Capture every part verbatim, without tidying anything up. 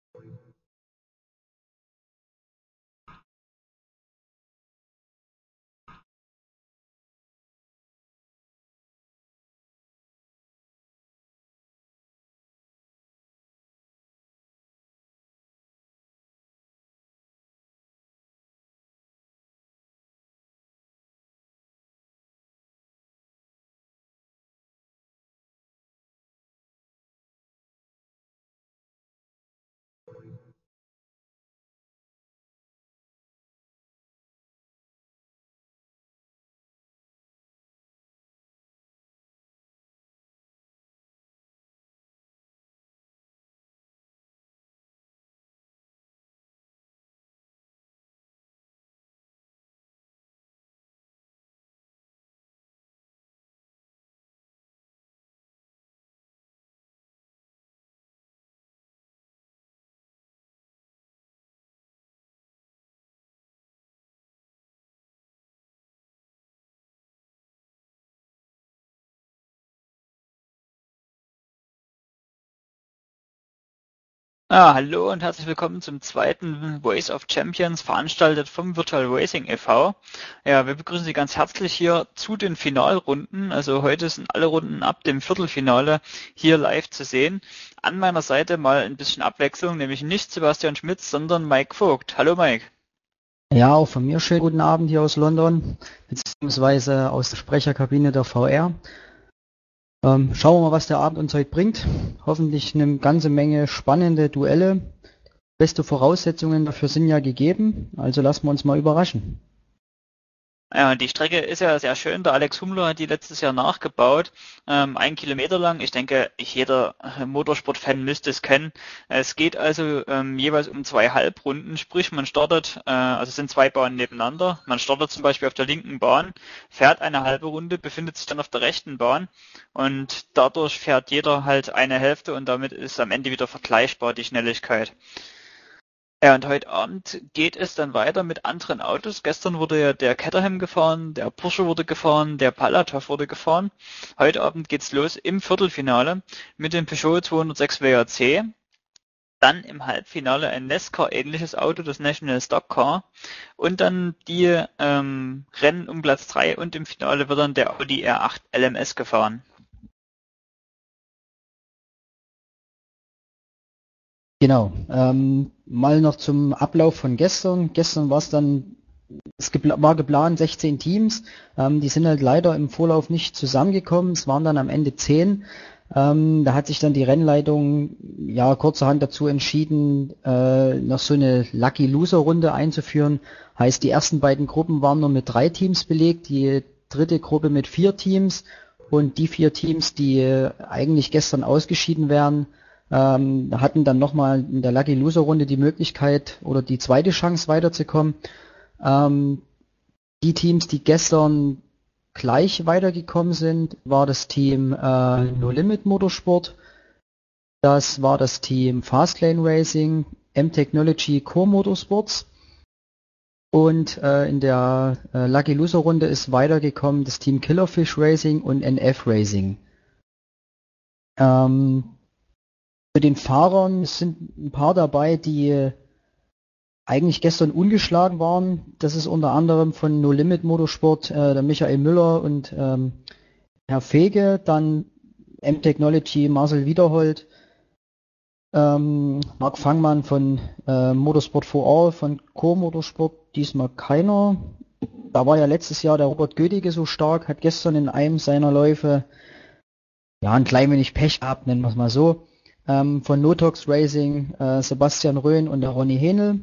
Ah, hallo und herzlich willkommen zum zweiten Voice of Champions, veranstaltet vom Virtual Racing e V. Ja, wir begrüßen Sie ganz herzlich hier zu den Finalrunden. Also heute sind alle Runden ab dem Viertelfinale hier live zu sehen. An meiner Seite mal ein bisschen Abwechslung, nämlich nicht Sebastian Schmitz, sondern Mike Vogt. Hallo Mike. Ja, auch von mir schönen guten Abend hier aus London, beziehungsweise aus der Sprecherkabine der V R. Ähm, schauen wir mal, was der Abend uns heute bringt. Hoffentlich eine ganze Menge spannende Duelle. Beste Voraussetzungen dafür sind ja gegeben, also lassen wir uns mal überraschen. Ja, die Strecke ist ja sehr schön. Der Alex Humler hat die letztes Jahr nachgebaut. Ähm, ein Kilometer lang. Ich denke, jeder Motorsport-Fan müsste es kennen. Es geht also ähm, jeweils um zwei Halbrunden. Sprich, man startet, äh, also es sind zwei Bahnen nebeneinander. Man startet zum Beispiel auf der linken Bahn, fährt eine halbe Runde, befindet sich dann auf der rechten Bahn und dadurch fährt jeder halt eine Hälfte und damit ist am Ende wieder vergleichbar die Schnelligkeit. Ja, und heute Abend geht es dann weiter mit anderen Autos. Gestern wurde ja der Caterham gefahren, der Porsche wurde gefahren, der Palatow wurde gefahren. Heute Abend geht's los im Viertelfinale mit dem Peugeot zweihundertsechs W R C. Dann im Halbfinale ein NASCAR-ähnliches Auto, das National Stock Car. Und dann die ähm, Rennen um Platz drei und im Finale wird dann der Audi R acht L M S gefahren. Genau, ähm, mal noch zum Ablauf von gestern. Gestern war es dann, es gepla- war geplant sechzehn Teams, ähm, die sind halt leider im Vorlauf nicht zusammengekommen, es waren dann am Ende zehn. Ähm, da hat sich dann die Rennleitung ja kurzerhand dazu entschieden, äh, noch so eine Lucky Loser Runde einzuführen. Heißt, die ersten beiden Gruppen waren nur mit drei Teams belegt, die dritte Gruppe mit vier Teams und die vier Teams, die äh, eigentlich gestern ausgeschieden wären, ähm, hatten dann nochmal in der Lucky Loser Runde die Möglichkeit oder die zweite Chance weiterzukommen. Ähm, die Teams, die gestern gleich weitergekommen sind, war das Team äh, No Limit Motorsport, das war das Team Fastlane Racing, M-Technology Core Motorsports und äh, in der äh, Lucky Loser Runde ist weitergekommen das Team Killerfish Racing und N F Racing. Ähm, Für den Fahrern sind ein paar dabei, die eigentlich gestern ungeschlagen waren. Das ist unter anderem von No Limit Motorsport äh, der Michael Müller und ähm, Herr Fege, dann M-Technology Marcel Wiederhold, ähm, Marc Fangmann von äh, Motorsport for All, von Core Motorsport, diesmal keiner. Da war ja letztes Jahr der Robert Gödige so stark, hat gestern in einem seiner Läufe ja ein klein wenig Pech gehabt, nennen wir es mal so. Ähm, von Notox Racing, äh, Sebastian Röhn und der Ronny Henel.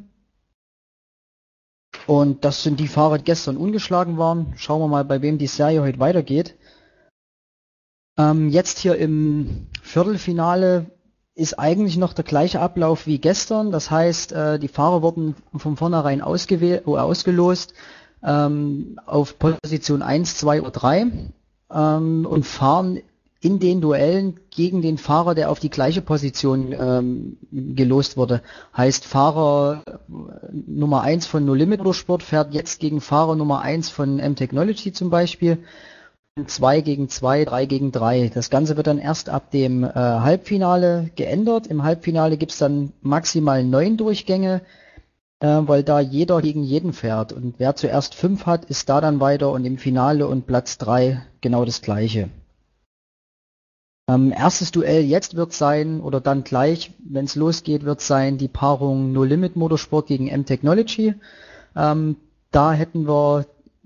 Und das sind die Fahrer, die gestern ungeschlagen waren. Schauen wir mal, bei wem die Serie heute weitergeht. Ähm, jetzt hier im Viertelfinale ist eigentlich noch der gleiche Ablauf wie gestern. Das heißt, äh, die Fahrer wurden von vornherein ausgewählt, äh, ausgelost ähm, auf Position eins, zwei oder drei ähm, und fahren in den Duellen gegen den Fahrer, der auf die gleiche Position ähm, gelost wurde. Heißt, Fahrer äh, Nummer eins von No Limit Motorsport fährt jetzt gegen Fahrer Nummer eins von M-Technology zum Beispiel. zwei gegen zwei, drei gegen drei. Das Ganze wird dann erst ab dem äh, Halbfinale geändert. Im Halbfinale gibt's dann maximal neun Durchgänge, äh, weil da jeder gegen jeden fährt. Und wer zuerst fünf hat, ist da dann weiter und im Finale und Platz drei genau das gleiche. Ähm, erstes Duell jetzt wird sein, oder dann gleich, wenn es losgeht, wird sein die Paarung No Limit Motorsport gegen M-Technology. Ähm, da hätten wir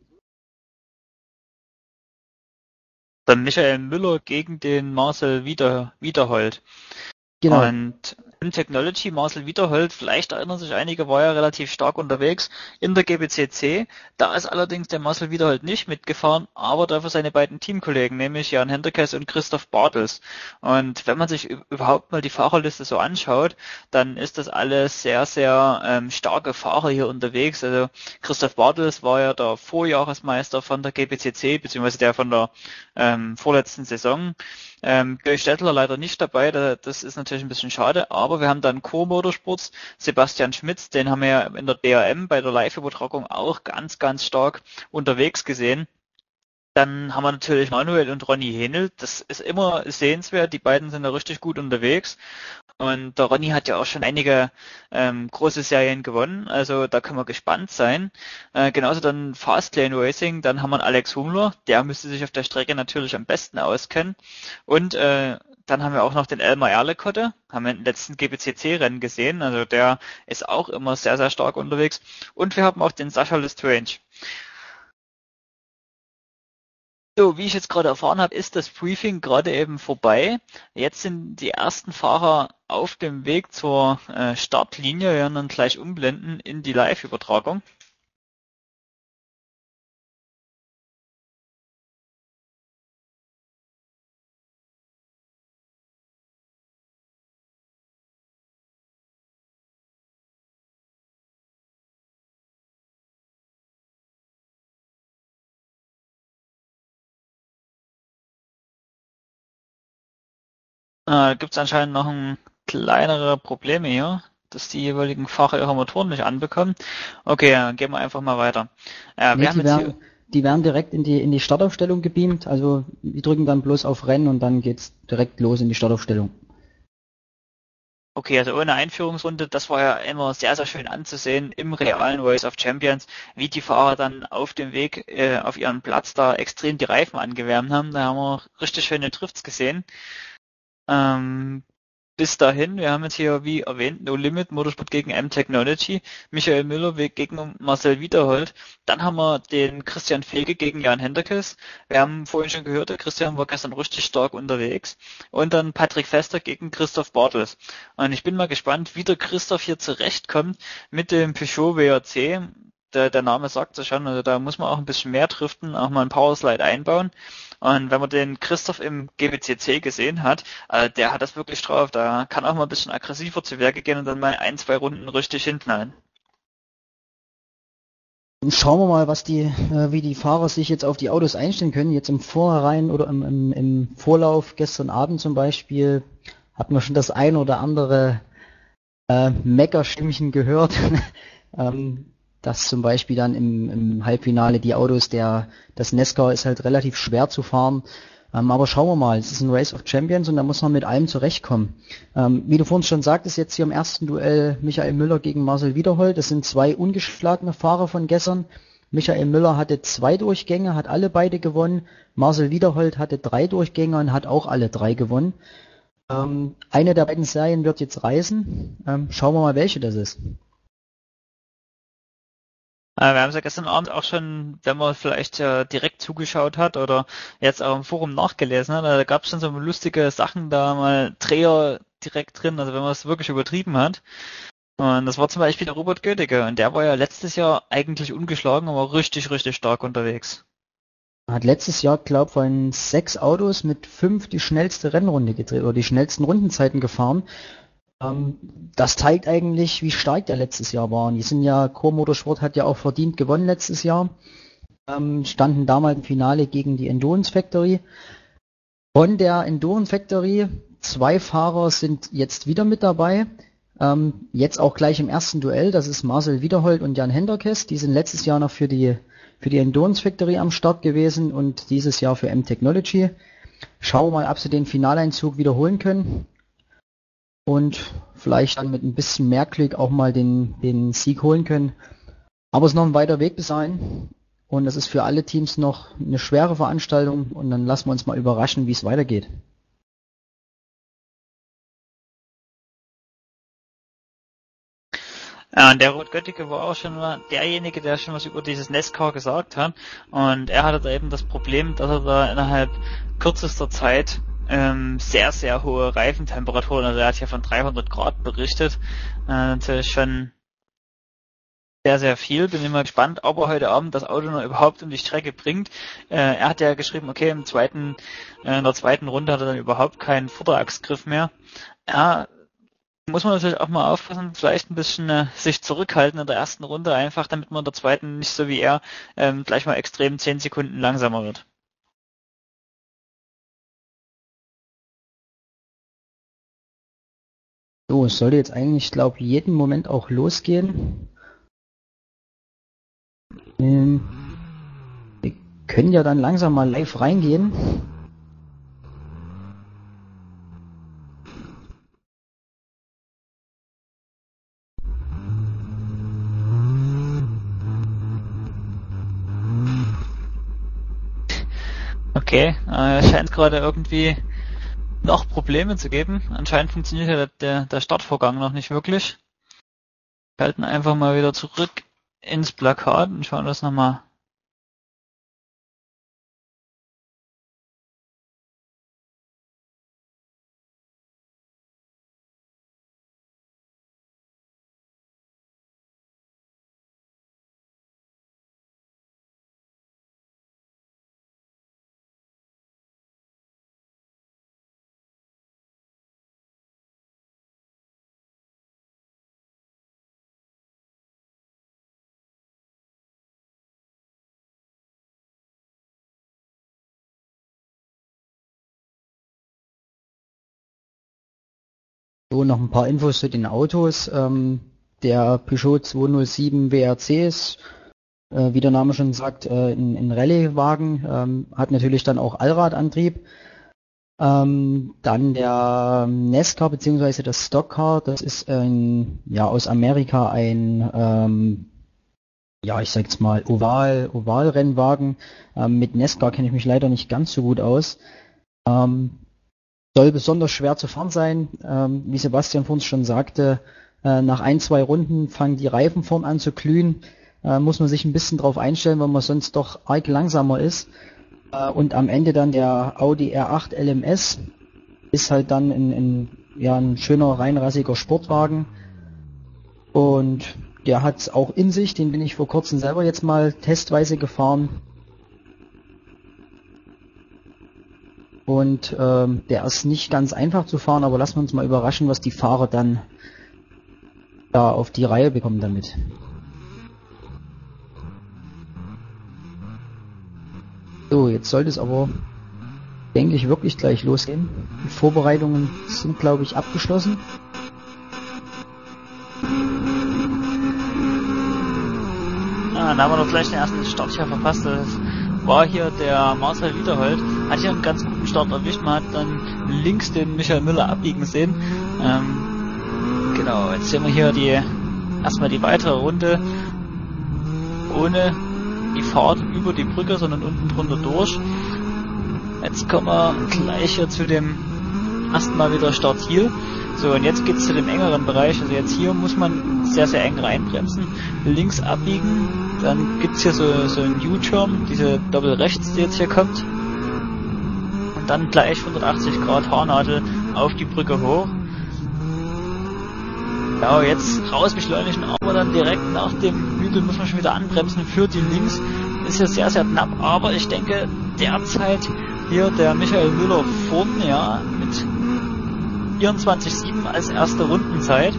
Dann Michael Müller gegen den Marcel Wieder, Wiederhold. genau. Und in Technology, Marcel Wiederhold, vielleicht erinnern sich einige, war ja relativ stark unterwegs in der G B C C. Da ist allerdings der Marcel Wiederhold nicht mitgefahren, aber dafür seine beiden Teamkollegen, nämlich Jan Henderkes und Christoph Bartels. Und wenn man sich überhaupt mal die Fahrerliste so anschaut, dann ist das alles sehr, sehr ähm, starke Fahrer hier unterwegs. Also Christoph Bartels war ja der Vorjahresmeister von der G B C C, beziehungsweise der von der ähm, vorletzten Saison. Ähm, Göll Stettler leider nicht dabei, da, das ist natürlich ein bisschen schade, aber wir haben dann Core Motorsports, Sebastian Schmitz, den haben wir ja in der D R M bei der Live-Übertragung auch ganz, ganz stark unterwegs gesehen. Dann haben wir natürlich Manuel und Ronny Henel, das ist immer sehenswert, die beiden sind da richtig gut unterwegs. Und der Ronny hat ja auch schon einige ähm, große Serien gewonnen, also da können wir gespannt sein. Äh, genauso dann Fastlane Racing, dann haben wir einen Alex Humler, der müsste sich auf der Strecke natürlich am besten auskennen. Und äh, dann haben wir auch noch den Elmar Erlekotte, haben wir im letzten G B C C-Rennen gesehen, also der ist auch immer sehr, sehr stark unterwegs. Und wir haben auch den Sascha Lestrange. So, wie ich jetzt gerade erfahren habe, ist das Briefing gerade eben vorbei. Jetzt sind die ersten Fahrer auf dem Weg zur äh, Startlinie. Wir werden dann gleich umblenden in die Live-Übertragung. Äh, Gibt es anscheinend noch ein kleinere Probleme hier, dass die jeweiligen Fahrer ihre Motoren nicht anbekommen. Okay, dann gehen wir einfach mal weiter. Äh, Nee, wir haben die jetzt hier, werden, die werden direkt in die, in die Startaufstellung gebeamt. Also die drücken dann bloß auf Rennen und dann geht's direkt los in die Startaufstellung. okay, also ohne Einführungsrunde, das war ja immer sehr, sehr schön anzusehen im realen Race of Champions, wie die Fahrer dann auf dem Weg äh, auf ihren Platz da extrem die Reifen angewärmt haben. Da haben wir richtig schöne Drifts gesehen. Ähm, bis dahin, wir haben jetzt hier, wie erwähnt, No Limit Motorsport gegen M-Technology, Michael Müller gegen Marcel Wiederhold. Dann haben wir den Christian Fege gegen Jan Henderkes. Wir haben vorhin schon gehört, der Christian war gestern richtig stark unterwegs. Und dann Patrick Fester gegen Christoph Bartels. Und ich bin mal gespannt, wie der Christoph hier zurechtkommt mit dem Peugeot W R C. Der, der Name sagt es schon, also da muss man auch ein bisschen mehr driften, auch mal einen Powerslide einbauen. Und wenn man den Christoph im G B C C gesehen hat, äh, der hat das wirklich drauf. Da kann auch mal ein bisschen aggressiver zu Werke gehen und dann mal ein, zwei Runden richtig hinknallen. Schauen wir mal, was die, äh, wie die Fahrer sich jetzt auf die Autos einstellen können. Jetzt im Vorhinein oder im, im, im Vorlauf, gestern Abend zum Beispiel, hat man schon das ein oder andere äh, Meckerstimmchen gehört. ähm, dass zum Beispiel dann im, im Halbfinale die Autos, der das Nesca ist halt relativ schwer zu fahren. Ähm, aber schauen wir mal, es ist ein Race of Champions und da muss man mit allem zurechtkommen. Ähm, wie du vorhin schon sagtest, jetzt hier im ersten Duell Michael Müller gegen Marcel Wiederhold. Das sind zwei ungeschlagene Fahrer von gestern. Michael Müller hatte zwei Durchgänge, hat alle beide gewonnen. Marcel Wiederhold hatte drei Durchgänge und hat auch alle drei gewonnen. Ähm, eine der beiden Serien wird jetzt reisen. Ähm, schauen wir mal, welche das ist. Äh, wir haben es ja gestern Abend auch schon, wenn man vielleicht äh, direkt zugeschaut hat oder jetzt auch im Forum nachgelesen hat, da gab es schon so lustige Sachen, da mal Dreher direkt drin, also wenn man es wirklich übertrieben hat. Und das war zum Beispiel der Robert Gödecke und der war ja letztes Jahr eigentlich ungeschlagen, aber richtig, richtig stark unterwegs. Hat letztes Jahr, glaube ich, von sechs Autos mit fünf die schnellste Rennrunde gedreht oder die schnellsten Rundenzeiten gefahren. Ähm, das zeigt eigentlich, wie stark der letztes Jahr war. Und die sind ja, Core Motorsport hat ja auch verdient gewonnen letztes Jahr. Ähm, standen damals im Finale gegen die Endurance Factory. Von der Endurance Factory, zwei Fahrer sind jetzt wieder mit dabei. Ähm, jetzt auch gleich im ersten Duell, das ist Marcel Wiederhold und Jan Henderkes. Die sind letztes Jahr noch für die für die Endurance Factory am Start gewesen und dieses Jahr für M-Technology. Schauen wir mal, ob sie den Finaleinzug wiederholen können und vielleicht dann mit ein bisschen mehr Glück auch mal den, den Sieg holen können. Aber es ist noch ein weiter Weg bis dahin und es ist für alle Teams noch eine schwere Veranstaltung und dann lassen wir uns mal überraschen, wie es weitergeht. Ja, und der Rot-Göttige war auch schon mal derjenige, der schon was über dieses Nescar gesagt hat. Und er hatte da eben das Problem, dass er da innerhalb kürzester Zeit ähm, sehr, sehr hohe Reifentemperaturen, also er hat ja von dreihundert Grad berichtet, äh, natürlich schon sehr, sehr viel. Bin immer gespannt, ob er heute Abend das Auto noch überhaupt um die Strecke bringt. Äh, er hat ja geschrieben, okay, im zweiten, äh, in der zweiten Runde hat er dann überhaupt keinen Vorderachsgriff mehr. Ja, muss man natürlich auch mal aufpassen, vielleicht ein bisschen äh, sich zurückhalten in der ersten Runde, einfach damit man in der zweiten nicht so wie er ähm, gleich mal extrem zehn Sekunden langsamer wird. So, es sollte jetzt eigentlich, ich glaube, jeden Moment auch losgehen. Ähm, wir können ja dann langsam mal live reingehen. Okay, äh, scheint gerade irgendwie noch Probleme zu geben. Anscheinend funktioniert ja der, der Startvorgang noch nicht wirklich. Wir halten einfach mal wieder zurück ins Plakat und schauen das nochmal. So, noch ein paar Infos zu den Autos. Ähm, der Peugeot zweihundertsieben W R C ist, äh, wie der Name schon sagt, äh, ein, ein Rallye-Wagen, ähm, hat natürlich dann auch Allradantrieb. Ähm, dann der Nescar bzw. das Stockcar, das ist ein, ja, aus Amerika ein, ähm, ja, ich sag jetzt mal Oval, Oval-Rennwagen. Ähm, mit Nescar kenne ich mich leider nicht ganz so gut aus. Ähm, soll besonders schwer zu fahren sein. Ähm, wie Sebastian vorhin schon sagte, äh, nach ein, zwei Runden fangen die Reifen vorn an zu glühen. Äh, muss man sich ein bisschen drauf einstellen, weil man sonst doch arg langsamer ist. Äh, und am Ende dann der Audi R acht L M S ist halt dann ein, ein, ja, ein schöner, reinrassiger Sportwagen. Und der hat es auch in sich. Den bin ich vor kurzem selber jetzt mal testweise gefahren. Und ähm, der ist nicht ganz einfach zu fahren, aber lassen wir uns mal überraschen, was die Fahrer dann da auf die Reihe bekommen damit. So, jetzt sollte es aber, denke ich, wirklich gleich losgehen. Die Vorbereitungen sind, glaube ich, abgeschlossen. Ah, dann haben wir doch gleich den ersten Start hier verpasst. Das war hier der Marcel Wiederhold. Hat hier einen ganz guten Start erwischt. Man hat dann links den Michael Müller abbiegen sehen. Ähm, genau, jetzt sehen wir hier die erstmal die weitere Runde ohne die Fahrt über die Brücke, sondern unten drunter durch. Jetzt kommen wir gleich hier zu dem ersten Mal wieder Start hier. So, und jetzt geht's zu dem engeren Bereich. Also jetzt hier muss man sehr, sehr eng reinbremsen, links abbiegen, dann gibt's hier so, so einen U-Turn, diese Doppel rechts, die jetzt hier kommt. Und dann gleich hundertachtzig Grad Haarnadel auf die Brücke hoch. Ja, jetzt raus beschleunigen, aber dann direkt nach dem Hügel muss man schon wieder anbremsen für die links. Ist ja sehr, sehr knapp, aber ich denke derzeit hier der Michael Müller vorne, ja, mit vierundzwanzig Komma sieben als erste Rundenzeit.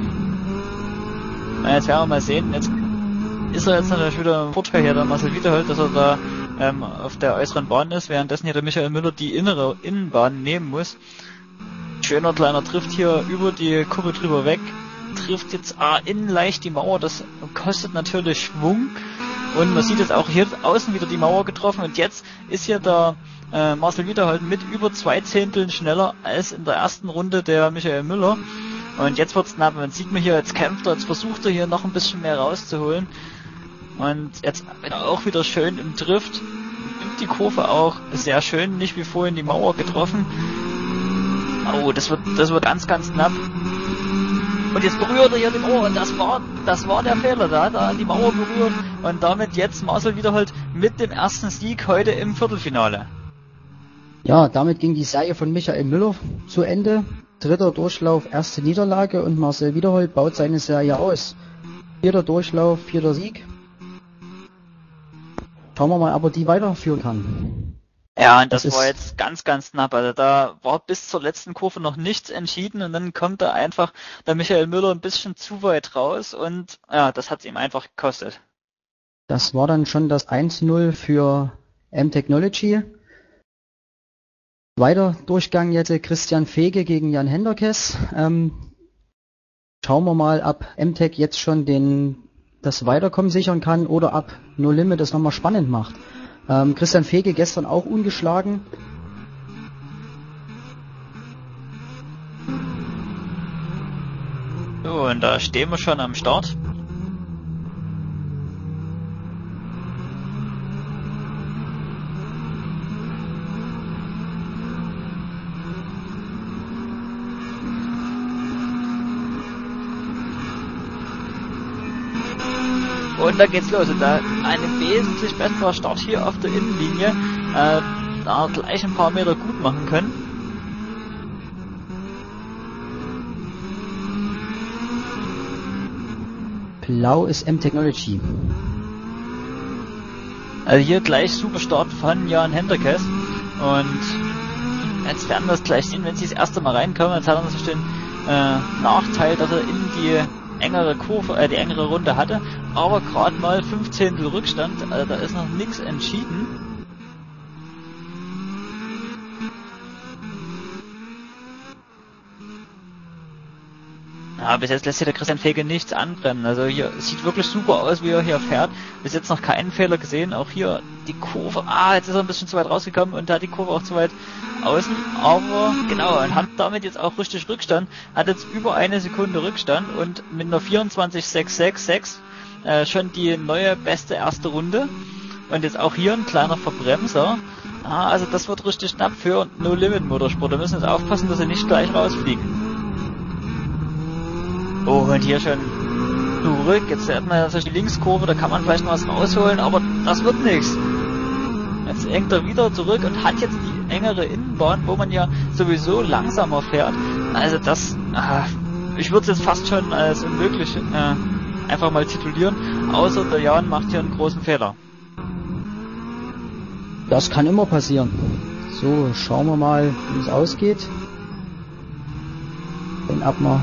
Na, jetzt werden wir mal sehen. Jetzt ist er jetzt natürlich wieder im Vorteil hier, der Marcel Wiederhold, dass er da ähm, auf der äußeren Bahn ist, währenddessen hier der Michael Müller die innere Innenbahn nehmen muss. Schöner kleiner Trift hier über die Kuppe drüber weg. trifft jetzt A innen leicht die Mauer, das kostet natürlich Schwung. Und man sieht jetzt auch hier außen wieder die Mauer getroffen. Und jetzt ist hier der äh, Marcel Wiederhold mit über zwei Zehnteln schneller als in der ersten Runde der Michael Müller. Und jetzt wird's knapp. Man sieht mir hier, jetzt kämpft er, jetzt versucht er hier noch ein bisschen mehr rauszuholen. Und jetzt auch wieder schön im Drift. Nimmt die Kurve auch sehr schön, nicht wie vorhin die Mauer getroffen. Oh, das wird, das wird ganz, ganz knapp. Und jetzt berührt er hier die Mauer und das war, das war der Fehler, da hat er die Mauer berührt und damit jetzt Marcel Wiederhold mit dem ersten Sieg heute im Viertelfinale. Ja, damit ging die Serie von Michael Müller zu Ende. Dritter Durchlauf, erste Niederlage und Marcel Wiederhold baut seine Serie aus. Vierter Durchlauf, vierter Sieg. Schauen wir mal, ob er die weiterführen kann. Ja, und das, das war ist jetzt ganz, ganz knapp. Also da war bis zur letzten Kurve noch nichts entschieden und dann kommt da einfach der Michael Müller ein bisschen zu weit raus und ja, das hat es ihm einfach gekostet. Das war dann schon das eins null für M-Technology. Weiter Durchgang jetzt Christian Fege gegen Jan Henderkes. Ähm, schauen wir mal, ob M-Tech jetzt schon den, das Weiterkommen sichern kann oder ob No Limit das nochmal spannend macht. Ähm, Christian Fege gestern auch ungeschlagen. So, und da stehen wir schon am Start. Und da geht's los. Und da ein wesentlich besserer Start hier auf der Innenlinie. Äh, da gleich ein paar Meter gut machen können. Blau ist M-Technology. Also hier gleich super Start von Jan Henderkes. Und jetzt werden wir es gleich sehen, wenn sie das erste Mal reinkommen. Jetzt hat er natürlich den äh, Nachteil, dass er in die engere Kurve, äh, die engere Runde hatte, aber gerade mal fünfzehntel Rückstand, also da ist noch nichts entschieden. Ja, bis jetzt lässt sich der Christian Fege nichts anbrennen. Also hier sieht wirklich super aus, wie er hier fährt. Bis jetzt noch keinen Fehler gesehen. Auch hier die Kurve. Ah, jetzt ist er ein bisschen zu weit rausgekommen und hat die Kurve auch zu weit außen. Aber genau, und hat damit jetzt auch richtig Rückstand. Hat jetzt über eine Sekunde Rückstand und mit einer vierundzwanzig sechs sechs sechs äh, schon die neue beste erste Runde. Und jetzt auch hier ein kleiner Verbremser. Ah, also das wird richtig knapp für No Limit Motorsport. Da müssen wir jetzt aufpassen, dass sie nicht gleich rausfliegen. Oh, und hier schon zurück. Jetzt hat man natürlich die Linkskurve, da kann man vielleicht noch was rausholen, aber das wird nichts. Jetzt hängt er wieder zurück und hat jetzt die engere Innenbahn, wo man ja sowieso langsamer fährt. Also das, äh, ich würde es jetzt fast schon als unmöglich äh, einfach mal titulieren, außer der Jan macht hier einen großen Fehler. Das kann immer passieren. So, schauen wir mal, wie es ausgeht. Wenn ab mal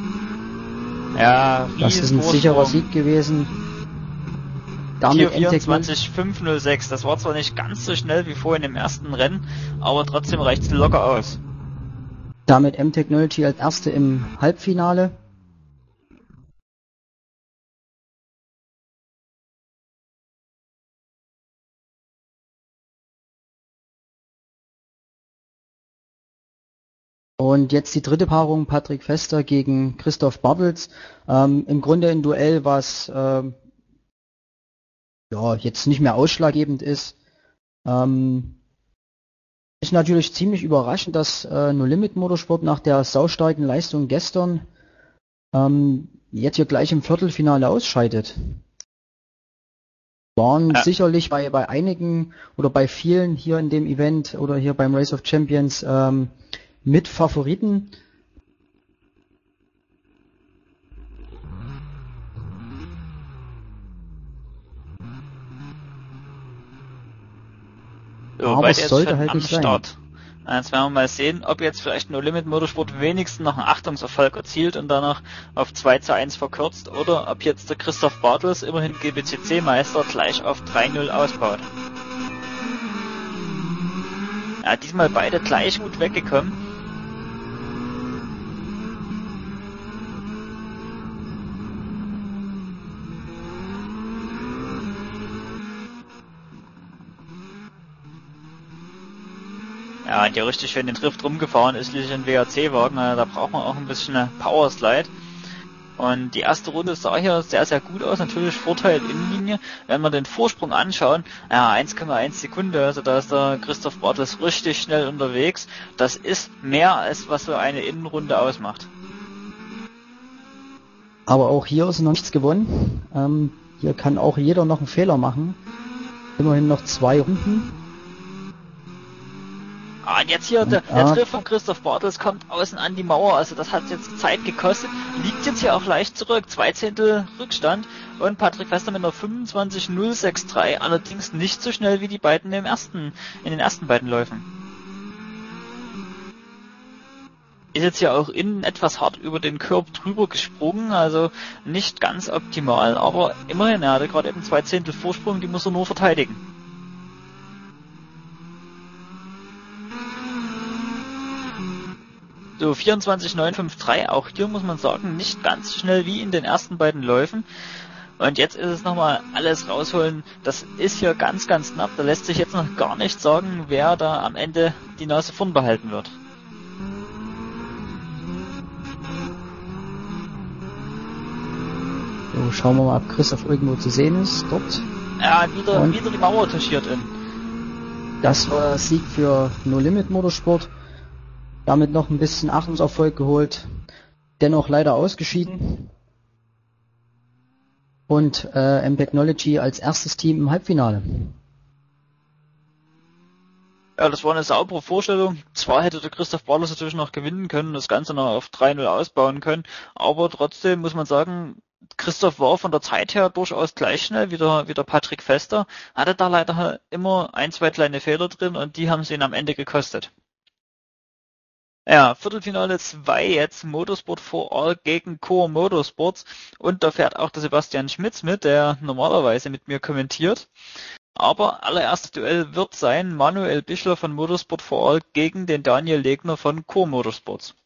Ja, das ist ein sicherer Sieg gewesen. Damit vierundzwanzig fünf null sechs. Das war zwar nicht ganz so schnell wie vorhin im ersten Rennen, aber trotzdem reicht es locker aus. Damit M-Technology als Erste im Halbfinale. Und jetzt die dritte Paarung, Patrick Vester gegen Christoph Bartels. Ähm, Im Grunde ein Duell, was ähm, ja, jetzt nicht mehr ausschlaggebend ist. Ähm, ist natürlich ziemlich überraschend, dass äh, No Limit Motorsport nach der saustarken Leistung gestern ähm, jetzt hier gleich im Viertelfinale ausscheidet. Waren ja. sicherlich bei, bei einigen oder bei vielen hier in dem Event oder hier beim Race of Champions ähm, mit Favoriten. So, aber es sollte halt nicht Start. sein. Jetzt werden wir mal sehen, ob jetzt vielleicht No Limit Motorsport wenigstens noch einen Achtungserfolg erzielt und danach auf zwei zu eins verkürzt oder ob jetzt der Christoph Bartels, immerhin G B C C-Meister, gleich auf drei null ausbaut. Ja, diesmal beide gleich gut weggekommen. Ja, die richtig schön den Drift rumgefahren ist schließlich ein W R C-Wagen, also da braucht man auch ein bisschen Powerslide. Und die erste Runde sah hier sehr, sehr gut aus. Natürlich Vorteil Innenlinie. Wenn wir den Vorsprung anschauen, ja, eins Komma eins Sekunde, also da ist der Christoph Bartels richtig schnell unterwegs. Das ist mehr, als was so eine Innenrunde ausmacht. Aber auch hier ist noch nichts gewonnen. Ähm, hier kann auch jeder noch einen Fehler machen. Immerhin noch zwei Runden. Ah, und jetzt hier, der, der Triff von Christoph Bartels kommt außen an die Mauer, also das hat jetzt Zeit gekostet, liegt jetzt hier auch leicht zurück, zwei Zehntel Rückstand und Patrick Fester mit einer fünfundzwanzig null sechsundsechzig, allerdings nicht so schnell wie die beiden im ersten, in den ersten beiden Läufen. Ist jetzt hier auch innen etwas hart über den Curb drüber gesprungen, also nicht ganz optimal, aber immerhin, er hatte gerade eben zwei Zehntel Vorsprung, die muss er nur verteidigen. So, vierundzwanzig neun fünf drei, auch hier muss man sagen, nicht ganz schnell wie in den ersten beiden Läufen. Und jetzt ist es nochmal alles rausholen, das ist hier ganz, ganz knapp, da lässt sich jetzt noch gar nicht sagen, wer da am Ende die Nase vorn behalten wird. So, schauen wir mal, ob Christoph irgendwo zu sehen ist, dort. Ja, wieder, Und wieder die Mauer touchiert in. Das war Sieg für No Limit Motorsport. Damit noch ein bisschen Achtungserfolg geholt, dennoch leider ausgeschieden. Und äh, M-Technology als erstes Team im Halbfinale. Ja, das war eine saubere Vorstellung. Zwar hätte der Christoph Bartels natürlich noch gewinnen können, das Ganze noch auf drei null ausbauen können, aber trotzdem muss man sagen, Christoph war von der Zeit her durchaus gleich schnell wie der, wie der Patrick Fester, hatte da leider immer ein, zwei kleine Fehler drin und die haben es ihn am Ende gekostet. Ja, Viertelfinale zwei jetzt, Motorsport for All gegen Core Motorsports und da fährt auch der Sebastian Schmitz mit, der normalerweise mit mir kommentiert. Aber allererstes Duell wird sein Manuel Bichler von Motorsport for All gegen den Daniel Legner von Core Motorsports.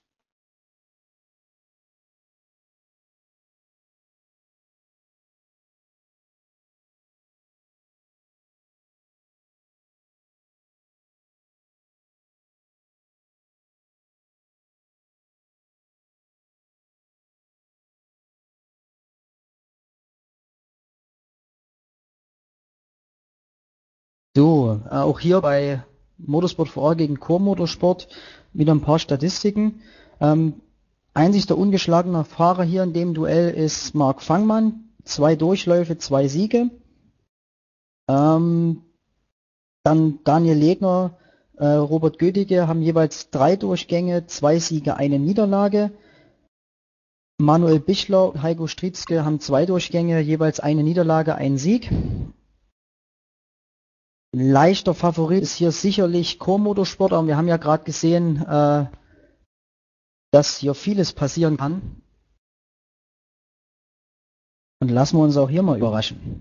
So, äh, auch hier bei Motorsport for All gegen Core Motorsport wieder ein paar Statistiken. Ähm, einzig der ungeschlagene Fahrer hier in dem Duell ist Marc Fangmann. Zwei Durchläufe, zwei Siege. Ähm, dann Daniel Legner, äh, Robert Gödicke haben jeweils drei Durchgänge, zwei Siege, eine Niederlage. Manuel Bichler und Heiko Stritzke haben zwei Durchgänge, jeweils eine Niederlage, ein Sieg. Leichter Favorit ist hier sicherlich Core Motorsport, aber wir haben ja gerade gesehen, äh, dass hier vieles passieren kann. Und lassen wir uns auch hier mal überraschen.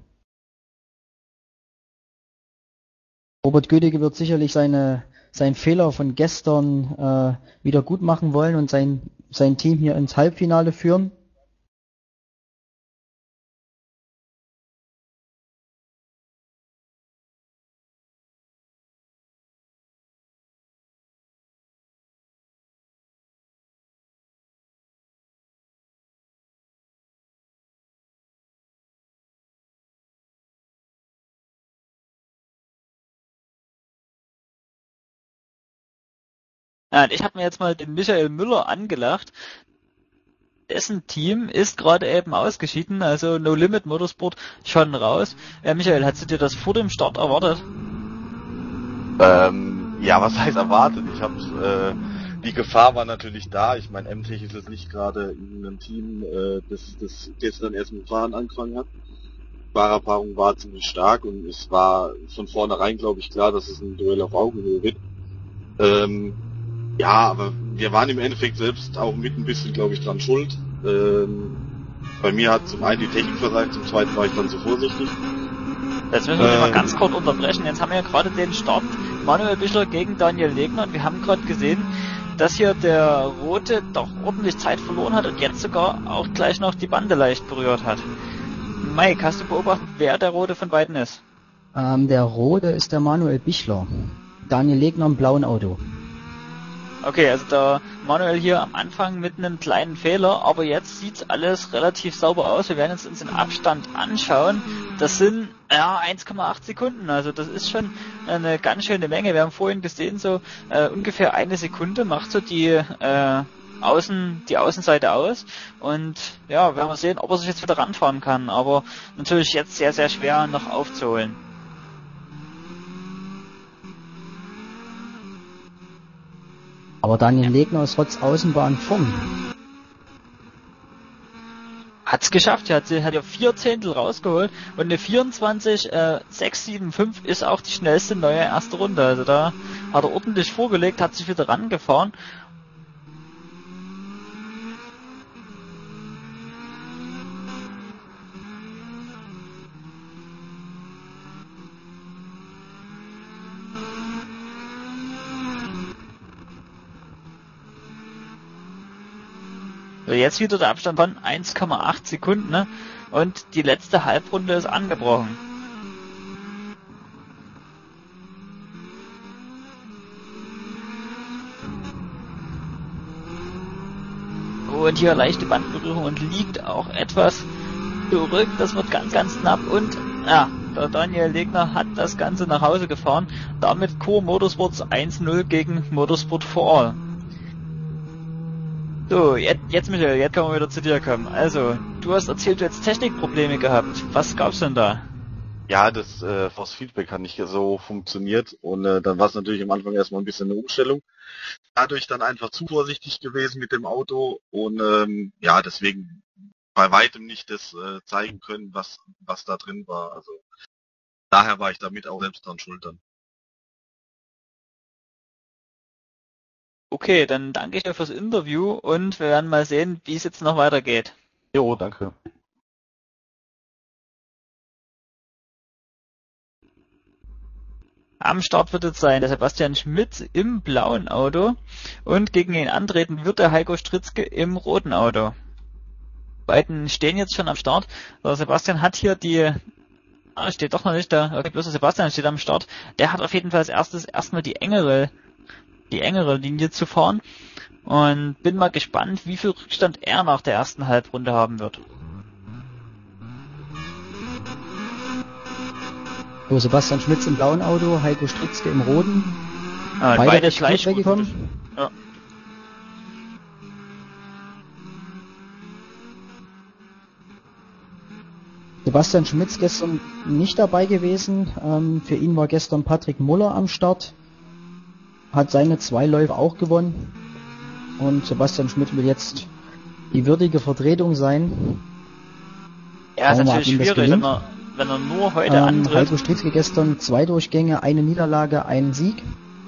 Robert Gödicke wird sicherlich seine, seinen Fehler von gestern äh, wieder gut machen wollen und sein, sein Team hier ins Halbfinale führen. Ja, ich habe mir jetzt mal den Michael Müller angelacht. Dessen Team ist gerade eben ausgeschieden, also No Limit Motorsport schon raus. Ja, Michael, hast du dir das vor dem Start erwartet? Ähm, ja, was heißt erwartet? Ich habe äh, die Gefahr war natürlich da. Ich meine, M-Tech ist jetzt nicht gerade ein Team, äh, das, das gestern erst mit Fahren angefangen hat. Die Fahrerpaarung war ziemlich stark und es war von vornherein, glaube ich, klar, dass es ein Duell auf Augenhöhe wird. Ähm, ja, aber wir waren im Endeffekt selbst auch mit ein bisschen, glaube ich, dran schuld. Ähm, bei mir hat zum einen die Technik versagt, zum zweiten war ich dann zu vorsichtig. Jetzt müssen wir ähm, mal ganz kurz unterbrechen. Jetzt haben wir ja gerade den Start Manuel Bichler gegen Daniel Legner und wir haben gerade gesehen, dass hier der Rote doch ordentlich Zeit verloren hat und jetzt sogar auch gleich noch die Bande leicht berührt hat. Mike, hast du beobachtet, wer der Rote von beiden ist? Ähm, der Rote ist der Manuel Bichler. Daniel Legner im blauen Auto. Okay, also der Manuel hier am Anfang mit einem kleinen Fehler, aber jetzt sieht alles relativ sauber aus. Wir werden jetzt uns den Abstand anschauen. Das sind ja eins Komma acht Sekunden, also das ist schon eine ganz schöne Menge. Wir haben vorhin gesehen, so äh, ungefähr eine Sekunde macht so die äh, Außen, die Außenseite aus. Und ja, werden wir sehen, ob er sich jetzt wieder ranfahren kann. Aber natürlich jetzt sehr, sehr schwer noch aufzuholen. Aber Daniel Legner ist trotz Außenbahn vorn. Hat's geschafft, er hat, hat ja vier Zehntel rausgeholt und eine vierundzwanzig sechs sieben fünf ist auch die schnellste neue erste Runde. Also da hat er ordentlich vorgelegt, hat sich wieder rangefahren. Jetzt wieder der Abstand von eins Komma acht Sekunden, ne? Und die letzte Halbrunde ist angebrochen. Und hier leichte Bandberührung und liegt auch etwas zurück. Das wird ganz, ganz knapp. Und ja, der Daniel Legner hat das Ganze nach Hause gefahren. Damit Core Motorsports eins null gegen Motorsport for All. So, jetzt, jetzt Michael, jetzt können wir wieder zu dir kommen. Also, du hast erzählt, du hättest Technikprobleme gehabt. Was gab's denn da? Ja, das äh, Force Feedback hat nicht so funktioniert und äh, dann war es natürlich am Anfang erstmal ein bisschen eine Umstellung. Dadurch dann einfach zu vorsichtig gewesen mit dem Auto und ähm, ja, deswegen bei weitem nicht das äh, zeigen können, was was da drin war. Also daher war ich damit auch selbst dran schuld dann. Okay, dann danke ich dir fürs Interview und wir werden mal sehen, wie es jetzt noch weitergeht. Jo, danke. Am Start wird jetzt sein der Sebastian Schmidt im blauen Auto und gegen ihn antreten wird der Heiko Stritzke im roten Auto. Beiden stehen jetzt schon am Start. Der Sebastian hat hier die... Ah, steht doch noch nicht da. Okay, bloß der Sebastian steht am Start. Der hat auf jeden Fall als erstes erstmal die engere... die engere Linie zu fahren und bin mal gespannt, wie viel Rückstand er nach der ersten Halbrunde haben wird. So, Sebastian Schmitz im blauen Auto, Heiko Stritzke im roten. Ah, beide beide recht gleich gut weggekommen. Ja. Sebastian Schmitz gestern nicht dabei gewesen. Ähm, für ihn war gestern Patrick Muller am Start. Hat seine zwei Läufe auch gewonnen. Und Sebastian Schmidt will jetzt die würdige Vertretung sein. Ja, ist Schauen wir mal, natürlich ob ihm das schwierig, wenn gelingt. er, wenn er nur heute Ähm, antritt. Heiko Stritzke gestern zwei Durchgänge, eine Niederlage, einen Sieg.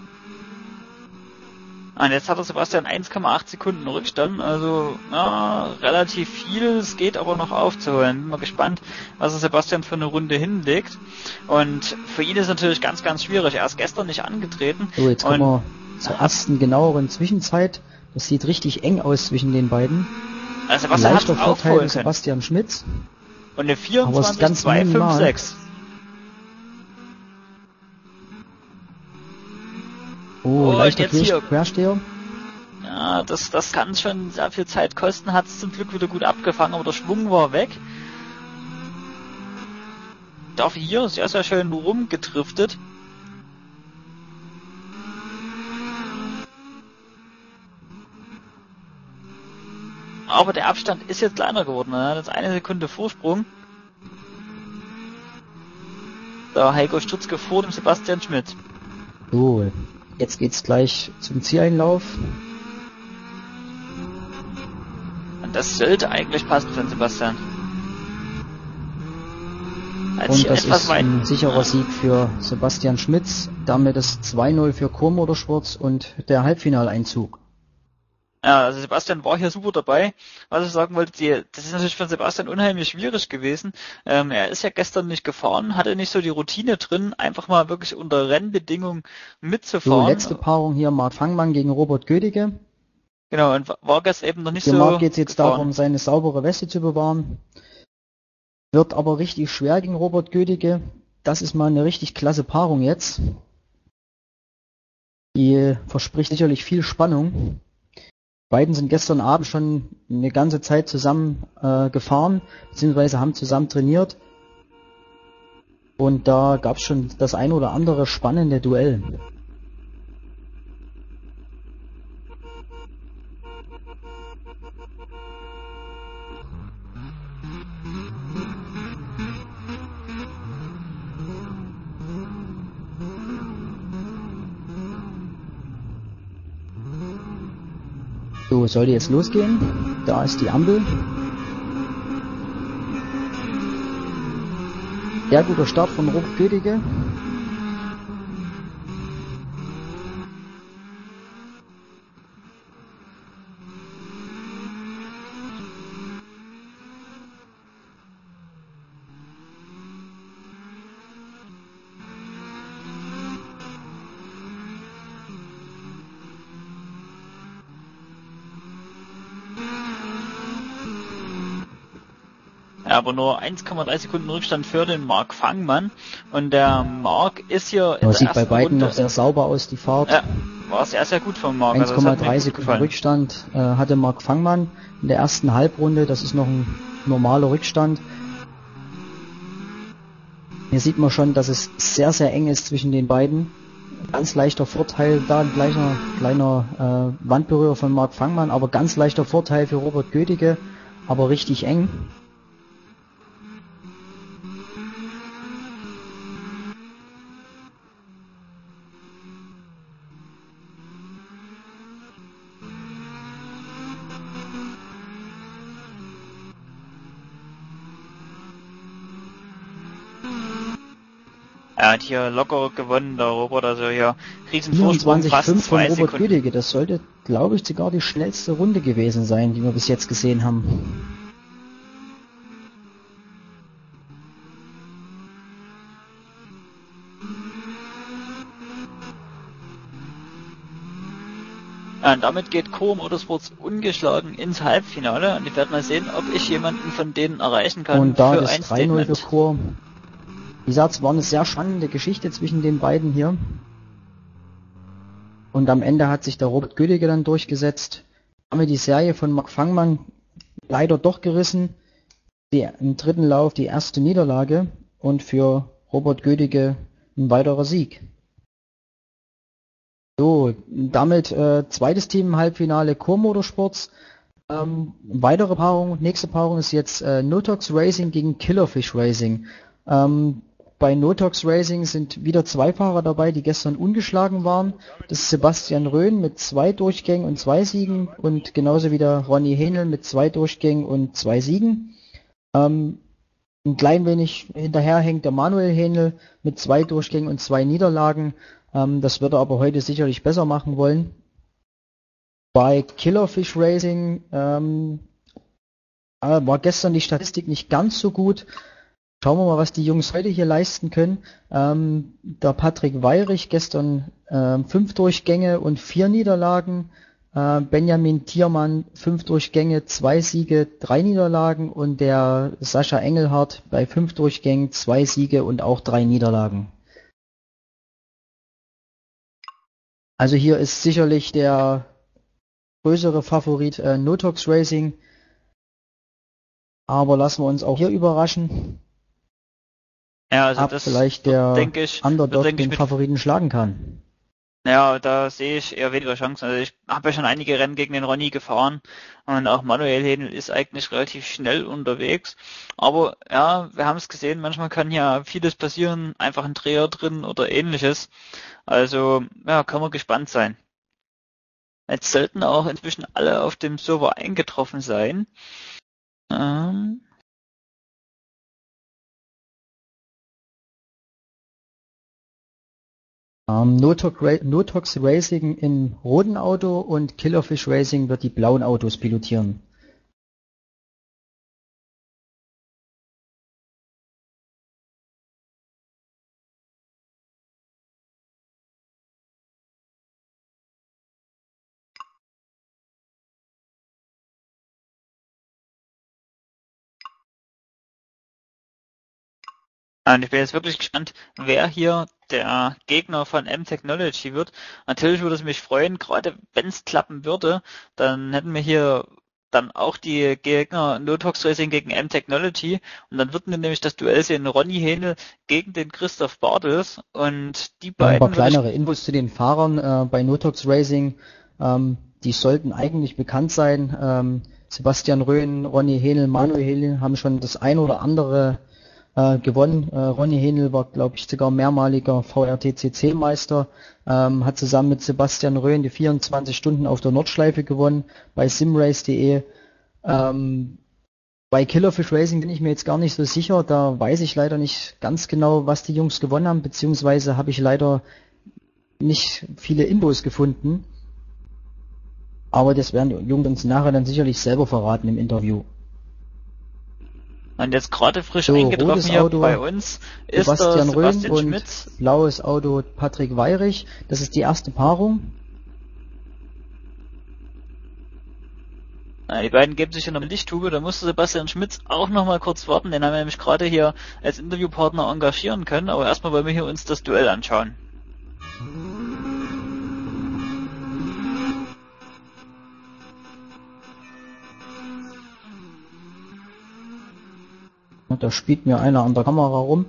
Und jetzt hat er Sebastian eins Komma acht Sekunden Rückstand, also ja, relativ viel, es geht aber noch aufzuholen. Bin mal gespannt, was er Sebastian für eine Runde hinlegt. Und für ihn ist natürlich ganz, ganz schwierig. Er ist gestern nicht angetreten. So, jetzt kommen und, wir zur ersten genaueren Zwischenzeit. Das sieht richtig eng aus zwischen den beiden. also Sebastian hat Leichter es Vorteil aufholen können. Sebastian Schmitz. Und eine Aber es ist vierundzwanzig ganz zwei fünf minimal. sechs. Oh, Und leichter jetzt hier. Quersteher. Ja, das, das kann schon sehr viel Zeit kosten, hat es zum Glück wieder gut abgefangen, aber der Schwung war weg. Dafür hier sehr, sehr schön rumgedriftet. Aber der Abstand ist jetzt kleiner geworden, ne? Das ist eine Sekunde Vorsprung. Der Heiko Stritzke vor dem Sebastian Schmidt. So, jetzt geht's gleich zum Zieleinlauf. Und das sollte eigentlich passen für den Sebastian. Als Und hier das etwas ist weit. ein sicherer Sieg für Sebastian Schmitz. Damit ist zwei null für Core Motorsports und der Halbfinaleinzug. Ja, also Sebastian war hier super dabei. Was ich sagen wollte, die, das ist natürlich für Sebastian unheimlich schwierig gewesen. Ähm, er ist ja gestern nicht gefahren, hatte nicht so die Routine drin, einfach mal wirklich unter Rennbedingungen mitzufahren. So, letzte Paarung hier, Mart Fangmann gegen Robert Gödicke. Genau, und war gestern eben noch nicht Für so Mart geht es jetzt gefahren. darum, seine saubere Weste zu bewahren. Wird aber richtig schwer gegen Robert Gödicke. Das ist mal eine richtig klasse Paarung jetzt. Die verspricht sicherlich viel Spannung. Beiden sind gestern Abend schon eine ganze Zeit zusammen äh, gefahren, beziehungsweise haben zusammen trainiert. Und da gab es schon das ein oder andere spannende Duell. So, sollte jetzt losgehen. Da ist die Ampel. Sehr guter Start von Robert Gödicke. Ja, aber nur eins Komma drei Sekunden Rückstand für den Marc Fangmann. Und der Marc ist hier in Aber der sieht bei ersten beiden Runde, noch sehr sauber aus, die Fahrt. ja, war sehr, sehr gut vom Marc. eins Komma drei also Sekunden Rückstand äh, hatte Marc Fangmann in der ersten Halbrunde. Das ist noch ein normaler Rückstand. Hier sieht man schon, dass es sehr, sehr eng ist zwischen den beiden. Ganz leichter Vorteil, da ein kleiner, kleiner äh, Wandberührer von Marc Fangmann, aber ganz leichter Vorteil für Robert Gödicke, aber richtig eng. Er hat hier locker gewonnen, der Robert, also hier riesen Vorsprung, vierundzwanzig Komma fast fünf von zwei Robert Sekunden. Gödicke, das sollte, glaube ich, sogar die schnellste Runde gewesen sein, die wir bis jetzt gesehen haben. Ja, und damit geht Co Motorsports ungeschlagen ins Halbfinale und ich werde mal sehen, ob ich jemanden von denen erreichen kann Und da für ist ein drei null für Statement. Chor. Wie gesagt, es war eine sehr spannende Geschichte zwischen den beiden hier. Und am Ende hat sich der Robert Gödicke dann durchgesetzt. Haben wir die Serie von Marc Fangmann leider doch gerissen. Die, im dritten Lauf die erste Niederlage und für Robert Gödicke ein weiterer Sieg. So, damit äh, zweites Team im Halbfinale Core Motorsports. Ähm, weitere Paarung, nächste Paarung ist jetzt äh, Notox Racing gegen Killerfish Racing. Ähm, bei Notox Racing sind wieder zwei Fahrer dabei, die gestern ungeschlagen waren. Das ist Sebastian Röhn mit zwei Durchgängen und zwei Siegen und genauso wie der Ronny Hähnel mit zwei Durchgängen und zwei Siegen. Ähm, ein klein wenig hinterher hängt der Manuel Hähnel mit zwei Durchgängen und zwei Niederlagen. Ähm, das wird er aber heute sicherlich besser machen wollen. Bei Killerfish Racing ähm, äh, war gestern die Statistik nicht ganz so gut. Schauen wir mal, was die Jungs heute hier leisten können. Ähm, der Patrick Weyrich gestern ähm, fünf Durchgänge und vier Niederlagen. Äh, Benjamin Thiermann fünf Durchgänge, zwei Siege, drei Niederlagen. Und der Sascha Engelhardt bei fünf Durchgängen, zwei Siege und auch drei Niederlagen. Also hier ist sicherlich der größere Favorit äh, Notox Racing. Aber lassen wir uns auch hier überraschen. Ja, also Ab das vielleicht wird, der denke ich, wird, Underdog denke ich, den mit, Favoriten schlagen kann. ja, da sehe ich eher weniger Chancen. Also ich habe ja schon einige Rennen gegen den Ronny gefahren und auch Manuel Hähnel ist eigentlich relativ schnell unterwegs. Aber ja, wir haben es gesehen, manchmal kann ja vieles passieren, einfach ein Dreher drin oder ähnliches. Also ja, kann man gespannt sein. Jetzt sollten auch inzwischen alle auf dem Server eingetroffen sein. Ähm, Ähm, Notox, Ra Notox Racing im roten Auto und Killerfish Racing wird die blauen Autos pilotieren. und ich bin jetzt wirklich gespannt, wer hier der Gegner von M-Technology wird. Natürlich würde es mich freuen, gerade wenn es klappen würde, dann hätten wir hier dann auch die Gegner Notox Racing gegen M-Technology und dann würden wir nämlich das Duell sehen, Ronny Hähnel gegen den Christoph Bartels und die beiden... Ein paar kleinere Infos zu den Fahrern äh, bei Notox Racing, ähm, die sollten eigentlich bekannt sein. Ähm, Sebastian Röhn, Ronny Hähnel, Manuel Hähnel haben schon das ein oder andere äh, gewonnen. Äh, Ronny Hähnel war, glaube ich, sogar mehrmaliger V R T C C-Meister, ähm, hat zusammen mit Sebastian Röhn die vierundzwanzig Stunden auf der Nordschleife gewonnen bei simrace punkt de. Ähm, bei Killerfish Racing bin ich mir jetzt gar nicht so sicher, da weiß ich leider nicht ganz genau, was die Jungs gewonnen haben, beziehungsweise habe ich leider nicht viele Infos gefunden. Aber das werden die Jungs uns nachher dann sicherlich selber verraten im Interview. Und jetzt gerade frisch So, eingetroffen rotes hier Auto, bei uns ist Sebastian der Röhn Sebastian und Schmitz. blaues Auto Patrick Weirich. Das ist die erste Paarung. Na, die beiden geben sich in der Lichttube, da musste Sebastian Schmitz auch noch mal kurz warten, den haben wir nämlich gerade hier als Interviewpartner engagieren können, aber erstmal wollen wir hier uns das Duell anschauen. Da spielt mir einer an der Kamera rum.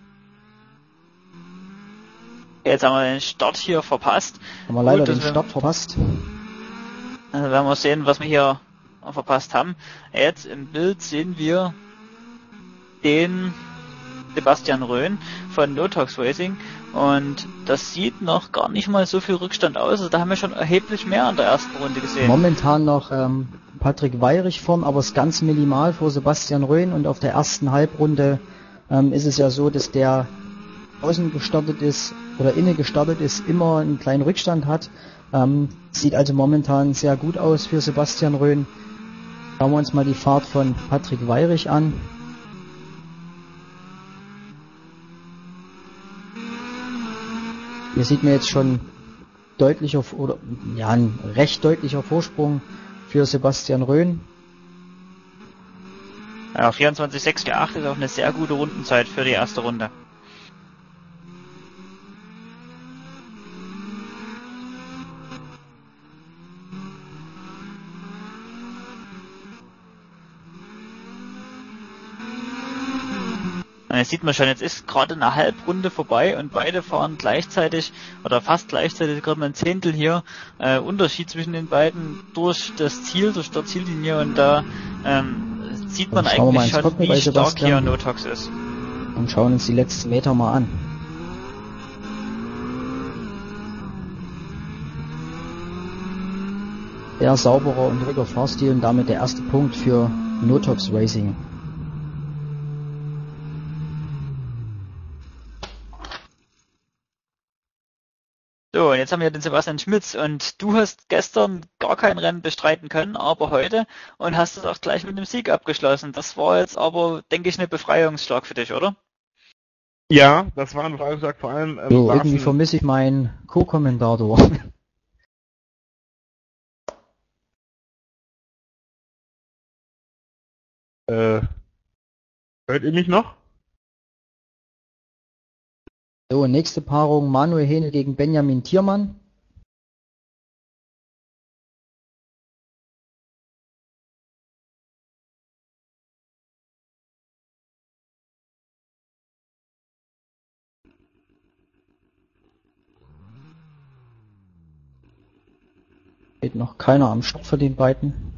Jetzt haben wir den Start hier verpasst. Haben wir leider Gut, den Start verpasst. Also werden wir sehen, was wir hier verpasst haben. Jetzt im Bild sehen wir den Sebastian Röhn von Notox Racing und das sieht noch gar nicht mal so viel Rückstand aus. Also da haben wir schon erheblich mehr in der ersten Runde gesehen. Momentan noch ähm, Patrick Weirich vorn, aber es ganz minimal vor Sebastian Röhn und auf der ersten Halbrunde ähm, ist es ja so, dass der außen gestartet ist oder innen gestartet ist, immer einen kleinen Rückstand hat. Ähm, sieht also momentan sehr gut aus für Sebastian Röhn. Schauen wir uns mal die Fahrt von Patrick Weirich an. Hier sieht man jetzt schon deutlicher oder ja ein recht deutlicher Vorsprung für Sebastian Röhn. Ja, vierundzwanzig Komma sechs acht ist auch eine sehr gute Rundenzeit für die erste Runde. Jetzt sieht man schon, jetzt ist gerade eine Halbrunde vorbei und beide fahren gleichzeitig oder fast gleichzeitig, gerade mal ein Zehntel hier äh, Unterschied zwischen den beiden durch das Ziel, durch der Ziellinie und da ähm, sieht man eigentlich schon, wie stark hier Notox ist. Und schauen uns die letzten Meter mal an. Sehr sauberer und ruhiger Fahrstil und damit der erste Punkt für Notox Racing. So, und jetzt haben wir den Sebastian Schmitz und du hast gestern gar kein Rennen bestreiten können, aber heute und hast es auch gleich mit einem Sieg abgeschlossen. Das war jetzt aber, denke ich, eine Befreiungsschlag für dich, oder? Ja, das war ein Befreiungsschlag, vor allem... Ähm, so, irgendwie vermisse ich meinen Co-Kommentator. äh, hört ihr mich noch? So, nächste Paarung, Manuel Hähnel gegen Benjamin Thiermann. Steht noch keiner am Start für den beiden.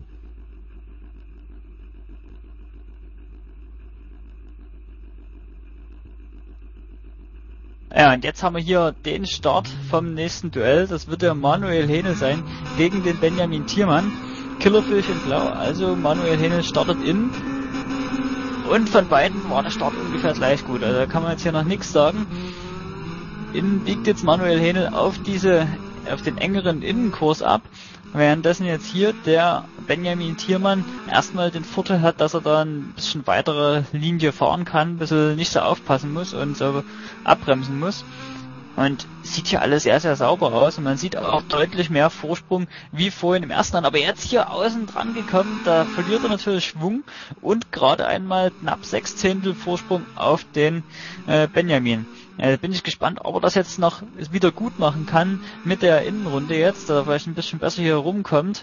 Ja, und jetzt haben wir hier den Start vom nächsten Duell. Das wird der Manuel Hähnel sein gegen den Benjamin Thiermann. Killerfish in Blau, also Manuel Hähnel startet innen. Und von beiden war der Start ungefähr gleich gut. Also da kann man jetzt hier noch nichts sagen. Innen biegt jetzt Manuel Hähnel auf diese, auf den engeren Innenkurs ab. Währenddessen jetzt hier der Benjamin Thiermann erstmal den Vorteil hat, dass er da ein bisschen weitere Linie fahren kann, ein bisschen nicht so aufpassen muss und so abbremsen muss. Und sieht hier alles sehr, sehr sauber aus und man sieht auch deutlich mehr Vorsprung wie vorhin im ersten Rennen. Aber jetzt hier außen dran gekommen, da verliert er natürlich Schwung und gerade einmal knapp sechs Zehntel Vorsprung auf den äh, Benjamin. Äh, bin ich gespannt, ob er das jetzt noch wieder gut machen kann mit der Innenrunde jetzt, dass er vielleicht ein bisschen besser hier rumkommt.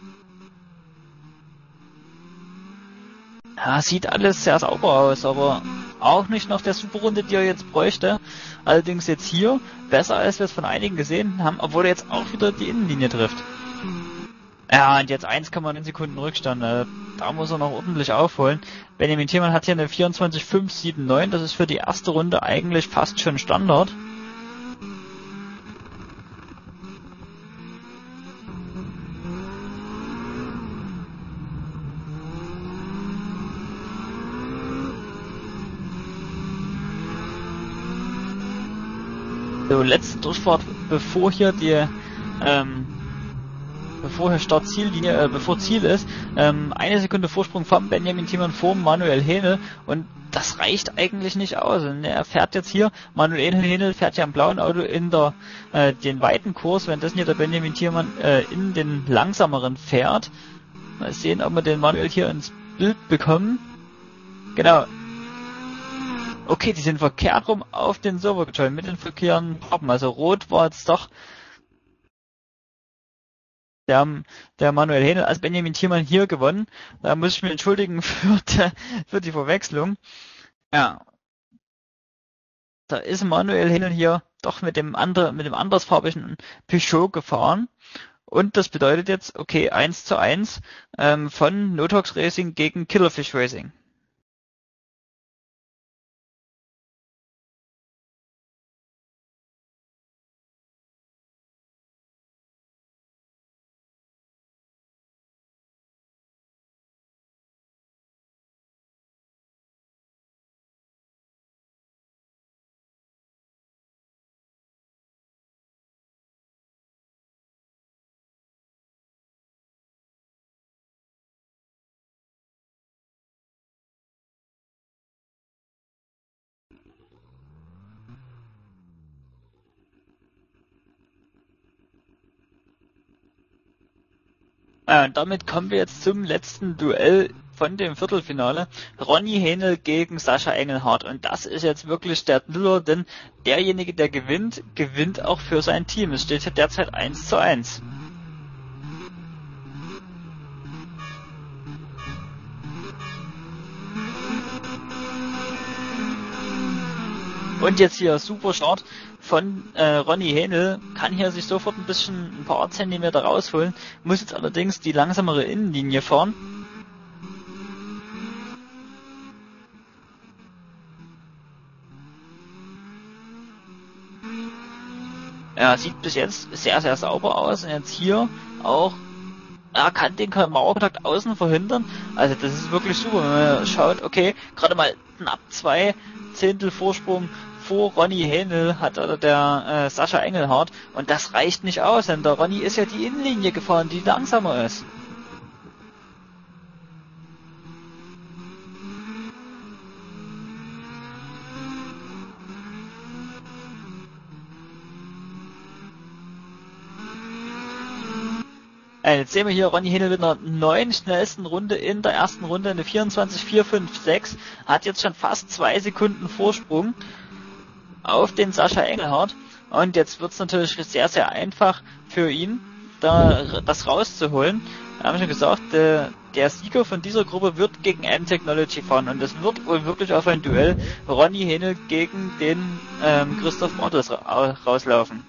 Ja, sieht alles sehr sauber aus, aber auch nicht nach der Superrunde, die er jetzt bräuchte. Allerdings jetzt hier besser, als wir es von einigen gesehen haben, obwohl er jetzt auch wieder die Innenlinie trifft. Ja, und jetzt eins Komma neun Sekunden Rückstand. Äh, da muss er noch ordentlich aufholen. Benjamin Thielmann hat hier eine vierundzwanzig Komma fünf sieben neun. Das ist für die erste Runde eigentlich fast schon Standard. So, letzte Durchfahrt, bevor hier die, ähm, bevor hier Start-Ziellinie, äh, bevor Ziel ist, ähm, eine Sekunde Vorsprung vom Benjamin Thielmann vor Manuel Henel und das reicht eigentlich nicht aus. Und er fährt jetzt hier, Manuel Henel fährt ja im blauen Auto in der, äh, den weiten Kurs, währenddessen hier der Benjamin Thielmann, äh, in den langsameren fährt. Mal sehen, ob wir den Manuel hier ins Bild bekommen. Genau. Okay, die sind verkehrt rum auf den Server gejoint mit den verkehrten Farben. Also rot war jetzt doch der, der Manuel Henel als Benjamin Thielmann hier gewonnen. Da muss ich mich entschuldigen für die, für die Verwechslung. Ja. Da ist Manuel Henel hier doch mit dem anderen, mit dem andersfarbigen Peugeot gefahren. Und das bedeutet jetzt, okay, eins zu eins ähm, von Notox Racing gegen Killerfish Racing. Äh, und damit kommen wir jetzt zum letzten Duell von dem Viertelfinale. Ronny Henel gegen Sascha Engelhardt. Und das ist jetzt wirklich der Knüller, denn derjenige, der gewinnt, gewinnt auch für sein Team. Es steht derzeit eins zu eins. Und jetzt hier super Start von äh, Ronny Henel, kann hier sich sofort ein bisschen ein paar Zentimeter rausholen, muss jetzt allerdings die langsamere Innenlinie fahren. Ja, sieht bis jetzt sehr, sehr sauber aus und jetzt hier auch, er kann den Mauerkontakt außen verhindern, also das ist wirklich super, wenn man schaut, okay, gerade mal knapp zwei Zehntel Vorsprung vor Ronny Henel hat oder der äh, Sascha Engelhardt und das reicht nicht aus, denn der Ronny ist ja die Innenlinie gefahren, die langsamer ist. Äh, jetzt sehen wir hier Ronny Henel mit einer neuen schnellsten Runde in der ersten Runde, eine vierundzwanzig Komma vier fünf sechs, hat jetzt schon fast zwei Sekunden Vorsprung auf den Sascha Engelhardt und jetzt wird es natürlich sehr, sehr einfach für ihn, da das rauszuholen. Wir haben schon gesagt, der, der Sieger von dieser Gruppe wird gegen M-Technology fahren und es wird wohl wirklich auf ein Duell Ronny Henel gegen den ähm, Christoph Bartels ra rauslaufen.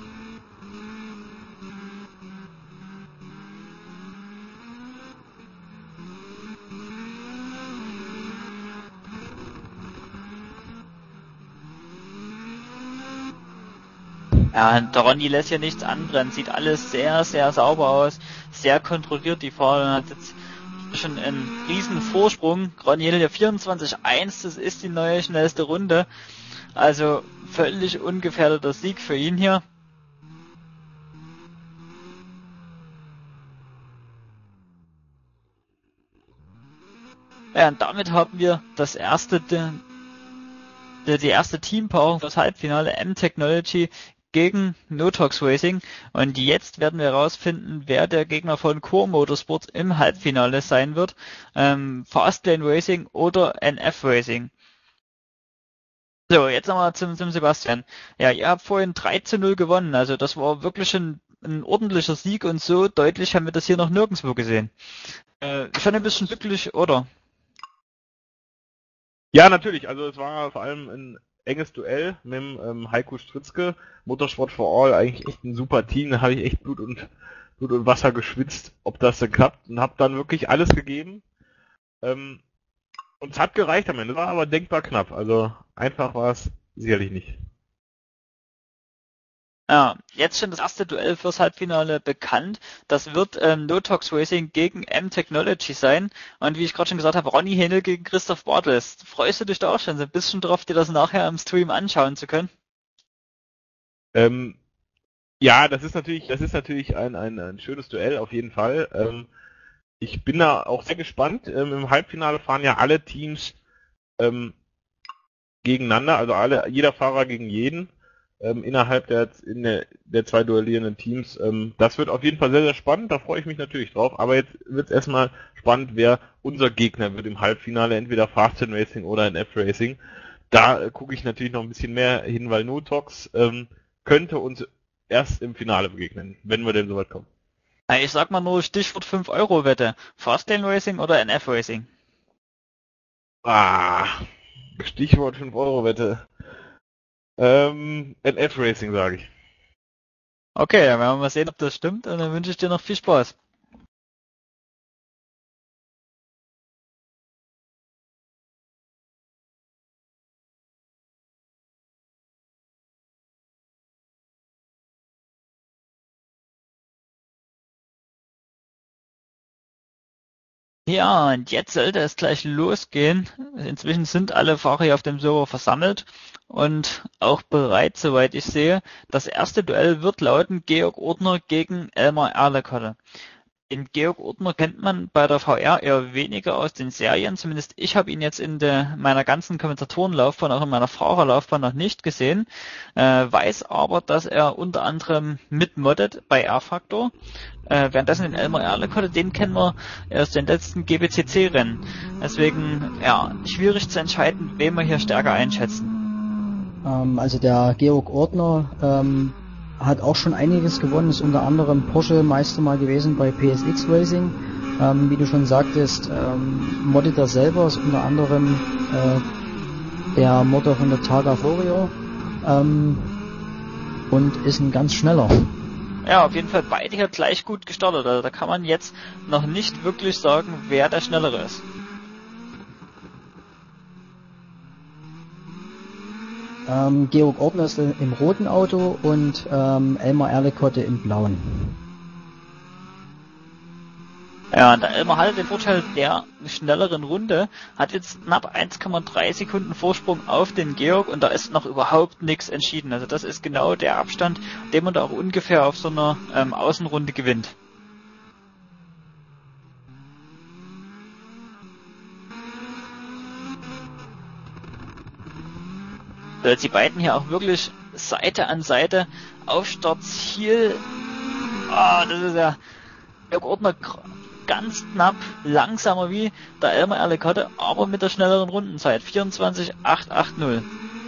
Ja, der Ronny lässt hier nichts anbrennen, sieht alles sehr, sehr sauber aus, sehr kontrolliert die Fahrt und hat jetzt schon einen riesen Vorsprung. Ronny Henel der vierundzwanzig Komma eins, das ist die neue schnellste Runde, also völlig ungefährdeter Sieg für ihn hier. Ja, und damit haben wir das erste die, die erste Teampaarung fürs Halbfinale M-Technology gegen Notox Racing. Und jetzt werden wir herausfinden, wer der Gegner von Core Motorsports im Halbfinale sein wird. Ähm, Fastlane Racing oder N F Racing. So, jetzt nochmal zum, zum Sebastian. Ja, ihr habt vorhin drei zu null gewonnen. Also das war wirklich ein, ein ordentlicher Sieg und so deutlich haben wir das hier noch nirgendwo gesehen. Äh, schon ein bisschen glücklich, oder? Ja, natürlich. Also es war vor allem ein enges Duell mit dem ähm, Heiko Stritzke. Motorsport for All, eigentlich echt ein super Team. Da habe ich echt Blut und Blut und Wasser geschwitzt, ob das denn klappt. Und habe dann wirklich alles gegeben. Ähm, und es hat gereicht am Ende. War aber denkbar knapp. Also einfach war es sicherlich nicht. Ja, jetzt schon das erste Duell fürs Halbfinale bekannt. Das wird ähm, Notox Racing gegen M-Technology sein. Und wie ich gerade schon gesagt habe, Ronny Henel gegen Christoph Bartels. Freust du dich da auch schon so ein bisschen drauf, dir das nachher im Stream anschauen zu können? Ähm, ja, das ist natürlich, das ist natürlich ein, ein, ein schönes Duell, auf jeden Fall. Ähm, ich bin da auch sehr gespannt. Ähm, Im Halbfinale fahren ja alle Teams ähm, gegeneinander, also alle, jeder Fahrer gegen jeden. Ähm, innerhalb der, in der, der zwei duellierenden Teams. Ähm, das wird auf jeden Fall sehr, sehr spannend, da freue ich mich natürlich drauf. Aber jetzt wird es erstmal spannend, wer unser Gegner wird im Halbfinale, entweder Fastlane Racing oder N F Racing. Da äh, gucke ich natürlich noch ein bisschen mehr hin, weil Notox ähm, könnte uns erst im Finale begegnen, wenn wir denn soweit kommen. Ja, ich sag mal nur Stichwort fünf Euro Wette. Fastlane Racing oder N F Racing? Ah, Stichwort fünf Euro Wette. Ähm, N F Racing, sage ich. Okay, dann werden wir mal sehen, ob das stimmt und dann wünsche ich dir noch viel Spaß. Ja, und jetzt sollte es gleich losgehen. Inzwischen sind alle Fahrer hier auf dem Server versammelt und auch bereit, soweit ich sehe. Das erste Duell wird lauten Georg Ortner gegen Elmar Erlekotte. Den Georg Ortner kennt man bei der V R eher weniger aus den Serien. Zumindest ich habe ihn jetzt in der, meiner ganzen Kommentatorenlaufbahn, auch in meiner Fahrerlaufbahn noch nicht gesehen. Äh, weiß aber, dass er unter anderem mitmoddet bei R-Factor. Äh, währenddessen den Elmar Erlekotte, den kennen wir aus den letzten G B C C-Rennen. Deswegen, ja, schwierig zu entscheiden, wen wir hier stärker einschätzen. Ähm, also der Georg Ortner ähm, hat auch schon einiges gewonnen, ist unter anderem Porsche-Meister mal gewesen bei P S X Racing. Ähm, wie du schon sagtest, ähm, moddet er selber, ist unter anderem äh, der Modder von der Targa Florio ähm, und ist ein ganz schneller. Ja, auf jeden Fall beide hier gleich gut gestartet. Also da kann man jetzt noch nicht wirklich sagen, wer der Schnellere ist. Ähm, Georg Ortner ist im roten Auto und ähm, Elmar Erlekotte im blauen. Ja, und der Elmar hatte den Vorteil der schnelleren Runde, hat jetzt knapp eins Komma drei Sekunden Vorsprung auf den Georg und da ist noch überhaupt nichts entschieden. Also das ist genau der Abstand, den man da auch ungefähr auf so einer ähm, Außenrunde gewinnt. So, jetzt die beiden hier auch wirklich Seite an Seite auf Startziel. Ah, das ist ja Georg Ortner ganz knapp langsamer wie der Elmar Erlekotte, aber mit der schnelleren Rundenzeit. vierundzwanzig Komma achthundertachtzig.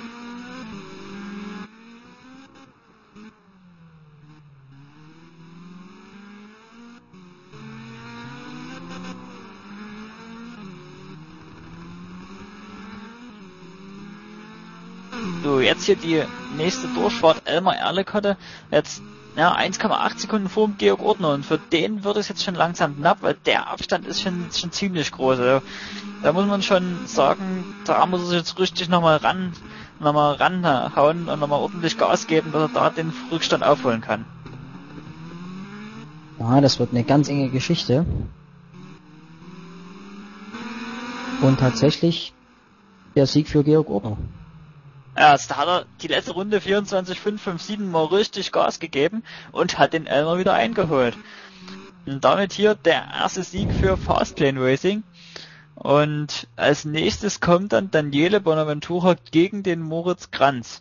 So, jetzt hier die nächste Durchfahrt. Elmar Erlekotte jetzt ja, eins Komma acht Sekunden vor dem Georg Ortner und für den wird es jetzt schon langsam knapp, weil der Abstand ist schon, schon ziemlich groß. Also, da muss man schon sagen, da muss er sich jetzt richtig nochmal ran, nochmal ranhauen und nochmal ordentlich Gas geben, dass er da den Rückstand aufholen kann. Ja, das wird eine ganz enge Geschichte. Und tatsächlich der Sieg für Georg Ortner. Ja, also da hat er die letzte Runde vierundzwanzig Komma fünfhundertfünfundfünfzig mal richtig Gas gegeben und hat den Elmar wieder eingeholt. Und damit hier der erste Sieg für Fastlane Racing. Und als nächstes kommt dann Daniele Bonaventura gegen den Moritz Kranz.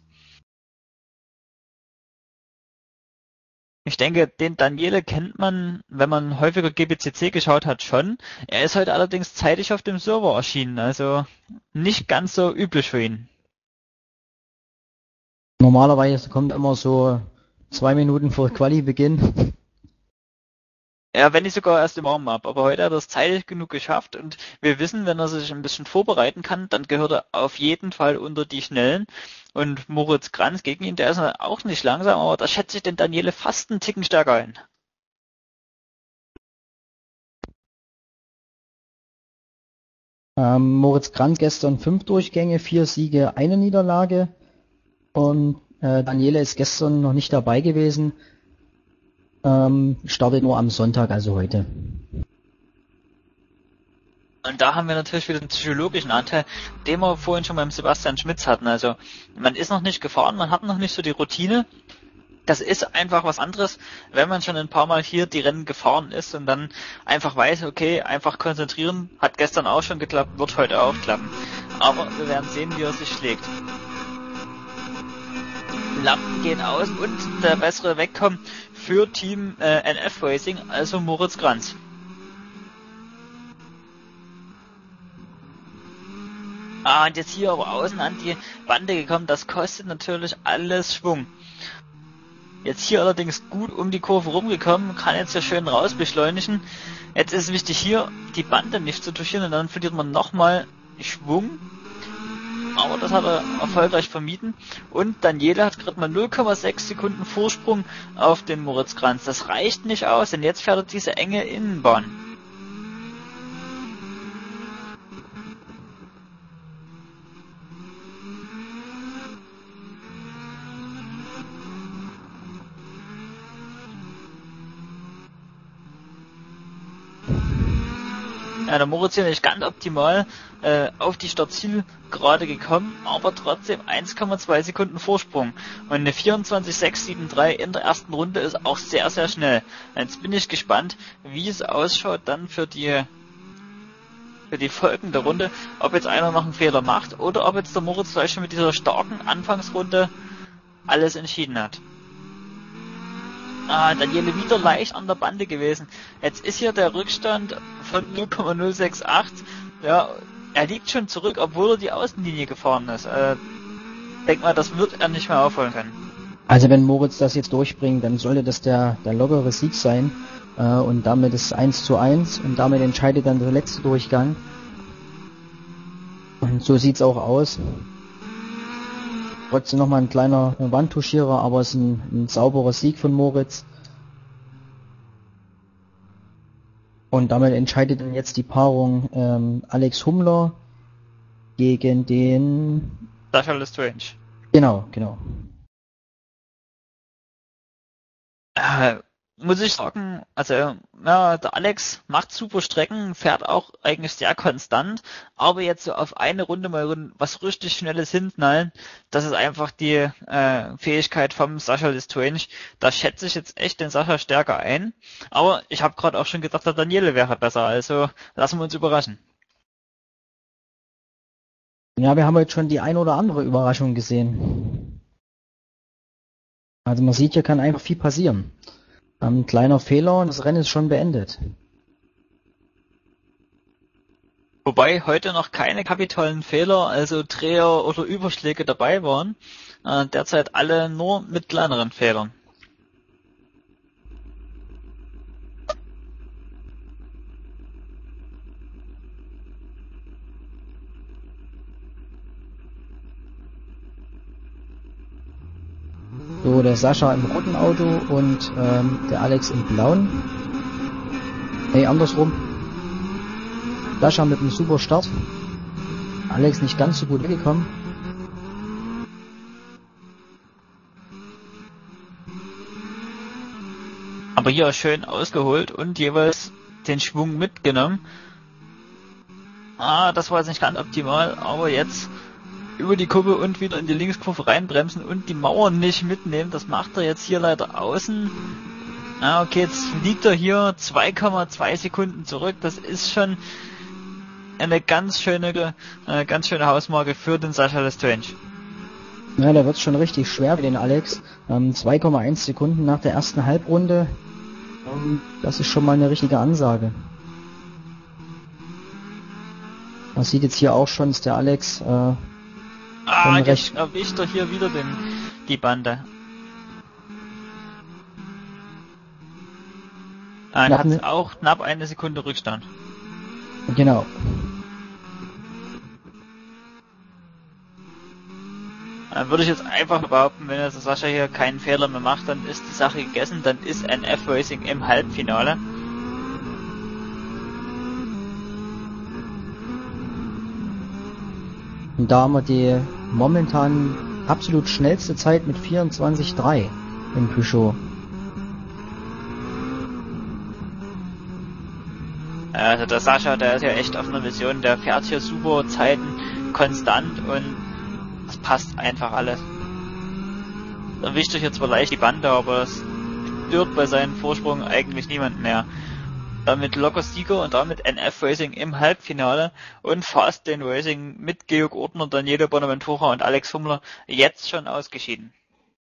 Ich denke, den Daniele kennt man, wenn man häufiger G B C C geschaut hat, schon. Er ist heute allerdings zeitig auf dem Server erschienen, also nicht ganz so üblich für ihn. Normalerweise kommt immer so zwei Minuten vor Quali-Beginn. Ja, wenn nicht sogar erst im Warm-up, aber heute hat er es zeitig genug geschafft und wir wissen, wenn er sich ein bisschen vorbereiten kann, dann gehört er auf jeden Fall unter die Schnellen. Und Moritz Kranz gegen ihn, der ist auch nicht langsam, aber da schätze ich den Daniele fast einen Ticken stärker ein. Ähm, Moritz Kranz gestern fünf Durchgänge, vier Siege, eine Niederlage. Und äh, Daniele ist gestern noch nicht dabei gewesen. Ähm, startet nur am Sonntag, also heute. Und da haben wir natürlich wieder den psychologischen Anteil, den wir vorhin schon beim Sebastian Schmitz hatten. Also man ist noch nicht gefahren, man hat noch nicht so die Routine. Das ist einfach was anderes, wenn man schon ein paar Mal hier die Rennen gefahren ist und dann einfach weiß, okay, einfach konzentrieren, hat gestern auch schon geklappt, wird heute auch klappen. Aber wir werden sehen, wie er sich schlägt. Lampen gehen aus und der bessere Wegkommen für Team äh, N F Racing, also Moritz Kranz. Ah, und jetzt hier aber außen an die Bande gekommen, das kostet natürlich alles Schwung. Jetzt hier allerdings gut um die Kurve rumgekommen, kann jetzt ja schön raus beschleunigen. Jetzt ist es wichtig hier, die Bande nicht zu touchieren und dann verliert man nochmal Schwung. Aber das hat er erfolgreich vermieden. Und Daniele hat gerade mal null Komma sechs Sekunden Vorsprung auf den Moritz Kranz. Das reicht nicht aus, denn jetzt fährt er diese enge Innenbahn. Ja, der Moritz hier nicht ganz optimal äh, auf die Startzielgerade gekommen, aber trotzdem eins Komma zwei Sekunden Vorsprung. Und eine vierundzwanzig sechs sieben drei in der ersten Runde ist auch sehr, sehr schnell. Jetzt bin ich gespannt, wie es ausschaut dann für die für die folgende Runde, ob jetzt einer noch einen Fehler macht oder ob jetzt der Moritz vielleicht schon mit dieser starken Anfangsrunde alles entschieden hat. Ah, Daniele wieder leicht an der Bande gewesen. Jetzt ist hier der Rückstand von null Komma null sechs acht. Ja, er liegt schon zurück, obwohl er die Außenlinie gefahren ist. Äh, denk mal, das wird er nicht mehr aufholen können. Also wenn Moritz das jetzt durchbringt, dann sollte das der, der lockere Sieg sein. Äh, und damit ist eins zu eins und damit entscheidet dann der letzte Durchgang. Und so sieht's auch aus. Trotzdem nochmal ein kleiner Wandtuschierer, aber es ist ein, ein sauberer Sieg von Moritz. Und damit entscheidet dann jetzt die Paarung ähm, Alex Humler gegen den... Sascha Lestrange. Genau, genau. Äh, muss ich sagen, also ja, der Alex macht super Strecken, fährt auch eigentlich sehr konstant, aber jetzt so auf eine Runde mal was richtig Schnelles hinknallen, das ist einfach die äh, Fähigkeit vom Sascha Lestrange. Da schätze ich jetzt echt den Sascha stärker ein, aber ich habe gerade auch schon gedacht, der Daniele wäre besser, also lassen wir uns überraschen. Ja, wir haben jetzt schon die ein oder andere Überraschung gesehen. Also man sieht, hier kann einfach viel passieren. Ein kleiner Fehler und das Rennen ist schon beendet. Wobei heute noch keine kapitalen Fehler, also Dreher oder Überschläge dabei waren. Äh, derzeit alle nur mit kleineren Fehlern. So, der Sascha im roten Auto und ähm, der Alex im blauen. Nee, andersrum. Sascha mit einem super Start. Alex nicht ganz so gut weggekommen. Aber hier schön ausgeholt und jeweils den Schwung mitgenommen. Ah, das war jetzt nicht ganz optimal, aber jetzt über die Kuppe und wieder in die Linkskurve reinbremsen und die Mauern nicht mitnehmen. Das macht er jetzt hier leider außen. Ah, okay, jetzt liegt er hier zwei Komma zwei Sekunden zurück. Das ist schon eine ganz schöne, äh, ganz schöne Hausmarke für den Sascha Lestrange. Ja, da wird's schon richtig schwer für den Alex. Ähm, zwei Komma eins Sekunden nach der ersten Halbrunde. Ähm, das ist schon mal eine richtige Ansage. Man sieht jetzt hier auch schon, dass der Alex äh, Ah, schon jetzt recht... erwischt er hier wieder den, die Bande. Er Knapp hat ne- auch knapp eine Sekunde Rückstand. Genau. Dann würde ich jetzt einfach behaupten, wenn jetzt Sascha hier keinen Fehler mehr macht, dann ist die Sache gegessen, dann ist N F Racing im Halbfinale. Und da haben wir die momentan absolut schnellste Zeit mit vierundzwanzig Komma drei im Peugeot. Also der Sascha, der ist ja echt auf einer Mission, der fährt hier super Zeiten konstant und das passt einfach alles. Erwischt euch jetzt zwar leicht die Bande, aber es stört bei seinem Vorsprung eigentlich niemand mehr. Damit locker Sieger und damit N F Racing im Halbfinale und Fast Lane Racing mit Georg Ortner, Daniele Bonaventura und Alex Hummler jetzt schon ausgeschieden.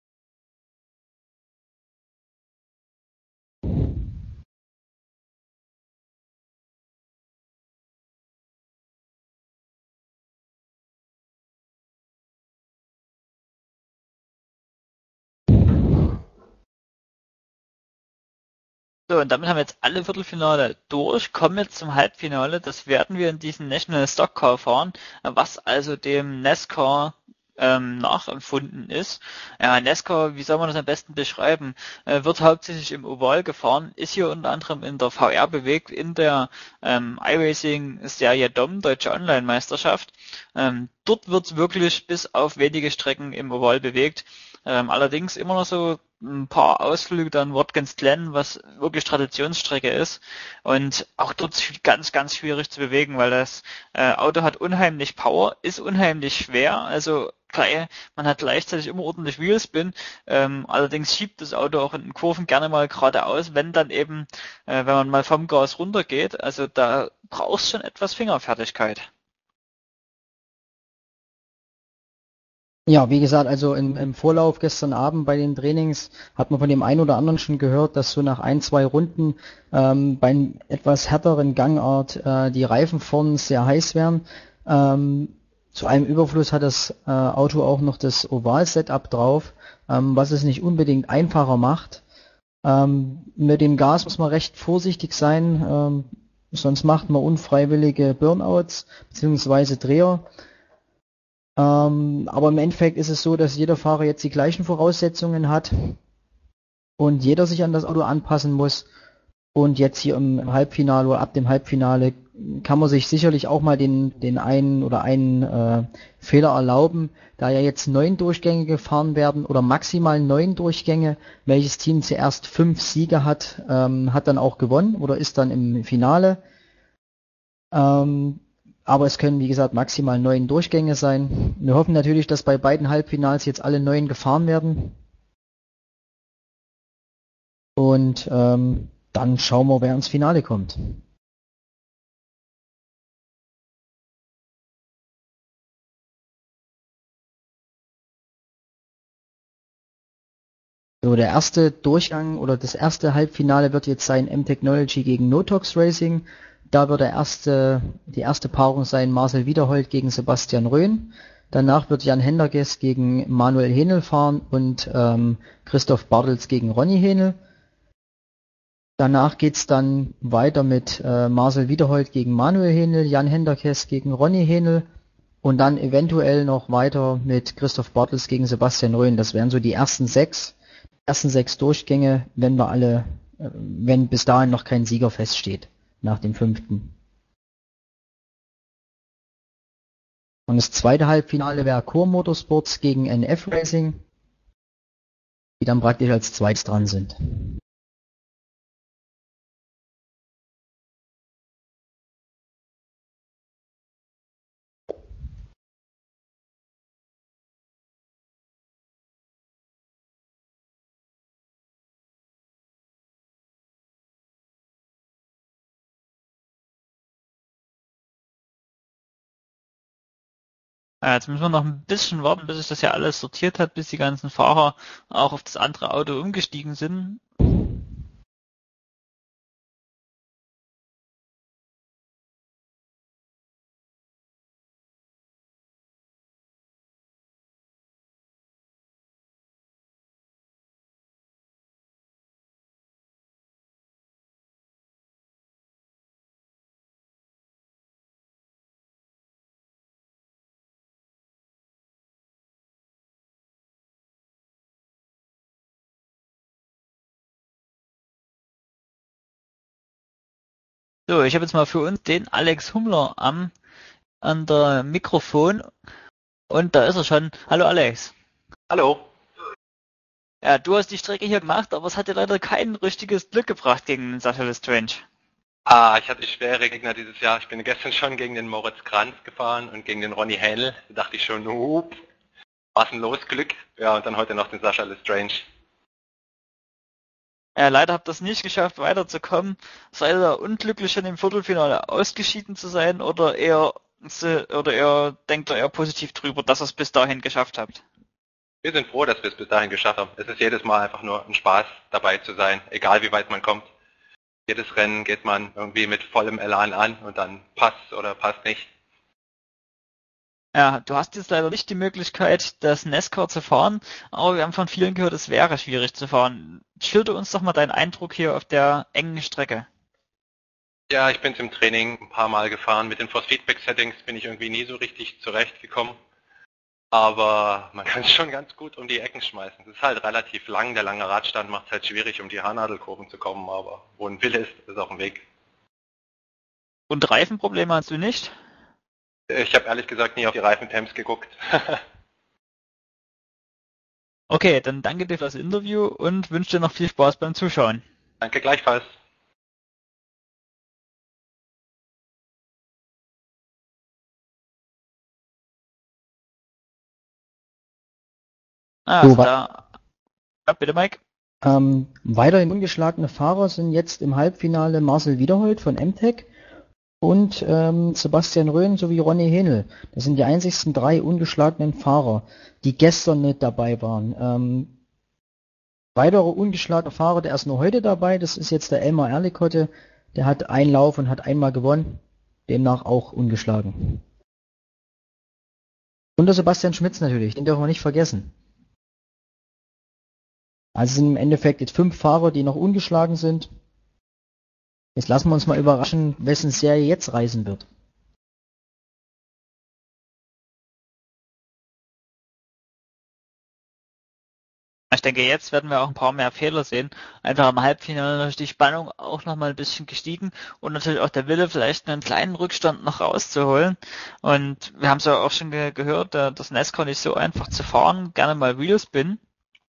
So, und damit haben wir jetzt alle Viertelfinale durch, kommen jetzt zum Halbfinale. Das werden wir in diesem National Stock Car fahren, was also dem NASCAR ähm, nachempfunden ist. Ja, NASCAR, wie soll man das am besten beschreiben? Äh, wird hauptsächlich im Oval gefahren, ist hier unter anderem in der V R bewegt, in der ähm, iRacing-Serie D O M, Deutsche Online-Meisterschaft. Ähm, dort wird wirklich bis auf wenige Strecken im Oval bewegt. Ähm, allerdings immer noch so ein paar Ausflüge dann Watkins Glen, was wirklich Traditionsstrecke ist. Und auch dort ist ganz, ganz schwierig zu bewegen, weil das äh, Auto hat unheimlich Power, ist unheimlich schwer, also gleich, man hat gleichzeitig immer ordentlich Wheelspin. Ähm, allerdings schiebt das Auto auch in den Kurven gerne mal geradeaus, wenn dann eben, äh, wenn man mal vom Gas runtergeht. Also da brauchst schon etwas Fingerfertigkeit. Ja, wie gesagt, also im, im Vorlauf gestern Abend bei den Trainings hat man von dem einen oder anderen schon gehört, dass so nach ein, zwei Runden ähm, bei einem etwas härteren Gangart äh, die Reifen vorn sehr heiß wären. Ähm, zu einem Überfluss hat das äh, Auto auch noch das Oval-Setup drauf, ähm, was es nicht unbedingt einfacher macht. Ähm, mit dem Gas muss man recht vorsichtig sein, ähm, sonst macht man unfreiwillige Burnouts bzw. Dreher. Ähm, aber im Endeffekt ist es so, dass jeder Fahrer jetzt die gleichen Voraussetzungen hat und jeder sich an das Auto anpassen muss. Und jetzt hier im Halbfinale oder ab dem Halbfinale kann man sich sicherlich auch mal den, den einen oder einen äh, Fehler erlauben, da ja jetzt neun Durchgänge gefahren werden oder maximal neun Durchgänge. Welches Team zuerst fünf Siege hat, ähm, hat dann auch gewonnen oder ist dann im Finale. Ähm, aber es können, wie gesagt, maximal neun Durchgänge sein. Wir hoffen natürlich, dass bei beiden Halbfinals jetzt alle neun gefahren werden. Und ähm, dann schauen wir, wer ins Finale kommt. So, der erste Durchgang oder das erste Halbfinale wird jetzt sein M-Technology gegen Notox Racing. Da wird der erste, die erste Paarung sein Marcel Wiederhold gegen Sebastian Röhn. Danach wird Jan Henderges gegen Manuel Henel fahren und ähm, Christoph Bartels gegen Ronny Henel. Danach geht's dann weiter mit äh, Marcel Wiederhold gegen Manuel Henel, Jan Henderkes gegen Ronny Henel und dann eventuell noch weiter mit Christoph Bartels gegen Sebastian Röhn. Das wären so die ersten sechs, ersten sechs Durchgänge, wenn wir alle, äh, wenn bis dahin noch kein Sieger feststeht nach dem fünften. Und das zweite Halbfinale wäre Core Motorsports gegen N F Racing, die dann praktisch als zweites dran sind. Ja, jetzt müssen wir noch ein bisschen warten, bis sich das ja alles sortiert hat, bis die ganzen Fahrer auch auf das andere Auto umgestiegen sind. So, ich habe jetzt mal für uns den Alex Humler am an der Mikrofon und da ist er schon. Hallo Alex. Hallo. Ja, du hast die Strecke hier gemacht, aber es hat dir leider kein richtiges Glück gebracht gegen den Sascha Lestrange. Ah, ich hatte schwere Gegner dieses Jahr. Ich bin gestern schon gegen den Moritz Kranz gefahren und gegen den Ronny Hähnel. Da dachte ich schon, up, was ein los Glück. Ja, und dann heute noch den Sascha Lestrange. Ja, leider habt ihr es nicht geschafft, weiterzukommen. Seid ihr unglücklich schon im Viertelfinale ausgeschieden zu sein oder eher oder eher denkt ihr eher positiv drüber, dass ihr es bis dahin geschafft habt? Wir sind froh, dass wir es bis dahin geschafft haben. Es ist jedes Mal einfach nur ein Spaß, dabei zu sein, egal wie weit man kommt. Jedes Rennen geht man irgendwie mit vollem Elan an und dann passt oder passt nicht. Ja, du hast jetzt leider nicht die Möglichkeit, das NASCAR zu fahren, aber wir haben von vielen gehört, es wäre schwierig zu fahren. Schilder uns doch mal deinen Eindruck hier auf der engen Strecke. Ja, ich bin im Training ein paar Mal gefahren. Mit den Force-Feedback-Settings bin ich irgendwie nie so richtig zurechtgekommen. Aber man kann es schon ganz gut um die Ecken schmeißen. Es ist halt relativ lang, der lange Radstand macht es halt schwierig, um die Haarnadelkurven zu kommen, aber wo ein Wille ist, ist auch ein Weg. Und Reifenprobleme hast du nicht? Ich habe ehrlich gesagt nie auf die Reifentemps geguckt. Okay, dann danke dir fürs Interview und wünsche dir noch viel Spaß beim Zuschauen. Danke gleichfalls. Ah, So, also wa- da. Ja, bitte Mike. ähm, weiterhin ungeschlagene Fahrer sind jetzt im Halbfinale Marcel Wiederhold von M Tech und ähm, Sebastian Röhn sowie Ronny Hähnel. Das sind die einzigsten drei ungeschlagenen Fahrer, die gestern nicht dabei waren. Ähm, weiterer ungeschlagener Fahrer, der ist nur heute dabei, das ist jetzt der Elmar Erlikotte. Der hat einen Lauf und hat einmal gewonnen, demnach auch ungeschlagen. Und der Sebastian Schmitz natürlich, den dürfen wir nicht vergessen. Also es sind im Endeffekt jetzt fünf Fahrer, die noch ungeschlagen sind. Jetzt lassen wir uns mal überraschen, wessen Serie jetzt reisen wird. Ich denke, jetzt werden wir auch ein paar mehr Fehler sehen. Einfach im Halbfinale ist die Spannung auch nochmal ein bisschen gestiegen und natürlich auch der Wille, vielleicht einen kleinen Rückstand noch rauszuholen. Und wir haben es ja auch schon ge gehört, äh, das NASCAR nicht so einfach zu fahren, gerne mal Wheelspin.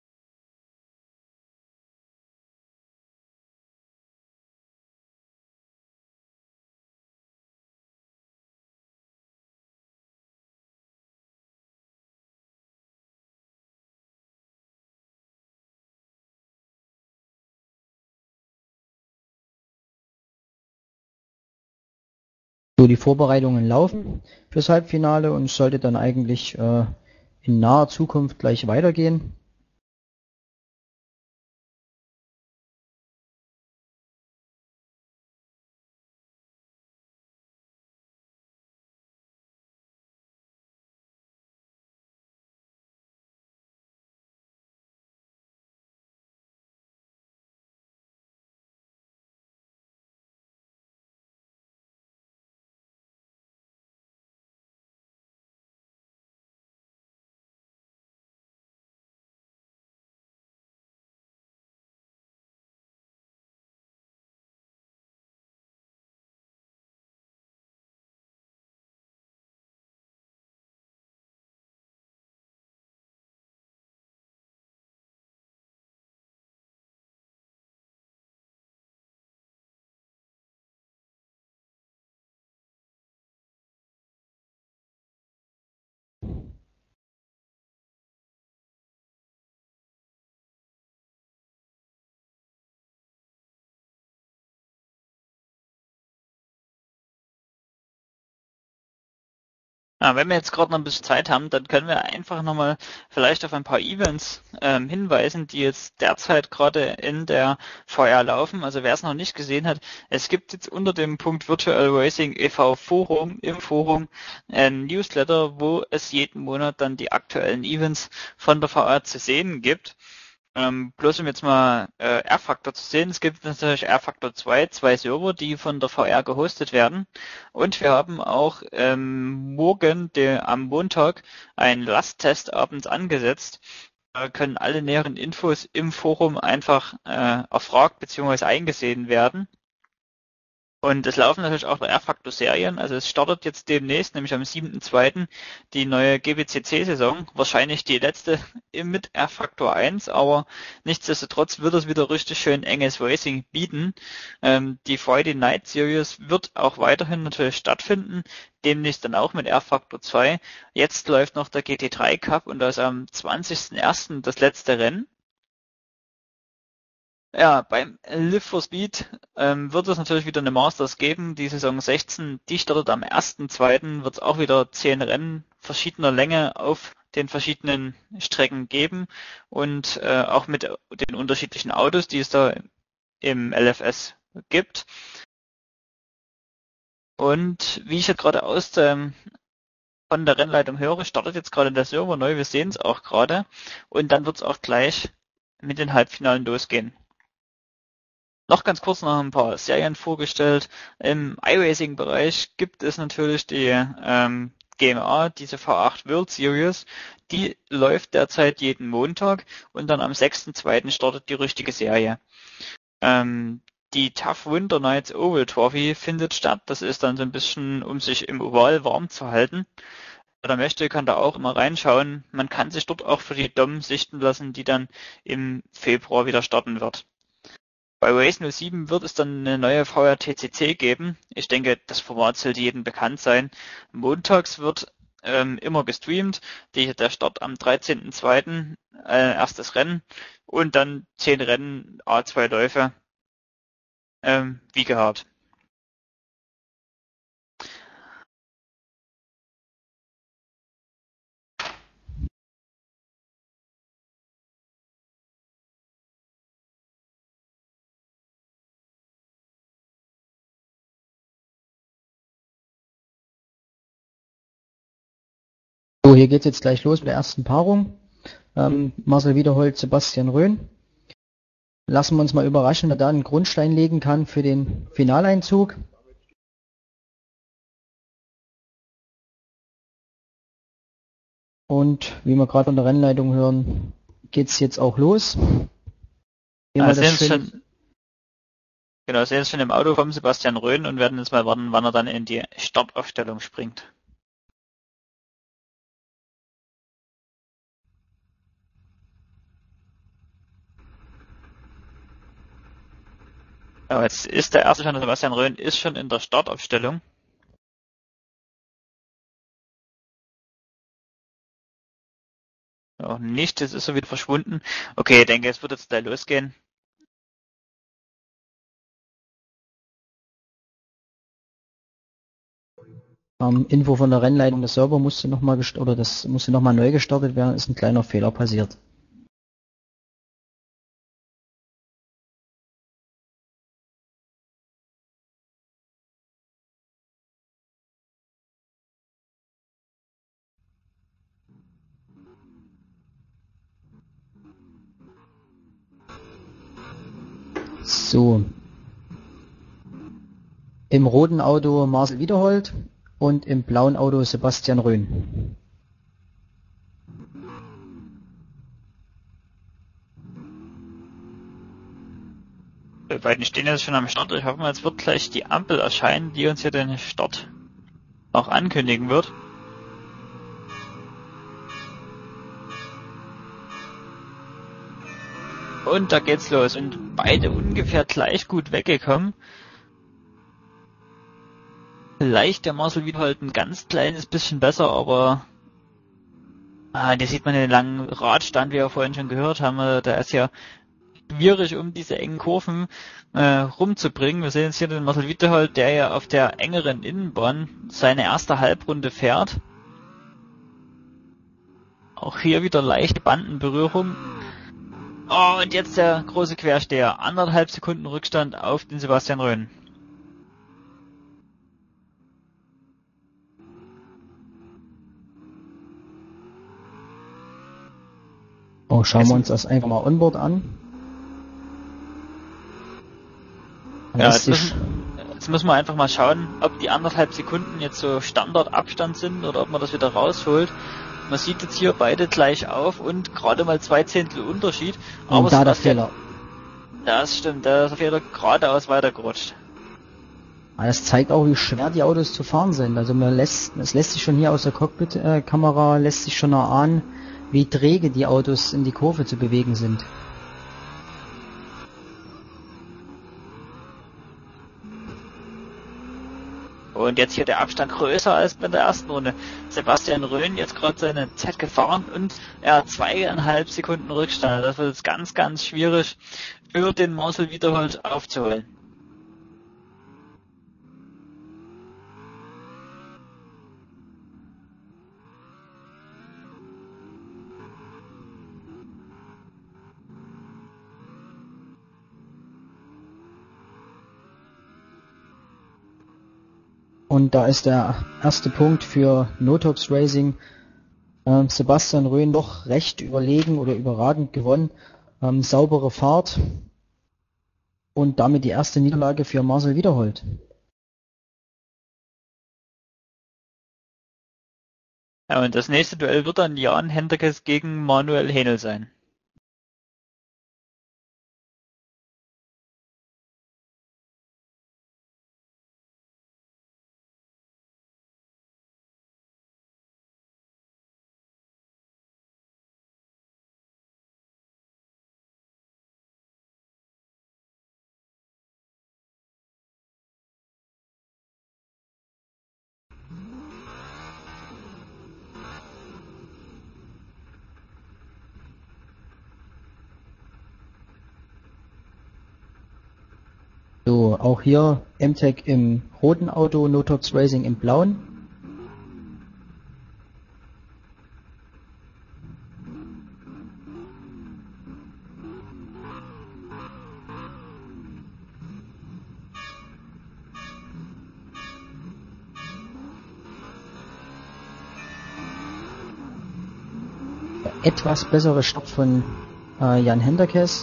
So, die Vorbereitungen laufen fürs Halbfinale und es sollte dann eigentlich äh, in naher Zukunft gleich weitergehen. Ja, wenn wir jetzt gerade noch ein bisschen Zeit haben, dann können wir einfach nochmal vielleicht auf ein paar Events ähm, hinweisen, die jetzt derzeit gerade in der V R laufen. Also wer es noch nicht gesehen hat, es gibt jetzt unter dem Punkt Virtual Racing e V Forum im Forum ein Newsletter, wo es jeden Monat dann die aktuellen Events von der V R zu sehen gibt. Ähm, bloß um jetzt mal äh, R-Factor zu sehen, es gibt natürlich R-Factor zwei, zwei Server, die von der V R gehostet werden, und wir haben auch ähm, morgen, der, am Montag, einen Lasttest abends angesetzt. Da können alle näheren Infos im Forum einfach äh, erfragt bzw. eingesehen werden. Und es laufen natürlich auch R-Factor-Serien, also es startet jetzt demnächst, nämlich am siebten zweiten die neue G W C C-Saison, wahrscheinlich die letzte mit R-Factor eins, aber nichtsdestotrotz wird es wieder richtig schön enges Racing bieten. Ähm, die Friday Night Series wird auch weiterhin natürlich stattfinden, demnächst dann auch mit R-Factor zwei. Jetzt läuft noch der G T drei Cup und da ist am zwanzigsten ersten das letzte Rennen. Ja, beim Live for Speed ähm, wird es natürlich wieder eine Masters geben. Die Saison sechzehn, die startet am ersten zweiten Wird es auch wieder zehn Rennen verschiedener Länge auf den verschiedenen Strecken geben und äh, auch mit den unterschiedlichen Autos, die es da im L F S gibt. Und wie ich jetzt gerade aus ähm, von der Rennleitung höre, startet jetzt gerade der Server neu. Wir sehen es auch gerade. Und dann wird es auch gleich mit den Halbfinalen losgehen. Noch ganz kurz noch ein paar Serien vorgestellt. Im iRacing-Bereich gibt es natürlich die ähm, G M A, diese V acht World Series. Die läuft derzeit jeden Montag und dann am sechsten zweiten startet die richtige Serie. Ähm, die Tough Winter Nights Oval Trophy findet statt. Das ist dann so ein bisschen, um sich im Oval warm zu halten. Wer möchte, kann da auch immer reinschauen. Man kann sich dort auch für die D O M sichten lassen, die dann im Februar wieder starten wird. Bei Race null sieben wird es dann eine neue V R T C C geben. Ich denke, das Format sollte jedem bekannt sein. Montags wird ähm, immer gestreamt. Die, der Start am dreizehnten zweiten Äh, erstes Rennen und dann zehn Rennen, A zwei Läufe, ähm, wie gehabt. So, hier geht's jetzt gleich los mit der ersten Paarung. Ähm, Marcel Wiederhold, Sebastian Röhn. Lassen wir uns mal überraschen, wer da einen Grundstein legen kann für den Finaleinzug. Und wie wir gerade von der Rennleitung hören, geht's jetzt auch los. Wie Ah, wir das sehen schön- schon, genau, sehen es schon im Auto vom Sebastian Röhn und werden jetzt mal warten, wann er dann in die Startaufstellung springt. Ja, jetzt ist der erste schon, der Sebastian Röhn ist schon in der Startaufstellung. Auch nicht, jetzt ist er wieder verschwunden. Okay, ich denke, es wird jetzt gleich losgehen. Ähm, Info von der Rennleitung, der Server musste nochmal gest- oder das musste nochmal neu gestartet werden, ist ein kleiner Fehler passiert. So. Im roten Auto Marcel Wiederhold und im blauen Auto Sebastian Röhn. Die beiden stehen jetzt schon am Start. Ich hoffe mal, jetzt wird gleich die Ampel erscheinen, die uns hier den Start auch ankündigen wird. Und da geht's los. Und beide ungefähr gleich gut weggekommen. Vielleicht der Marcel Wiederhold ein ganz kleines bisschen besser, aber ah, hier sieht man den langen Radstand, wie wir vorhin schon gehört haben. Da ist ja schwierig, um diese engen Kurven äh, rumzubringen. Wir sehen jetzt hier den Marcel Wiederhold, der ja auf der engeren Innenbahn seine erste Halbrunde fährt. Auch hier wieder leichte Bandenberührung. Oh, und jetzt der große Quersteher. Anderthalb Sekunden Rückstand auf den Sebastian Röhn. Oh, schauen wir uns das einfach mal onboard an. Ja, jetzt müssen, jetzt müssen wir einfach mal schauen, ob die anderthalb Sekunden jetzt so Standardabstand sind oder ob man das wieder rausholt. Man sieht jetzt hier beide gleich auf und gerade mal zwei Zehntel Unterschied. Aber und da der Fehler. Das stimmt, da ist der Fehler geradeaus weitergerutscht. Das zeigt auch, wie schwer die Autos zu fahren sind. Also man lässt, es lässt sich schon hier aus der Cockpit-Kamera, lässt sich schon erahnen, wie träge die Autos in die Kurve zu bewegen sind. Und jetzt hier der Abstand größer als bei der ersten Runde. Sebastian Röhn jetzt gerade seine Zeit gefahren und er hat zweieinhalb Sekunden Rückstand. Das wird jetzt ganz, ganz schwierig für den Marcel Wiederhold aufzuholen. Und da ist der erste Punkt für Notox Racing. Ähm, Sebastian Röhn doch recht überlegen oder überragend gewonnen. Ähm, saubere Fahrt. Und damit die erste Niederlage für Marcel Wiederhold. Ja, und das nächste Duell wird dann Jan Hendrikes gegen Manuel Henel sein. So, auch hier M TEC im roten Auto, Notox Racing im blauen. Etwas bessere Start von äh, Jan Hendrikes.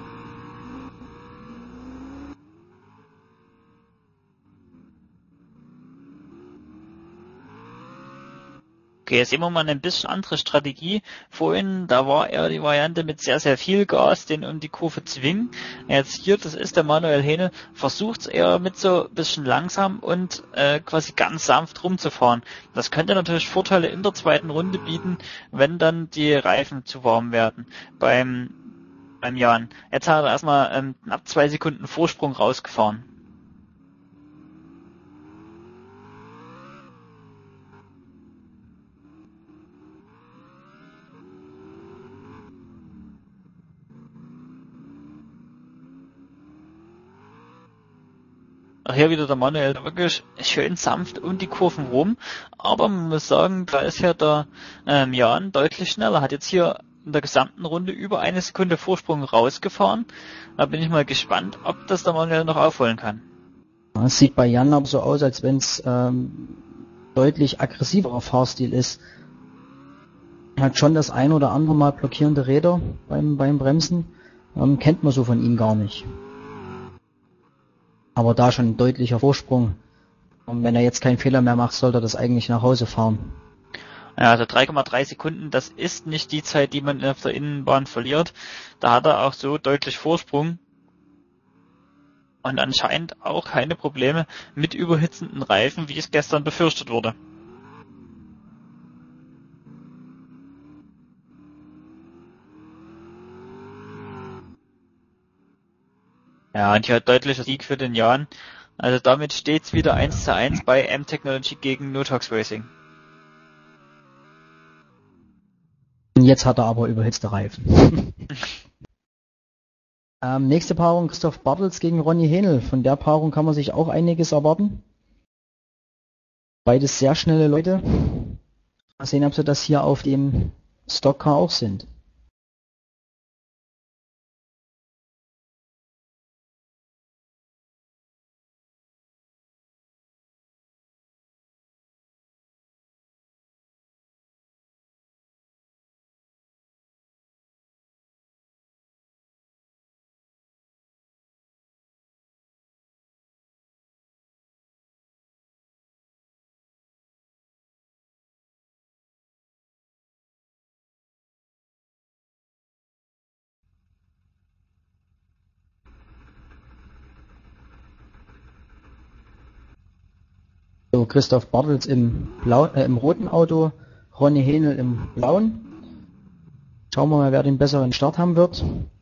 Okay, jetzt sehen wir mal eine bisschen andere Strategie. Vorhin, da war eher die Variante mit sehr, sehr viel Gas, den um die Kurve zwingen. Jetzt hier, das ist der Manuel Henel, versucht es eher mit so ein bisschen langsam und äh, quasi ganz sanft rumzufahren. Das könnte natürlich Vorteile in der zweiten Runde bieten, wenn dann die Reifen zu warm werden. Beim, beim Jan. Jetzt hat er erstmal ähm, knapp zwei Sekunden Vorsprung rausgefahren. Auch hier wieder der Manuel wirklich schön sanft um die Kurven rum, aber man muss sagen, da ist ja der ähm, Jan deutlich schneller, hat jetzt hier in der gesamten Runde über eine Sekunde Vorsprung rausgefahren. Da bin ich mal gespannt, ob das der Manuel noch aufholen kann. Es sieht bei Jan aber so aus, als wenn es ähm, deutlich aggressiverer Fahrstil ist. Hat schon das ein oder andere Mal blockierende Räder beim, beim Bremsen, ähm, kennt man so von ihm gar nicht. Aber da schon ein deutlicher Vorsprung. Und wenn er jetzt keinen Fehler mehr macht, sollte er das eigentlich nach Hause fahren. Ja, also drei Komma drei Sekunden, das ist nicht die Zeit, die man auf der Innenbahn verliert. Da hat er auch so deutlich Vorsprung. Und anscheinend auch keine Probleme mit überhitzenden Reifen, wie es gestern befürchtet wurde. Ja, und hier deutlicher Sieg für den Jan. Also damit steht's wieder eins zu eins bei M-Technology gegen Notox Racing. Jetzt hat er aber überhitzte Reifen. ähm, nächste Paarung, Christoph Bartels gegen Ronny Henel. Von der Paarung kann man sich auch einiges erwarten. Beides sehr schnelle Leute. Mal sehen, ob sie das hier auf dem Stockcar auch sind. So, Christoph Bartels im, Blau, äh, im roten Auto, Ronny Henel im blauen. Schauen wir mal, wer den besseren Start haben wird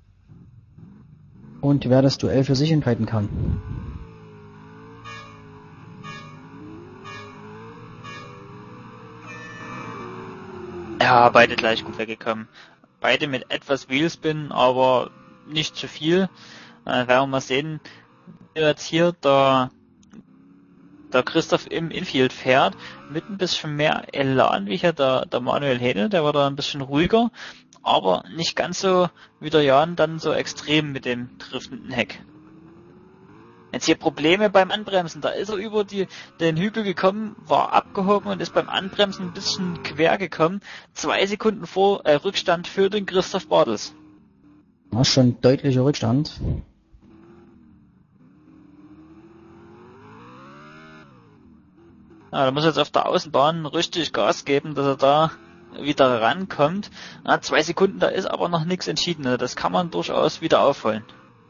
und wer das Duell für sich entscheiden kann. Ja, beide gleich gut weggekommen. Beide mit etwas Wheelspin, aber nicht zu viel. Äh, werden wir mal sehen, wie jetzt hier der, der Christoph im Infield fährt, mit ein bisschen mehr Elan wie hier der, der Manuel Henel, der war da ein bisschen ruhiger, aber nicht ganz so wie der Jan dann so extrem mit dem driftenden Heck. Jetzt hier Probleme beim Anbremsen, da ist er über die, den Hügel gekommen, war abgehoben und ist beim Anbremsen ein bisschen quer gekommen. Zwei Sekunden vor äh, Rückstand für den Christoph Bartels. War schon deutlicher Rückstand. Ja, da muss er jetzt auf der Außenbahn richtig Gas geben, dass er da wieder rankommt. Ja, zwei Sekunden, da ist aber noch nichts entschieden. Also das kann man durchaus wieder aufholen.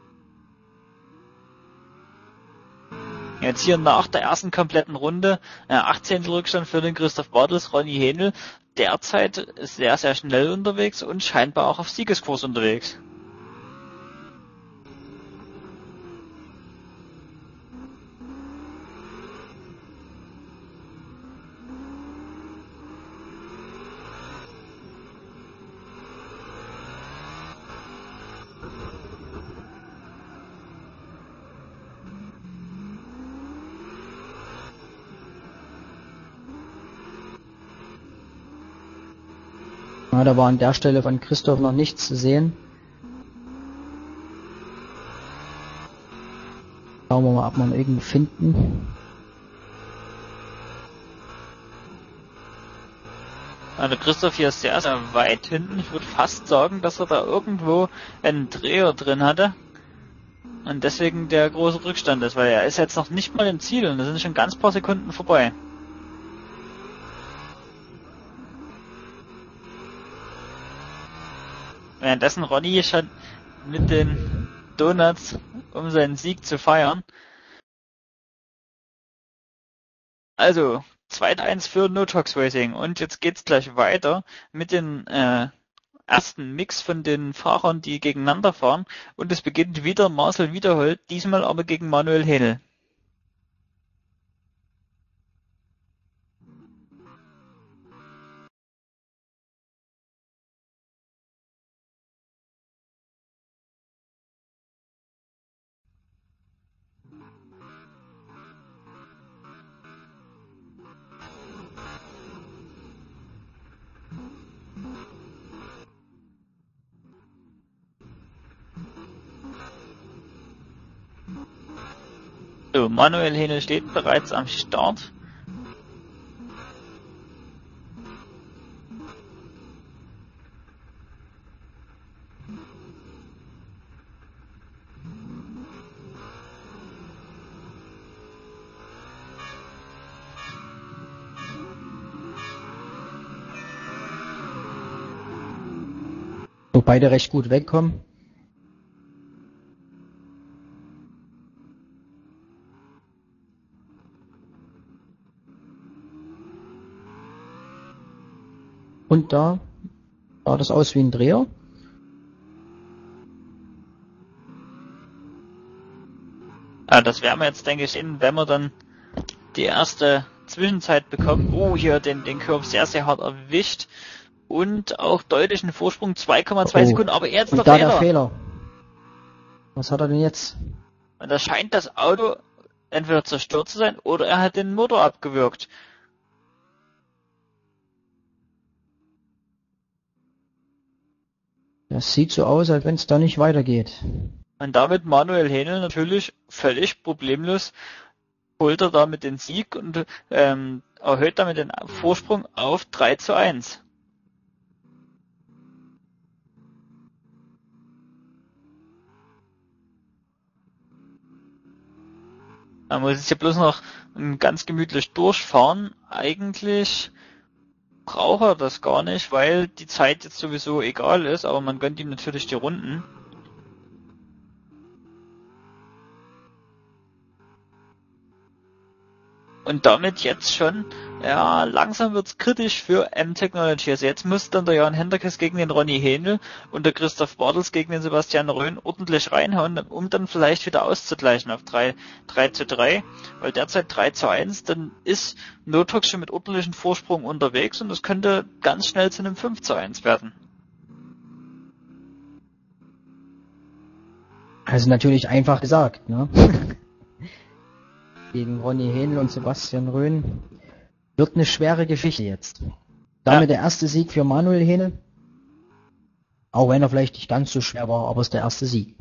Jetzt hier nach der ersten kompletten Runde, äh, achtzehntel Rückstand für den Christoph Bartels, Ronny Henel, derzeit sehr, sehr schnell unterwegs und scheinbar auch auf Siegeskurs unterwegs. Ja, da war an der Stelle von Christoph noch nichts zu sehen. Schauen wir mal, ob wir ihn irgendwie finden. Ja, der Christoph hier ist sehr, sehr weit hinten. Ich würde fast sagen, dass er da irgendwo einen Dreher drin hatte. Und deswegen der große Rückstand ist, weil er ist jetzt noch nicht mal im Ziel und da sind schon ganz paar Sekunden vorbei. Währenddessen Ronny schon mit den Donuts, um seinen Sieg zu feiern. Also, zwei eins für Notox Racing. Und jetzt geht's gleich weiter mit den äh, ersten Mix von den Fahrern, die gegeneinander fahren. Und es beginnt wieder Marcel Wiederhold, diesmal aber gegen Manuel Henel. So, Manuel Henel steht bereits am Start. Wo beide recht gut wegkommen. Und da sah das aus wie ein Dreher. Ja, das werden wir jetzt, denke ich, sehen, wenn wir dann die erste Zwischenzeit bekommen. Oh, hier den, den Curve sehr, sehr hart erwischt. Und auch deutlichen Vorsprung, zwei Komma zwei Oh. Sekunden, aber jetzt Und der da Fehler. der Fehler. Was hat er denn jetzt? Und da scheint das Auto entweder zerstört zu sein oder er hat den Motor abgewürgt. Das sieht so aus, als wenn es da nicht weitergeht. Und damit Manuel Henel natürlich völlig problemlos holt er damit den Sieg und ähm, erhöht damit den Vorsprung auf drei zu eins. Man muss jetzt hier bloß noch ganz gemütlich durchfahren. Eigentlich braucht er das gar nicht, weil die Zeit jetzt sowieso egal ist, aber man gönnt ihm natürlich die Runden. Und damit jetzt schon, ja, langsam wird's kritisch für M-Technology. Also jetzt muss dann der Jan Henderkes gegen den Ronny Henel und der Christoph Bartels gegen den Sebastian Röhn ordentlich reinhauen, um dann vielleicht wieder auszugleichen auf drei zu drei, weil derzeit drei zu eins, dann ist Notox schon mit ordentlichem Vorsprung unterwegs und das könnte ganz schnell zu einem fünf zu eins werden. Also natürlich einfach gesagt, ne? Gegen Ronny Henel und Sebastian Röhn wird eine schwere Geschichte jetzt. Damit ja. Der erste Sieg für Manuel Henel. Auch wenn er vielleicht nicht ganz so schwer war, aber es ist der erste Sieg.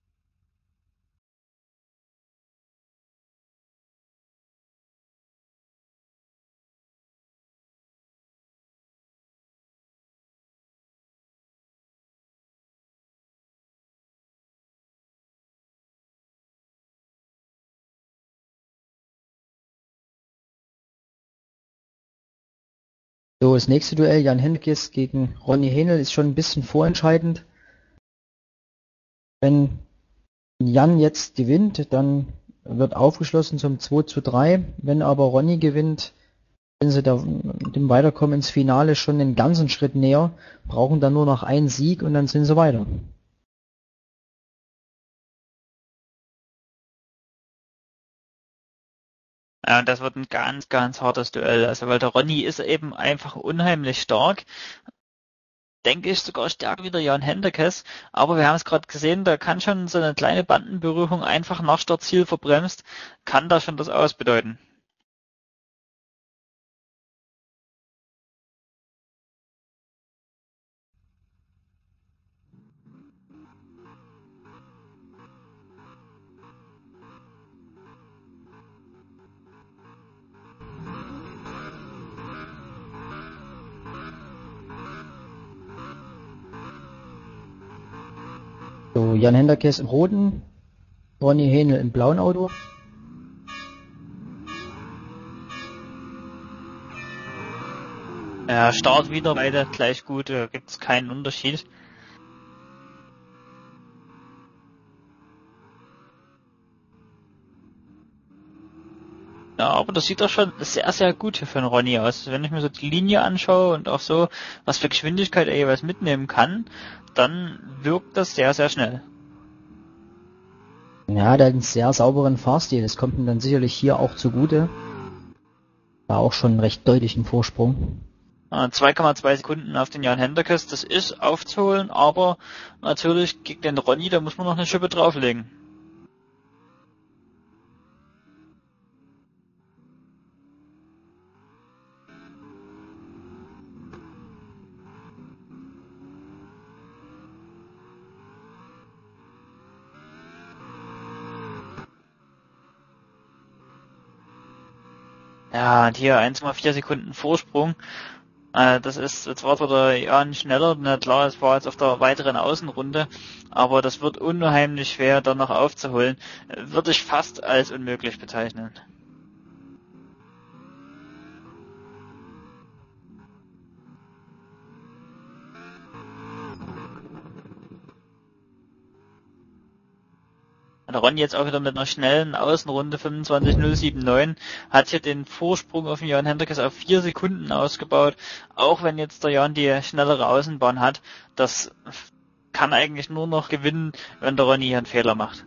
So, das nächste Duell, Jan Henderkes gegen Ronny Henel, ist schon ein bisschen vorentscheidend. Wenn Jan jetzt gewinnt, dann wird aufgeschlossen zum zwei zu drei. Wenn aber Ronny gewinnt, sind sie da, dem Weiterkommen ins Finale schon einen ganzen Schritt näher, brauchen dann nur noch einen Sieg und dann sind sie weiter. Ja, das wird ein ganz, ganz hartes Duell. Also, weil der Ronny ist eben einfach unheimlich stark. Denke ich sogar stärker wie der Jan Henderkes. Aber wir haben es gerade gesehen, da kann schon so eine kleine Bandenberührung einfach nach Startziel verbremst, kann da schon das ausbedeuten. So, Jan Henderkes im roten, Ronny Henel im blauen Auto. Ja, Start wieder beide gleich gut, da gibt es keinen Unterschied. Ja, aber das sieht doch schon sehr, sehr gut hier für den Ronny aus. Wenn ich mir so die Linie anschaue und auch so, was für Geschwindigkeit er jeweils mitnehmen kann, dann wirkt das sehr, sehr schnell. Ja, der hat einen sehr sauberen Fahrstil. Das kommt ihm dann sicherlich hier auch zugute. War auch schon einen recht deutlichen Vorsprung. zwei Komma zwei Sekunden auf den Jan Henderkes, das ist aufzuholen, aber natürlich gegen den Ronny, da muss man noch eine Schippe drauflegen. Ja, und hier eins Komma vier Sekunden Vorsprung. Äh, das ist, jetzt war der Jan schneller, na klar, es war jetzt auf der weiteren Außenrunde, aber das wird unheimlich schwer, dann noch aufzuholen. Äh, würde ich fast als unmöglich bezeichnen. Der Ronny jetzt auch wieder mit einer schnellen Außenrunde fünfundzwanzig null neunundsiebzig, hat hier den Vorsprung auf den Jan Henderkes auf vier Sekunden ausgebaut, auch wenn jetzt der Jan die schnellere Außenbahn hat. Das kann eigentlich nur noch gewinnen, wenn der Ronny hier einen Fehler macht.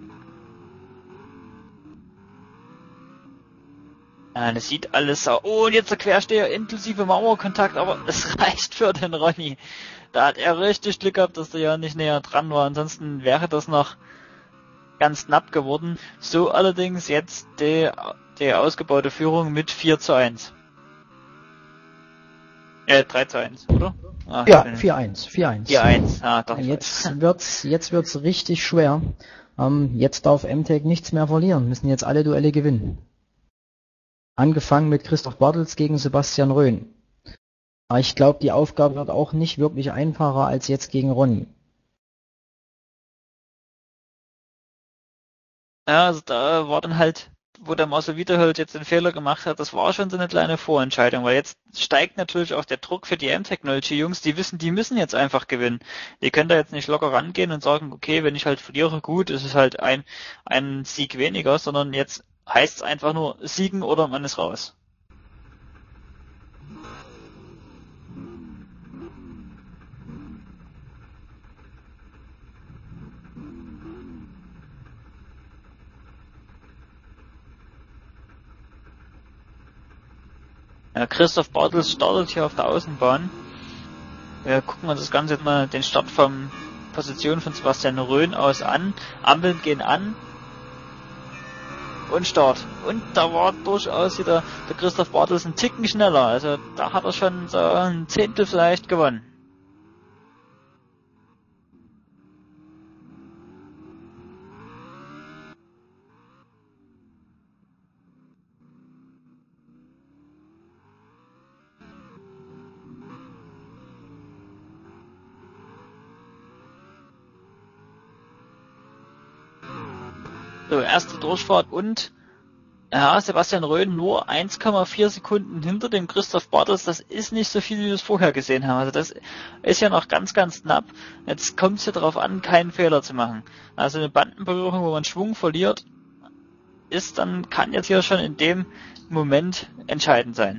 Ja, das sieht alles so. Oh, und jetzt der Quersteher, inklusive Mauerkontakt, aber es reicht für den Ronny. Da hat er richtig Glück gehabt, dass der Jan nicht näher dran war, ansonsten wäre das noch ganz knapp geworden. So allerdings jetzt die, die ausgebaute Führung mit vier zu eins. Äh, drei zu eins, oder? Ah, Ja, vier eins, vier eins. vier eins, ah, doch. Jetzt wird's, jetzt wird's richtig schwer. Ähm, jetzt darf M T E C nichts mehr verlieren, müssen jetzt alle Duelle gewinnen. Angefangen mit Christoph Bartels gegen Sebastian Röhn. Aber ich glaube, die Aufgabe wird auch nicht wirklich einfacher als jetzt gegen Ronny. Ja, also da war dann halt, wo der Marcel Wiederhold jetzt den Fehler gemacht hat, das war schon so eine kleine Vorentscheidung, weil jetzt steigt natürlich auch der Druck für die M-Technology-Jungs, die wissen, die müssen jetzt einfach gewinnen. Die können da jetzt nicht locker rangehen und sagen, okay, wenn ich halt verliere, gut, es ist halt ein, ein Sieg weniger, sondern jetzt heißt es einfach nur siegen oder man ist raus. Ja, Christoph Bartels startet hier auf der Außenbahn. Wir gucken uns das Ganze jetzt mal den Start vom Position von Sebastian Röhn aus an. Ampeln gehen an. Und Start. Und da war durchaus wieder der Christoph Bartels ein Ticken schneller. Also da hat er schon so ein Zehntel vielleicht gewonnen. So, erste Durchfahrt und ja, Sebastian Röhn nur eins Komma vier Sekunden hinter dem Christoph Bartels. Das ist nicht so viel, wie wir es vorher gesehen haben. Also das ist ja noch ganz, ganz knapp. Jetzt kommt es ja darauf an, keinen Fehler zu machen. Also eine Bandenberührung, wo man Schwung verliert, ist dann, kann jetzt hier schon in dem Moment entscheidend sein.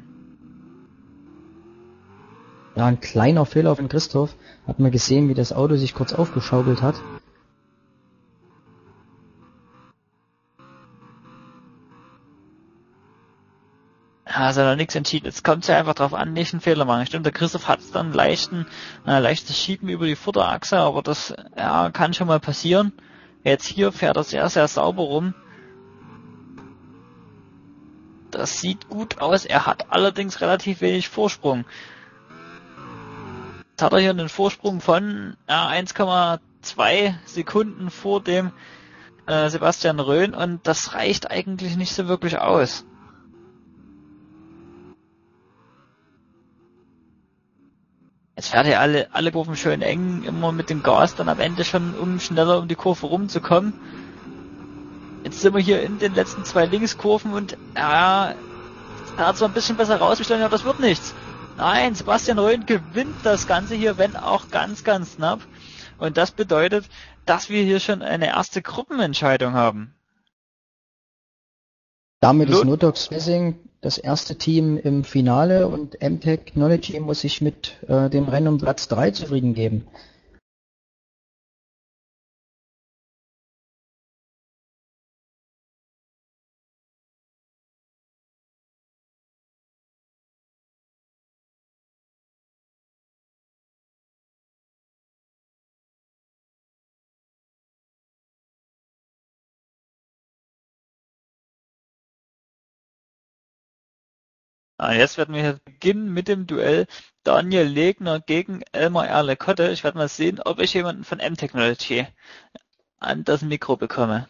Ja, ein kleiner Fehler von Christoph. Hat man gesehen, wie das Auto sich kurz aufgeschaukelt hat. Ja, also noch nichts entschieden. Jetzt kommt es ja einfach drauf an, nicht einen Fehler machen. Stimmt, der Christoph hat dann leichten, äh, leichtes Schieben über die Vorderachse, aber das ja, kann schon mal passieren. Jetzt hier fährt er sehr, sehr sauber rum. Das sieht gut aus. Er hat allerdings relativ wenig Vorsprung. Jetzt hat er hier einen Vorsprung von ja, eins Komma zwei Sekunden vor dem äh, Sebastian Röhn und das reicht eigentlich nicht so wirklich aus. Jetzt fährt er alle, alle Kurven schön eng, immer mit dem Gas dann am Ende schon, um schneller um die Kurve rumzukommen. Jetzt sind wir hier in den letzten zwei Linkskurven und ja, er hat zwar ein bisschen besser rausgestellt, aber das wird nichts. Nein, Sebastian Röhn gewinnt das Ganze hier, wenn auch ganz, ganz knapp. Und das bedeutet, dass wir hier schon eine erste Gruppenentscheidung haben. Damit ist Lot- Notox Racing das erste Team im Finale und M-Technology muss sich mit äh, dem Rennen um Platz drei zufrieden geben. Ah, jetzt werden wir hier beginnen mit dem Duell Daniel Legner gegen Elmar Erle-Kotte. Ich werde mal sehen, ob ich jemanden von M-Technology an das Mikro bekomme.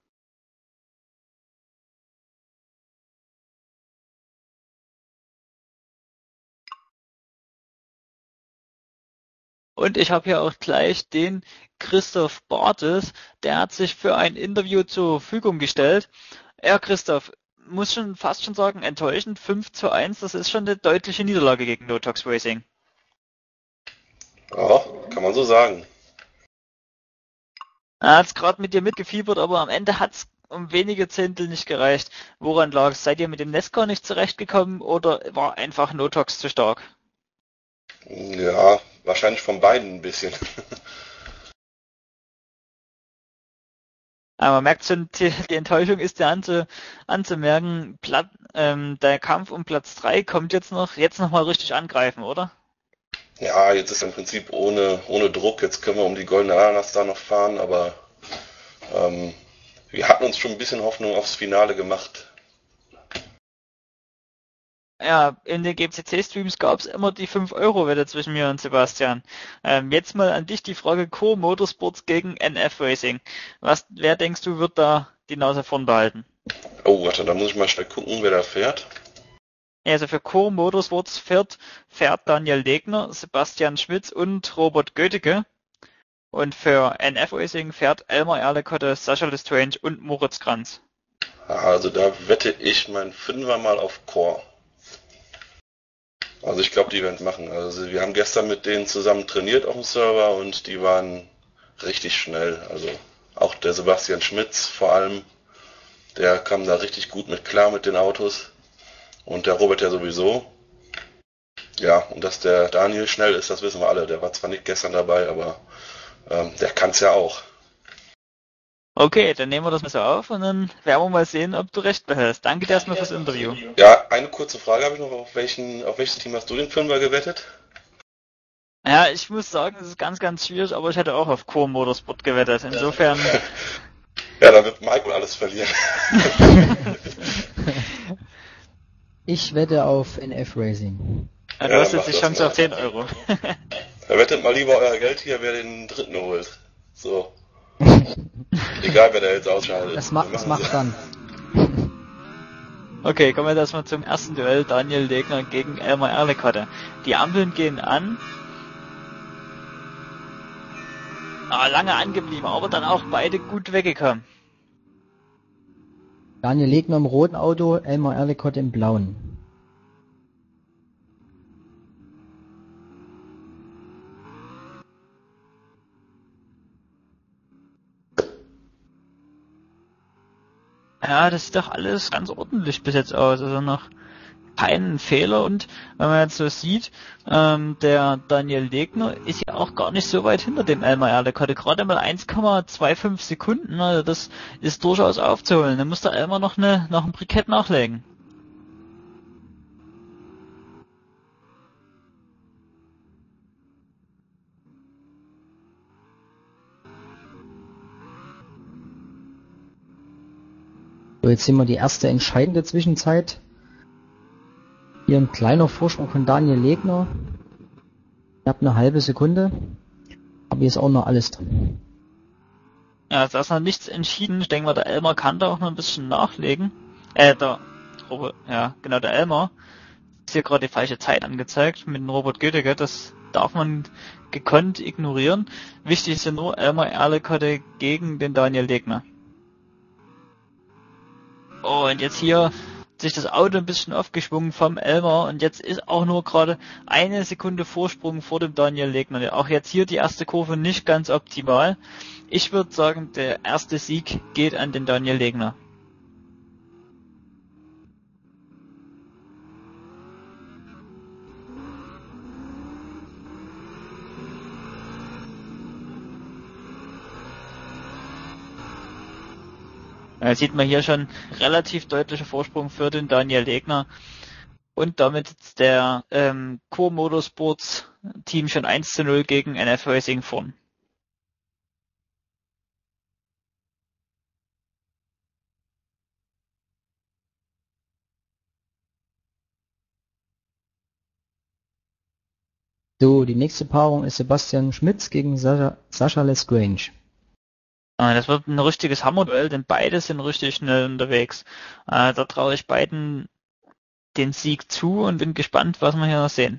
Und ich habe hier auch gleich den Christoph Bartels, der hat sich für ein Interview zur Verfügung gestellt. Ja, Christoph, muss schon fast schon sagen, enttäuschend, fünf zu eins, das ist schon eine deutliche Niederlage gegen Notox Racing. Ja, kann man so sagen. Er hat gerade mit dir mitgefiebert, aber am Ende hat's um wenige Zehntel nicht gereicht. Woran lag es? Seid ihr mit dem Nesca nicht zurechtgekommen oder war einfach Notox zu stark? Ja, wahrscheinlich von beiden ein bisschen. Aber man merkt schon, die, die Enttäuschung ist ja anzu, anzumerken. Platt, ähm, der Kampf um Platz drei kommt jetzt noch, jetzt noch mal richtig angreifen, oder? Ja, jetzt ist im Prinzip ohne, ohne Druck. Jetzt können wir um die goldene Ananas da noch fahren, aber ähm, wir hatten uns schon ein bisschen Hoffnung aufs Finale gemacht. ja, in den G C C-Streams gab es immer die fünf Euro Wette zwischen mir und Sebastian. Ähm, jetzt mal an dich die Frage Core Motorsports gegen N F Racing. Was, wer denkst du, wird da die Nase vorn behalten? Oh, warte, da muss ich mal schnell gucken, wer da fährt. Also für Core Motorsports fährt, fährt Daniel Legner, Sebastian Schmitz und Robert Gödicke. Und für N F Racing fährt Elmar Erlekotte, Sascha Lestrange und Moritz Kranz. Also da wette ich mein Fünfer mal auf Core. Also ich glaube, die werden es machen. Also wir haben gestern mit denen zusammen trainiert auf dem Server und die waren richtig schnell. Also auch der Sebastian Schmitz vor allem, der kam da richtig gut mit klar mit den Autos. Und der Robert ja sowieso. Ja, und dass der Daniel schnell ist, das wissen wir alle. Der war zwar nicht gestern dabei, aber ähm, der kann es ja auch. Okay, dann nehmen wir das mal so auf und dann werden wir mal sehen, ob du recht behältst. Danke dir erstmal fürs Interview. Ja, eine kurze Frage habe ich noch. Auf welchen, auf welches Team hast du den Fünfer gewettet? Ja, ich muss sagen, das ist ganz, ganz schwierig, aber ich hätte auch auf Core Motorsport gewettet. Insofern. Ja, da wird Mike wohl alles verlieren. Ich wette auf N F Racing. Ja, du Ja, hast dann jetzt die mach das Chance mal. auf zehn Euro. Da wettet mal lieber euer Geld hier, wer den dritten holt. So. Egal, wer da jetzt ausscheidet. Das macht, Wir das machen macht so. dann. Okay, kommen wir erstmal zum ersten Duell. Daniel Legner gegen Elmar Erlekotte. Die Ampeln gehen an. Ah, lange angeblieben, aber dann auch beide gut weggekommen. Daniel Legner im roten Auto, Elmar Erlekotte im blauen. Ja, das sieht doch alles ganz ordentlich bis jetzt aus. Also noch keinen Fehler und wenn man jetzt so sieht, ähm, der Daniel Legner ist ja auch gar nicht so weit hinter dem Elmar Erlekotte. Gerade mal eins Komma fünfundzwanzig Sekunden, also das ist durchaus aufzuholen. Dann muss der Elmar noch eine noch ein Brikett nachlegen. So, jetzt sehen wir die erste entscheidende Zwischenzeit. Hier ein kleiner Vorsprung von Daniel Legner. Knapp eine halbe Sekunde. Aber hier ist auch noch alles drin. Ja, da ist noch nichts entschieden. Ich denke mal, der Elmar kann da auch noch ein bisschen nachlegen. Äh, der Robert, ja, genau, der Elmar ist hier gerade die falsche Zeit angezeigt mit dem Robert Gödicke. Das darf man gekonnt ignorieren. Wichtig ist ja nur Elmar Erlekotte gegen den Daniel Legner. Oh, und jetzt hier sich das Auto ein bisschen aufgeschwungen vom Elmar und jetzt ist auch nur gerade eine Sekunde Vorsprung vor dem Daniel Legner. Auch jetzt hier die erste Kurve nicht ganz optimal. Ich würde sagen, der erste Sieg geht an den Daniel Legner. Da sieht man hier schon relativ deutlicher Vorsprung für den Daniel Legner und damit ist der ähm, Core Motorsports Team schon eins zu null gegen N F Racing vorn. So, die nächste Paarung ist Sebastian Schmitz gegen Sascha, Sascha Lestrange. Das wird ein richtiges Hammerduell, denn beide sind richtig schnell unterwegs. Äh, da traue ich beiden den Sieg zu und bin gespannt, was wir hier noch sehen.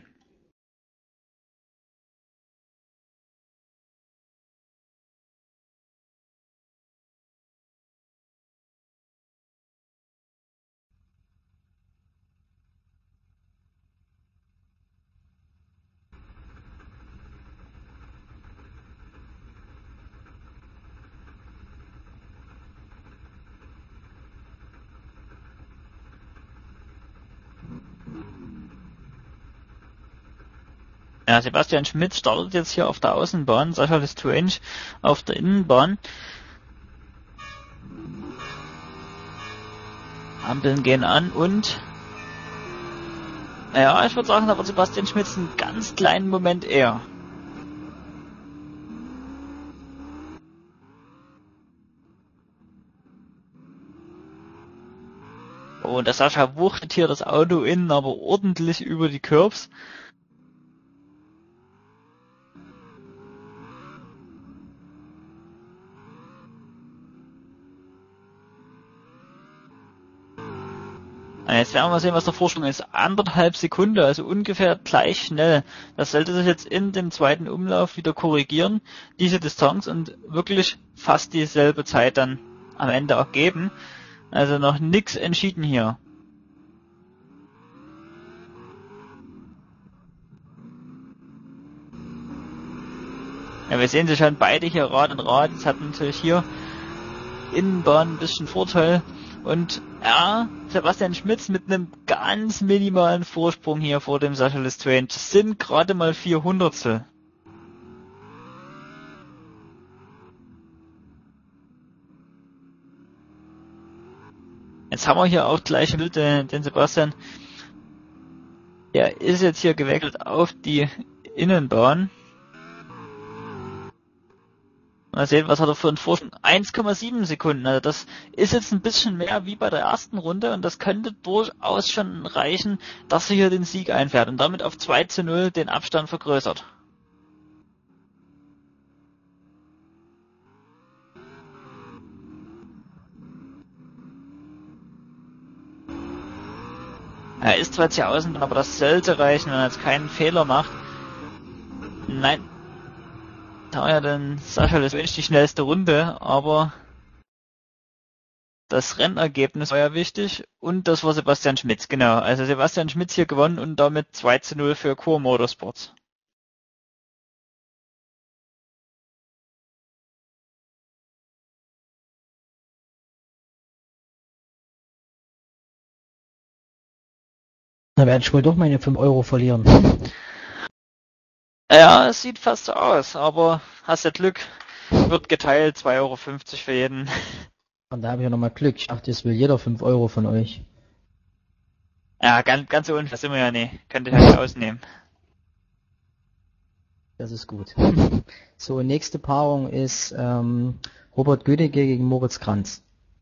Ja, Sebastian Schmitz startet jetzt hier auf der Außenbahn, Sascha Lestrange auf der Innenbahn. Ampeln gehen an und ja, ich würde sagen, da wird Sebastian Schmitz einen ganz kleinen Moment eher. Oh, und der Sascha wuchtet hier das Auto innen aber ordentlich über die Curbs. Jetzt werden wir mal sehen, was der Vorsprung ist. Anderthalb Sekunde, also ungefähr gleich schnell. Das sollte sich jetzt in dem zweiten Umlauf wieder korrigieren, diese Distanz, und wirklich fast dieselbe Zeit dann am Ende auch geben. Also noch nichts entschieden hier. Ja, wir sehen sie schon beide hier Rad und Rad. Jetzt hat natürlich hier Innenbahn ein bisschen Vorteil. Und ja, Sebastian Schmitz mit einem ganz minimalen Vorsprung hier vor dem Sascha Lestrange. Das sind gerade mal vier Hundertstel. Jetzt haben wir hier auch gleich im Bild den, den Sebastian. Der ist jetzt hier gewechselt auf die Innenbahn. Mal sehen, was hat er für einen Vorsprung? eins Komma sieben Sekunden. Also das ist jetzt ein bisschen mehr wie bei der ersten Runde und das könnte durchaus schon reichen, dass er hier den Sieg einfährt und damit auf zwei zu null den Abstand vergrößert. Er ist zwar zu außen, aber das sollte reichen, wenn er jetzt keinen Fehler macht. Nein. Da war ja dann Sascha Lestrange die schnellste Runde, aber das Rennergebnis war ja wichtig und das war Sebastian Schmitz, genau. Also Sebastian Schmitz hier gewonnen und damit zwei zu null für Core Motorsports. Da werde ich wohl doch meine fünf Euro verlieren. Ja, es sieht fast so aus, aber hast ja Glück, wird geteilt, zwei Euro fünfzig für jeden. Und da habe ich ja nochmal Glück. Ich dachte, es will jeder fünf Euro von euch. Ja, ganz, ganz so unfair sind wir ja nicht. Könnt ihr ja nicht ausnehmen. Das ist gut. So, nächste Paarung ist ähm, Robert Gödicke gegen Moritz Kranz.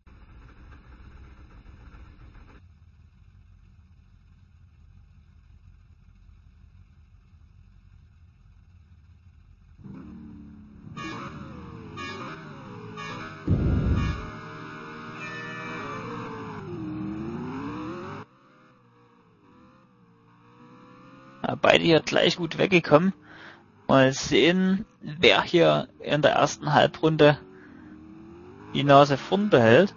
Ja, beide hier gleich gut weggekommen. Mal sehen, wer hier in der ersten Halbrunde die Nase vorn behält.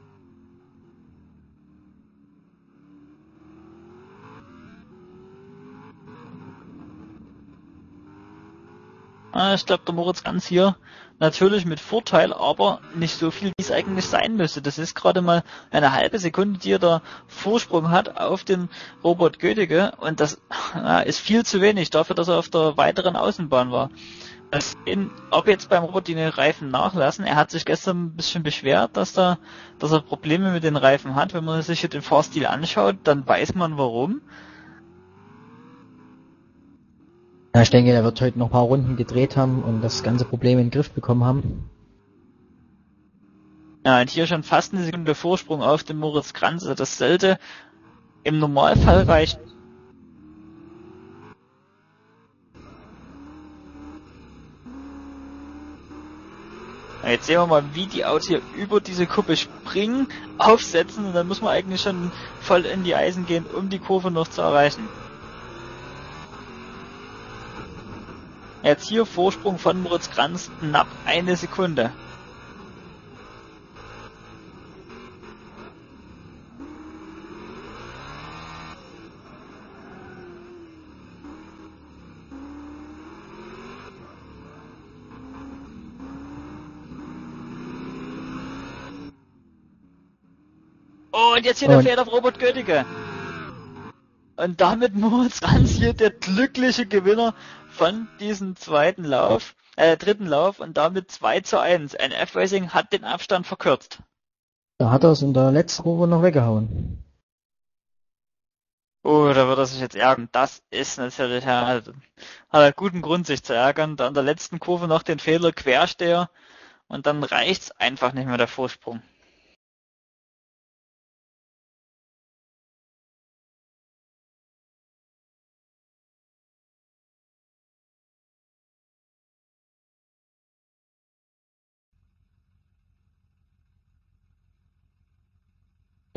Ah, ich glaube, der Moritz Kranz hier natürlich mit Vorteil, aber nicht so viel, wie es eigentlich sein müsste. Das ist gerade mal eine halbe Sekunde, die er da Vorsprung hat auf den Robert Gödicke und das ja, ist viel zu wenig dafür, dass er auf der weiteren Außenbahn war. In, ob jetzt beim Robert die Reifen nachlassen, er hat sich gestern ein bisschen beschwert, dass, da, dass er Probleme mit den Reifen hat. Wenn man sich den Fahrstil anschaut, dann weiß man warum. Ja, ich denke, er wird heute noch ein paar Runden gedreht haben und das ganze Problem in den Griff bekommen haben. Ja, und hier schon fast eine Sekunde Vorsprung auf den Moritz Kranz. Also das sollte im Normalfall reichen. Ja, jetzt sehen wir mal, wie die Autos hier über diese Kuppe springen, aufsetzen und dann muss man eigentlich schon voll in die Eisen gehen, um die Kurve noch zu erreichen. Jetzt hier Vorsprung von Moritz Kranz, knapp eine Sekunde. Und jetzt hier der Fehler auf Robert Gödicke. Und damit Moritz Kranz hier der glückliche Gewinner von diesem zweiten Lauf, äh, dritten Lauf und damit zwei zu eins. N F Racing hat den Abstand verkürzt. Da hat er es in der letzten Kurve noch weggehauen. Oh, da wird er sich jetzt ärgern. Das ist natürlich, ja, hat er guten Grund sich zu ärgern. Da in der letzten Kurve noch den Fehler Quersteher und dann reicht's einfach nicht mehr der Vorsprung.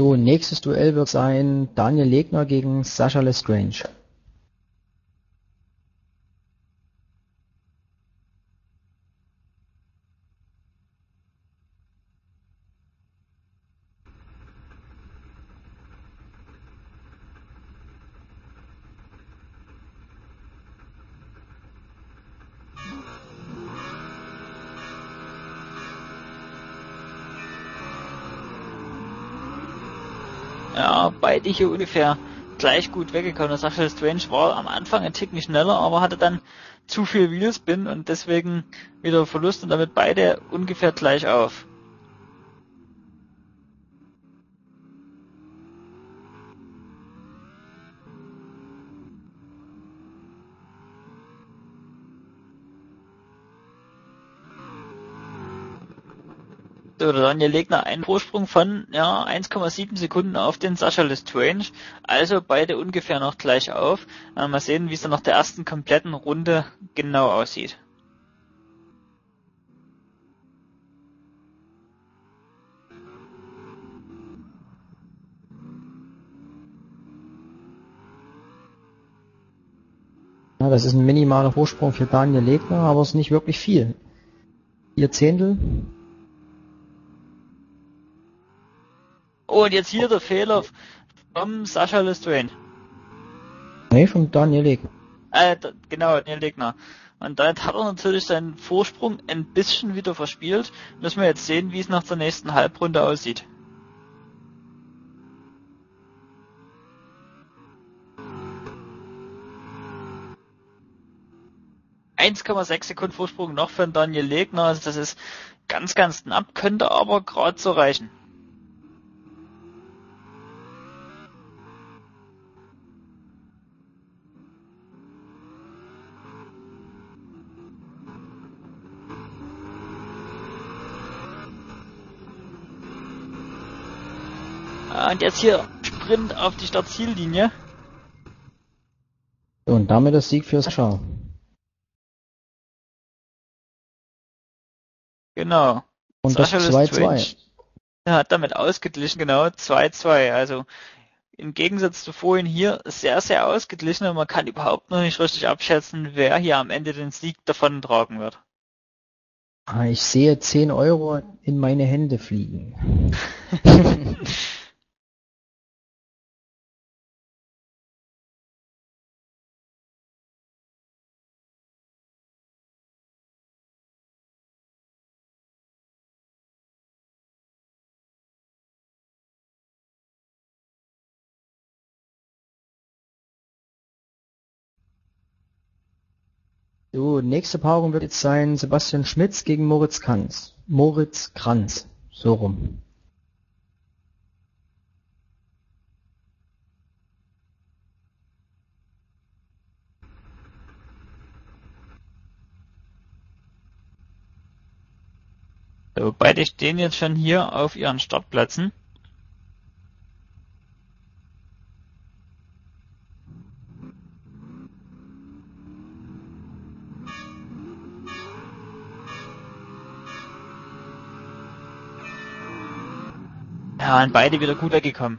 So, nächstes Duell wird sein Daniel Legner gegen Sascha Lestrange. Ja, beide hier ungefähr gleich gut weggekommen. Sascha Strange war am Anfang ein Ticken schneller, aber hatte dann zu viel Wheelspin und deswegen wieder Verlust und damit beide ungefähr gleich auf. So, der Daniel Legner einen Vorsprung von ja, eins Komma sieben Sekunden auf den Sascha Lestrange, also beide ungefähr noch gleich auf. Äh, mal sehen, wie es dann nach der ersten kompletten Runde genau aussieht. Ja, das ist ein minimaler Vorsprung für Daniel Legner, aber es ist nicht wirklich viel. Vier Zehntel. Oh, und jetzt hier der Fehler vom Sascha Lestrange. Nee, vom Daniel Legner. Äh, d- genau, Daniel Legner. Und damit hat er natürlich seinen Vorsprung ein bisschen wieder verspielt. Müssen wir jetzt sehen, wie es nach der nächsten Halbrunde aussieht. eins Komma sechs Sekunden Vorsprung noch für den Daniel Legner, also das ist ganz, ganz knapp, könnte aber gerade so reichen. Und jetzt hier Sprint auf die Startziellinie. Und damit das Sieg für Sascha. Genau. Und das Sascha zwei zwei. Lestrange hat damit ausgeglichen, genau, zwei zwei. Also im Gegensatz zu vorhin hier sehr, sehr ausgeglichen und man kann überhaupt noch nicht richtig abschätzen, wer hier am Ende den Sieg davon tragen wird. Ah, ich sehe zehn Euro in meine Hände fliegen. So, nächste Paarung wird jetzt sein Sebastian Schmitz gegen Moritz Kranz. Moritz Kranz. So rum. So, beide stehen jetzt schon hier auf ihren Startplätzen. Ja, und beide wieder gut weggekommen.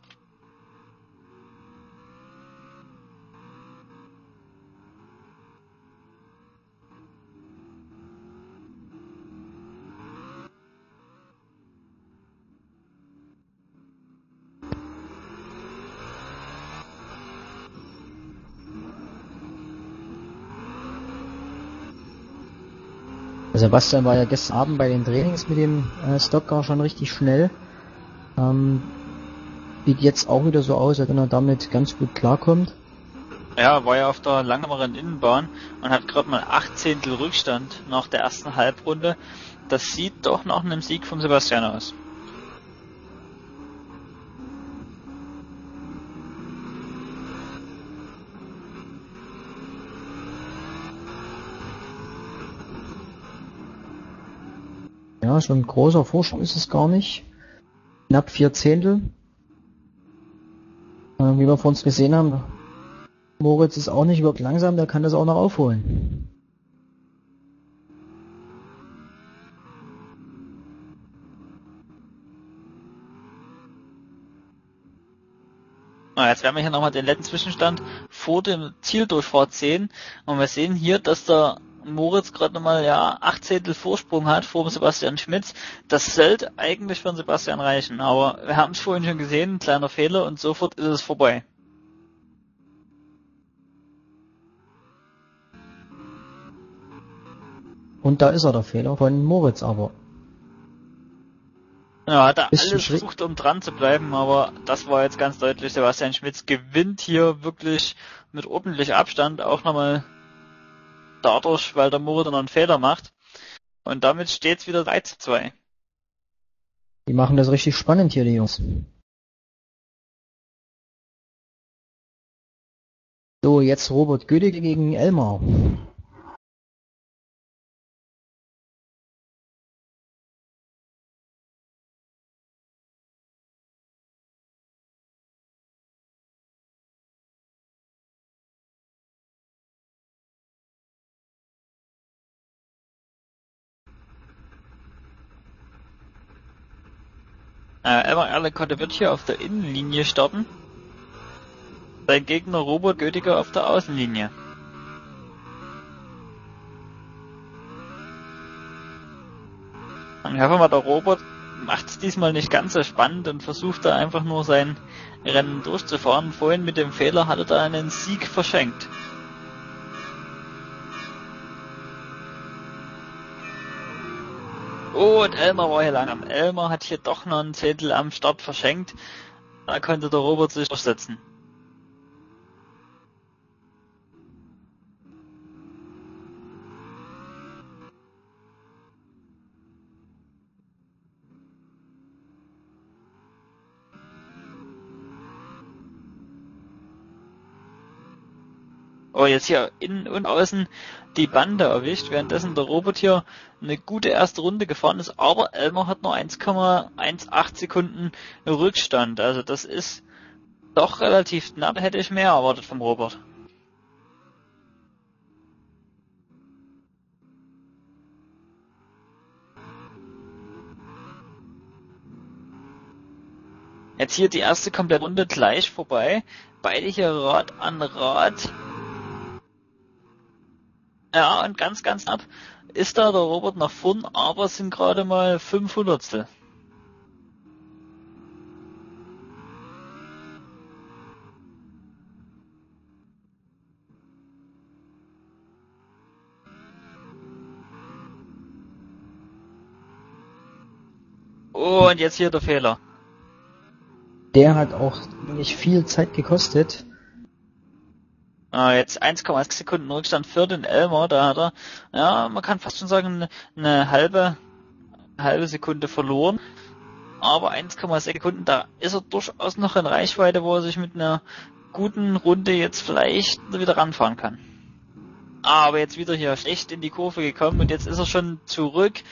Sebastian war ja gestern Abend bei den Trainings mit dem äh, Stockcar schon richtig schnell. Ähm, sieht jetzt auch wieder so aus, als wenn er damit ganz gut klarkommt. Ja, war ja auf der langsameren Innenbahn und hat gerade mal acht Zehntel Rückstand nach der ersten Halbrunde. Das sieht doch nach einem Sieg von Sebastian aus. Ja, so ein großer Vorsprung ist es gar nicht. Knapp vier Zehntel. Äh, wie wir vor uns gesehen haben, Moritz ist auch nicht wirklich langsam, der kann das auch noch aufholen. Na, jetzt werden wir hier nochmal den letzten Zwischenstand vor dem Zieldurchfahrt sehen. Und wir sehen hier, dass der Moritz gerade nochmal ja acht Zehntel Vorsprung hat vor dem Sebastian Schmitz. Das sollte eigentlich für den Sebastian reichen. Aber wir haben es vorhin schon gesehen, ein kleiner Fehler und sofort ist es vorbei. Und da ist er, der Fehler von Moritz aber. Ja, hat er Bisschen alles schräg. versucht, um dran zu bleiben, aber das war jetzt ganz deutlich. Sebastian Schmitz gewinnt hier wirklich mit ordentlich Abstand, auch nochmal dadurch, weil der Moritz noch einen Fehler macht. Und damit steht's wieder drei zu zwei. Die machen das richtig spannend hier, die Jungs. So, jetzt Robert Gödicke gegen Elmar. Äh, Elmar Erlekotte wird hier auf der Innenlinie starten. Sein Gegner Robert Gödicke auf der Außenlinie. Und ich hoffe mal, der Robert macht es diesmal nicht ganz so spannend und versucht da einfach nur sein Rennen durchzufahren. Vorhin mit dem Fehler hat er da einen Sieg verschenkt. Oh, und Elmar war hier langsam. Elmar hat hier doch noch ein Zehntel am Start verschenkt. Da konnte der Robert sich durchsetzen. Oh, jetzt hier innen und außen die Bande erwischt, währenddessen der Robert hier eine gute erste Runde gefahren ist, aber Elmar hat nur eins Komma achtzehn Sekunden Rückstand. Also das ist doch relativ knapp, hätte ich mehr erwartet vom Robert. Jetzt hier die erste komplette Runde gleich vorbei. Beide hier Rad an Rad. Ja, und ganz, ganz knapp ist da der Robert nach vorn, aber es sind gerade mal fünf Hundertstel. Oh, und jetzt hier der Fehler. Der hat auch nicht viel Zeit gekostet. Ah, jetzt eins Komma sechs Sekunden Rückstand für den Elmar, da hat er, ja, man kann fast schon sagen, eine, eine halbe, halbe Sekunde verloren. Aber eins Komma sechs Sekunden, da ist er durchaus noch in Reichweite, wo er sich mit einer guten Runde jetzt vielleicht wieder ranfahren kann. Aber jetzt wieder hier schlecht in die Kurve gekommen und jetzt ist er schon zurück.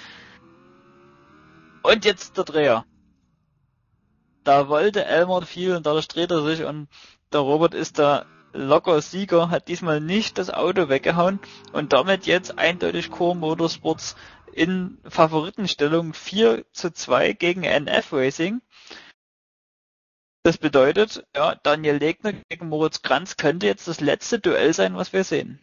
Und jetzt der Dreher. Da wollte Elmar viel und dadurch dreht er sich und der Robert ist da locker Sieger, hat diesmal nicht das Auto weggehauen und damit jetzt eindeutig Core Motorsports in Favoritenstellung vier zu zwei gegen N F Racing. Das bedeutet, ja, Daniel Legner gegen Moritz Kranz könnte jetzt das letzte Duell sein, was wir sehen.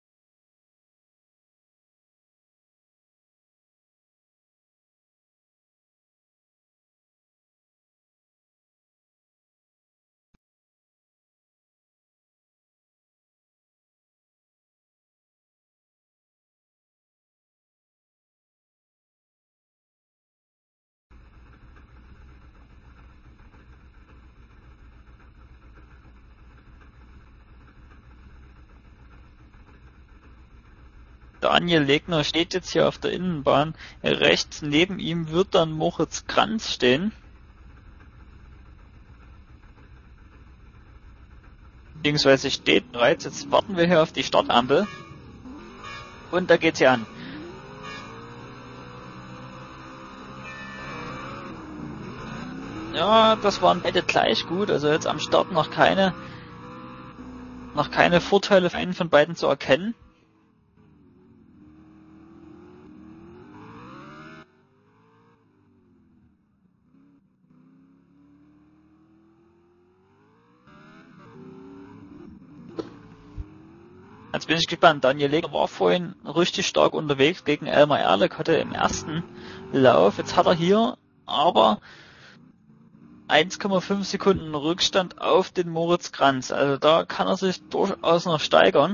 Daniel Legner steht jetzt hier auf der Innenbahn. Rechts neben ihm wird dann Moritz Kranz stehen. Beziehungsweise steht bereits. Jetzt warten wir hier auf die Startampel. Und da geht's hier an. Ja, das waren beide gleich gut. Also jetzt am Start noch keine, noch keine Vorteile für einen von beiden zu erkennen. Jetzt bin ich gespannt. Daniel Legner war vorhin richtig stark unterwegs gegen Elmar Erlich, hatte im ersten Lauf. Jetzt hat er hier aber eins Komma fünf Sekunden Rückstand auf den Moritz Kranz. Also da kann er sich durchaus noch steigern.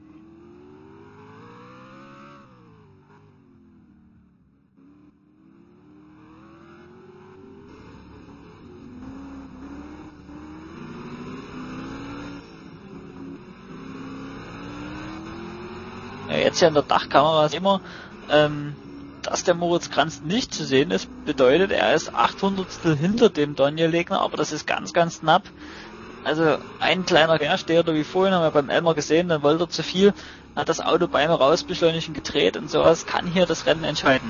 Ja, jetzt hier in der Dachkamera sehen wir, ähm, dass der Moritz Kranz nicht zu sehen ist, bedeutet, er ist achthundertstel hinter dem Daniel Legner, aber das ist ganz, ganz knapp. Also ein kleiner Quersteher, wie vorhin haben wir beim Elmar gesehen, dann wollte er zu viel, hat das Auto beim Rausbeschleunigen gedreht und sowas kann hier das Rennen entscheiden.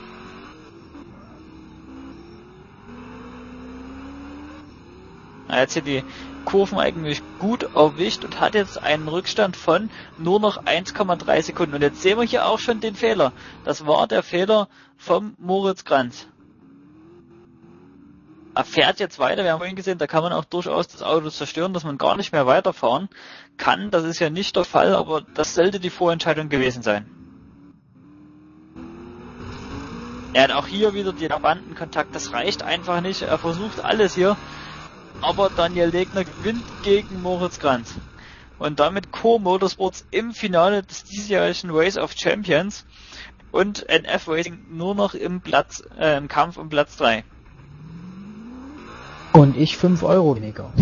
Er hat hier die Kurven eigentlich gut erwischt und hat jetzt einen Rückstand von nur noch eins Komma drei Sekunden. Und jetzt sehen wir hier auch schon den Fehler. Das war der Fehler vom Moritz Kranz. Er fährt jetzt weiter. Wir haben vorhin gesehen, da kann man auch durchaus das Auto zerstören, dass man gar nicht mehr weiterfahren kann. Das ist ja nicht der Fall, aber das sollte die Vorentscheidung gewesen sein. Er hat auch hier wieder den Bandenkontakt. Das reicht einfach nicht. Er versucht alles hier. Aber Daniel Legner gewinnt gegen Moritz Kranz. Und damit Core Motorsports im Finale des diesjährigen Race of Champions und N F Racing nur noch im Platz, äh, im Kampf um Platz drei. Und ich fünf Euro weniger.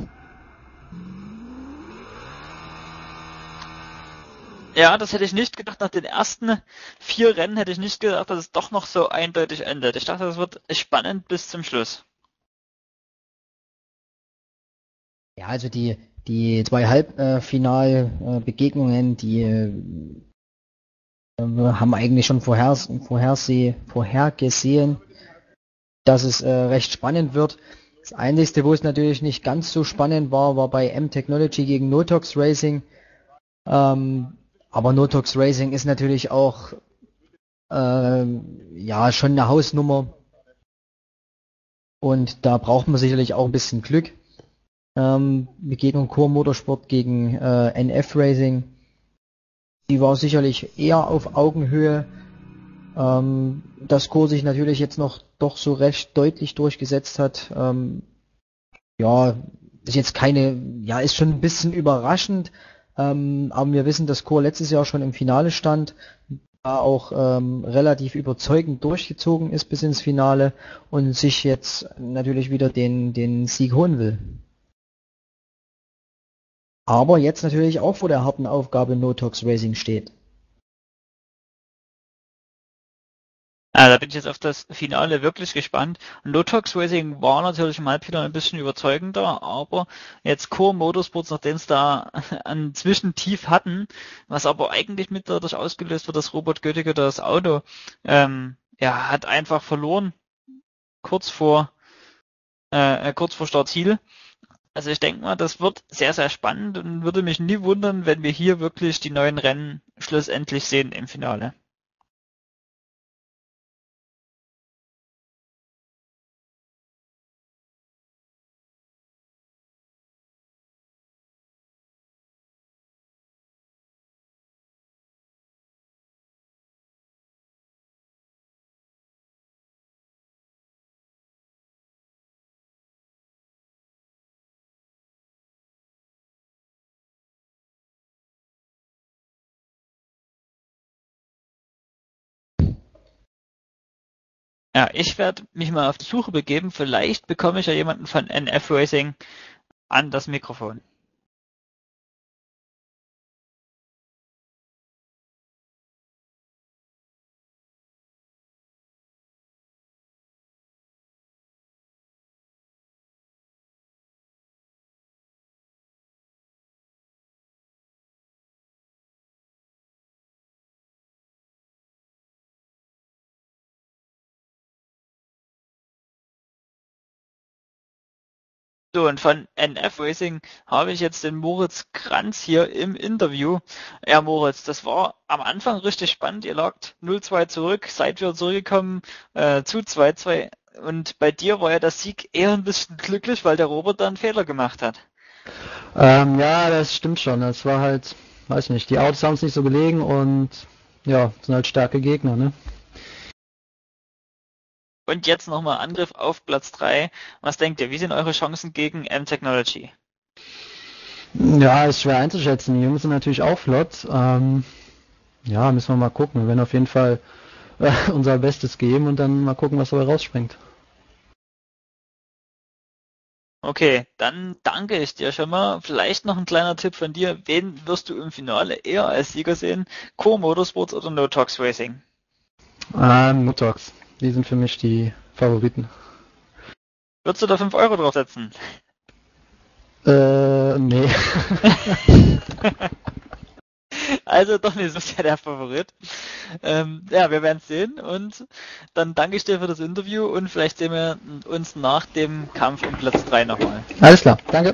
Ja, das hätte ich nicht gedacht. Nach den ersten vier Rennen hätte ich nicht gedacht, dass es doch noch so eindeutig endet. Ich dachte, das wird spannend bis zum Schluss. Ja, also die, die zwei Halbfinalbegegnungen, die äh, haben eigentlich schon vorher, vorherseh, vorhergesehen, dass es äh, recht spannend wird. Das Einzige, wo es natürlich nicht ganz so spannend war, war bei M-Technology gegen Notox Racing. Ähm, aber Notox Racing ist natürlich auch äh, ja schon eine Hausnummer. Und da braucht man sicherlich auch ein bisschen Glück. Ähm, Begegnung Core Motorsport gegen äh, N F Racing. Die war sicherlich eher auf Augenhöhe. Ähm, dass Core sich natürlich jetzt noch doch so recht deutlich durchgesetzt hat. Ähm, ja, ist jetzt keine, ja, ist schon ein bisschen überraschend. Ähm, aber wir wissen, dass Core letztes Jahr schon im Finale stand, da auch ähm, relativ überzeugend durchgezogen ist bis ins Finale und sich jetzt natürlich wieder den, den Sieg holen will. Aber jetzt natürlich auch vor der harten Aufgabe Notox Racing steht. Ja, da bin ich jetzt auf das Finale wirklich gespannt. Notox Racing war natürlich im Halbfinale ein bisschen überzeugender, aber jetzt Core Motorsports, nachdem es da ein Zwischentief hatten, was aber eigentlich mit dadurch ausgelöst wird, dass Robert Göttiger das Auto ähm, ja, hat einfach verloren, kurz vor äh, kurz vor Startziel. Also ich denke mal, das wird sehr, sehr spannend und würde mich nie wundern, wenn wir hier wirklich die neuen Rennen schlussendlich sehen im Finale. Ja, ich werde mich mal auf die Suche begeben. Vielleicht bekomme ich ja jemanden von N F Racing an das Mikrofon. So, und von N F Racing habe ich jetzt den Moritz Kranz hier im Interview. Ja, Moritz, das war am Anfang richtig spannend. Ihr lagt null zwei zurück, seid wieder zurückgekommen äh, zu zwei zwei. Und bei dir war ja der Sieg eher ein bisschen glücklich, weil der Robert da einen Fehler gemacht hat. Ähm, ja, das stimmt schon. Das war halt, weiß nicht, die Autos haben es nicht so gelegen und ja, sind halt starke Gegner, ne? Und jetzt nochmal Angriff auf Platz drei. Was denkt ihr, wie sind eure Chancen gegen M-Technology? Ja, ist schwer einzuschätzen. Die Jungs sind natürlich auch flott. Ähm, ja, müssen wir mal gucken. Wir werden auf jeden Fall äh, unser Bestes geben und dann mal gucken, was dabei rausspringt. Okay, dann danke ich dir schon mal. Vielleicht noch ein kleiner Tipp von dir. Wen wirst du im Finale eher als Sieger sehen? Core Motorsports oder No Tox Racing? Ähm, Motox. Die sind für mich die Favoriten. Würdest du da fünf Euro draufsetzen? Äh, nee. Also doch nicht so sehr der Favorit. Ähm, ja, wir werden es sehen und dann danke ich dir für das Interview und vielleicht sehen wir uns nach dem Kampf um Platz drei nochmal. Alles klar, danke.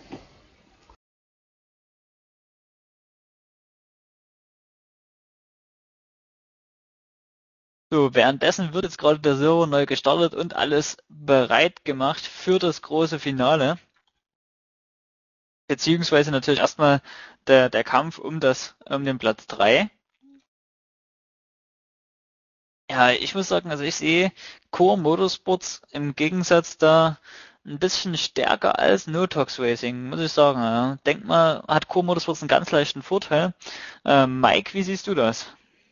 So, währenddessen wird jetzt gerade der Server neu gestartet und alles bereit gemacht für das große Finale. Beziehungsweise natürlich erstmal der, der Kampf um das, um den Platz drei. Ja, ich muss sagen, also ich sehe Core Motorsports im Gegensatz da ein bisschen stärker als No Tox Racing, muss ich sagen. Ja. Denk mal, hat Core Motorsports einen ganz leichten Vorteil. Ähm, Mike, wie siehst du das?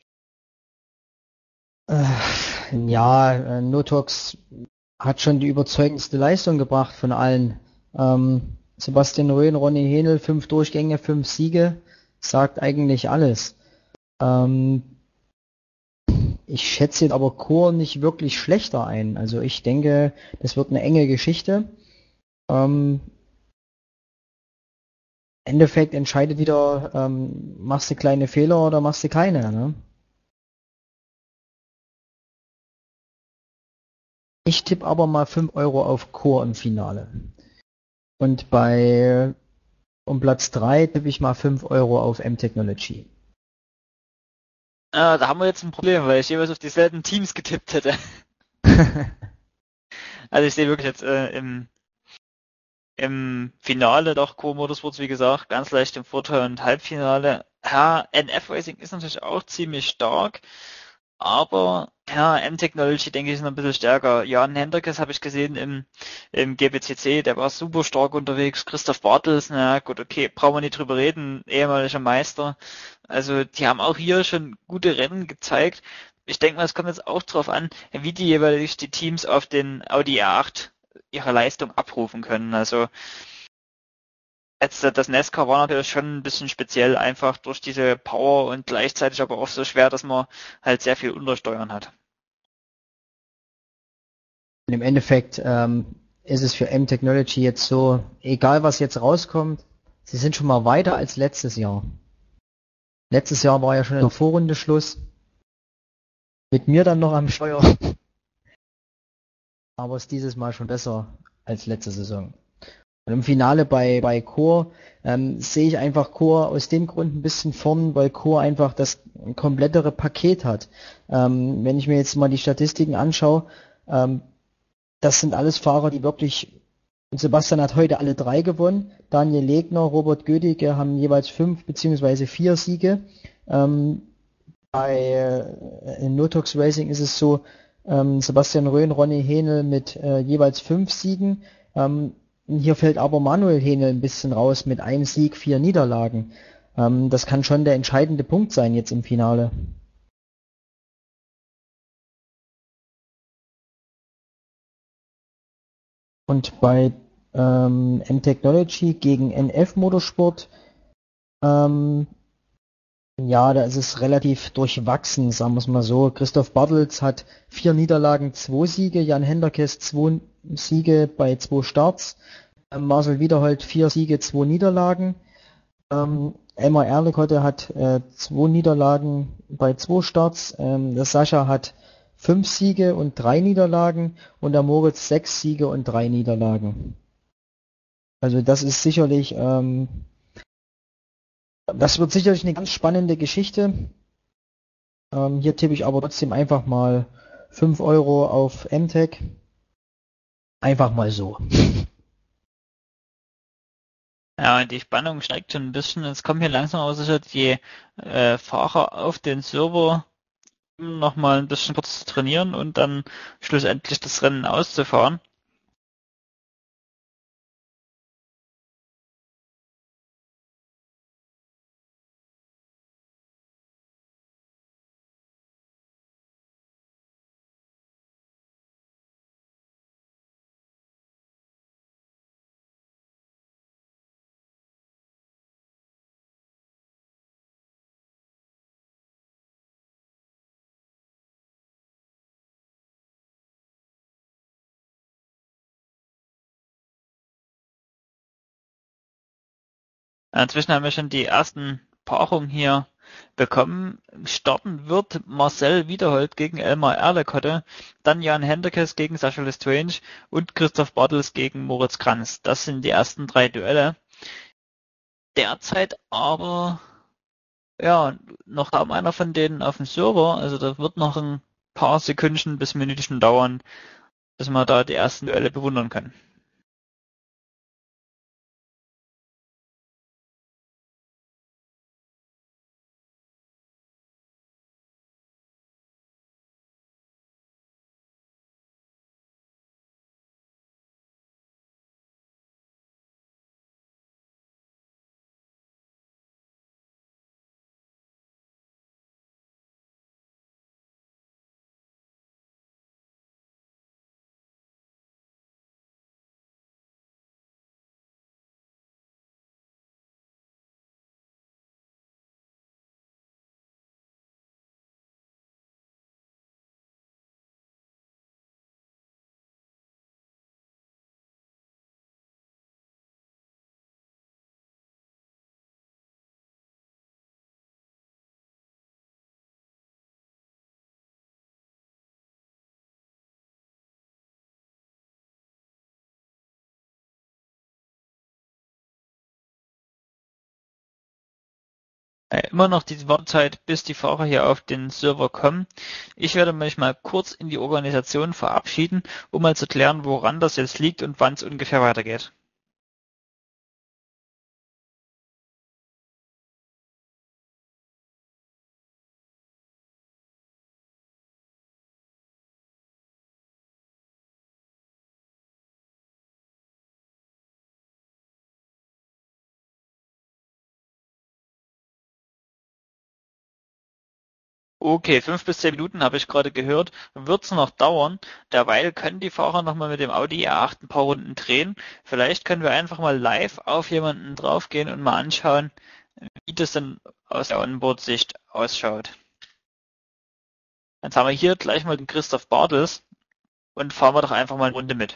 Äh, ja, äh, Notox hat schon die überzeugendste Leistung gebracht von allen. Ähm, Sebastian Röhn, Ronny Henel, fünf Durchgänge, fünf Siege, sagt eigentlich alles. Ähm, ich schätze jetzt aber Core nicht wirklich schlechter ein. Also ich denke, das wird eine enge Geschichte. Ähm, Im Endeffekt entscheidet wieder, ähm, machst du kleine Fehler oder machst du keine, ne? Ich tippe aber mal fünf Euro auf Core im Finale. Und bei um Platz drei tippe ich mal fünf Euro auf M-Technology. Ah, da haben wir jetzt ein Problem, weil ich jeweils auf dieselben Teams getippt hätte. Also ich sehe wirklich jetzt äh, im, im Finale doch Core Motorsports, wie gesagt, ganz leicht im Vorteil und Halbfinale. Ja, N F Racing ist natürlich auch ziemlich stark. Aber ja, M-Technology, denke ich, ist noch ein bisschen stärker. Jan Hendrikes habe ich gesehen im, im G B C C, der war super stark unterwegs. Christoph Bartels, na gut, okay, brauchen wir nicht drüber reden, ehemaliger Meister. Also die haben auch hier schon gute Rennen gezeigt. Ich denke mal, es kommt jetzt auch drauf an, wie die jeweils die Teams auf den Audi R acht ihre Leistung abrufen können. Also Jetzt, das NASCAR war natürlich schon ein bisschen speziell, einfach durch diese Power und gleichzeitig aber auch so schwer, dass man halt sehr viel Untersteuern hat. Und im Endeffekt ähm, ist es für M-Technology jetzt so, egal was jetzt rauskommt, sie sind schon mal weiter als letztes Jahr. Letztes Jahr war ja schon in der Vorrunde Schluss. Mit mir dann noch am Steuer. Aber ist dieses Mal schon besser als letzte Saison. Und im Finale bei, bei Core ähm, sehe ich einfach Core aus dem Grund ein bisschen vorn, weil Core einfach das komplettere Paket hat. Ähm, wenn ich mir jetzt mal die Statistiken anschaue, ähm, das sind alles Fahrer, die wirklich, und Sebastian hat heute alle drei gewonnen, Daniel Legner, Robert Gödicke haben jeweils fünf beziehungsweise vier Siege. Ähm, bei äh, in Notox Racing ist es so, ähm, Sebastian Röhn, Ronny Henel mit äh, jeweils fünf Siegen. Ähm, Hier fällt aber Manuel Henel ein bisschen raus mit einem Sieg, vier Niederlagen. Ähm, das kann schon der entscheidende Punkt sein jetzt im Finale. Und bei ähm, M-Technology gegen N F Motorsport, ähm, ja, da ist es relativ durchwachsen, sagen wir es mal so. Christoph Bartels hat vier Niederlagen, zwei Siege, Jan Henderkes zwei Siege bei zwei Starts. Marcel Wiederhold vier Siege, zwei Niederlagen. Ähm, Elmar Erlekotte hat äh, zwei Niederlagen bei zwei Starts. Ähm, der Sascha hat fünf Siege und drei Niederlagen und der Moritz sechs Siege und drei Niederlagen. Also das ist sicherlich, ähm, das wird sicherlich eine ganz spannende Geschichte. Ähm, hier tippe ich aber trotzdem einfach mal fünf Euro auf M-Tech. Einfach mal so. Ja, und die Spannung steigt schon ein bisschen. Es kommen hier langsam aber sicher die äh, Fahrer auf den Server, um nochmal ein bisschen kurz zu trainieren und dann schlussendlich das Rennen auszufahren. Inzwischen haben wir schon die ersten Paarungen hier bekommen. Starten wird Marcel Wiederhold gegen Elmar Erlekotte, dann Jan Hendrikes gegen Sascha Lestrange und Christoph Bartels gegen Moritz Kranz. Das sind die ersten drei Duelle. Derzeit aber, ja, noch kaum einer von denen auf dem Server. Also da wird noch ein paar Sekündchen bis Minütchen dauern, bis wir da die ersten Duelle bewundern können. Äh, immer noch die Wartezeit, bis die Fahrer hier auf den Server kommen. Ich werde mich mal kurz in die Organisation verabschieden, um mal zu klären, woran das jetzt liegt und wann es ungefähr weitergeht. Okay, fünf bis zehn Minuten habe ich gerade gehört. Wird es noch dauern? Derweil können die Fahrer nochmal mit dem Audi R acht ein paar Runden drehen. Vielleicht können wir einfach mal live auf jemanden draufgehen und mal anschauen, wie das denn aus der Onboard-Sicht ausschaut. Jetzt haben wir hier gleich mal den Christoph Bartels und fahren wir doch einfach mal eine Runde mit.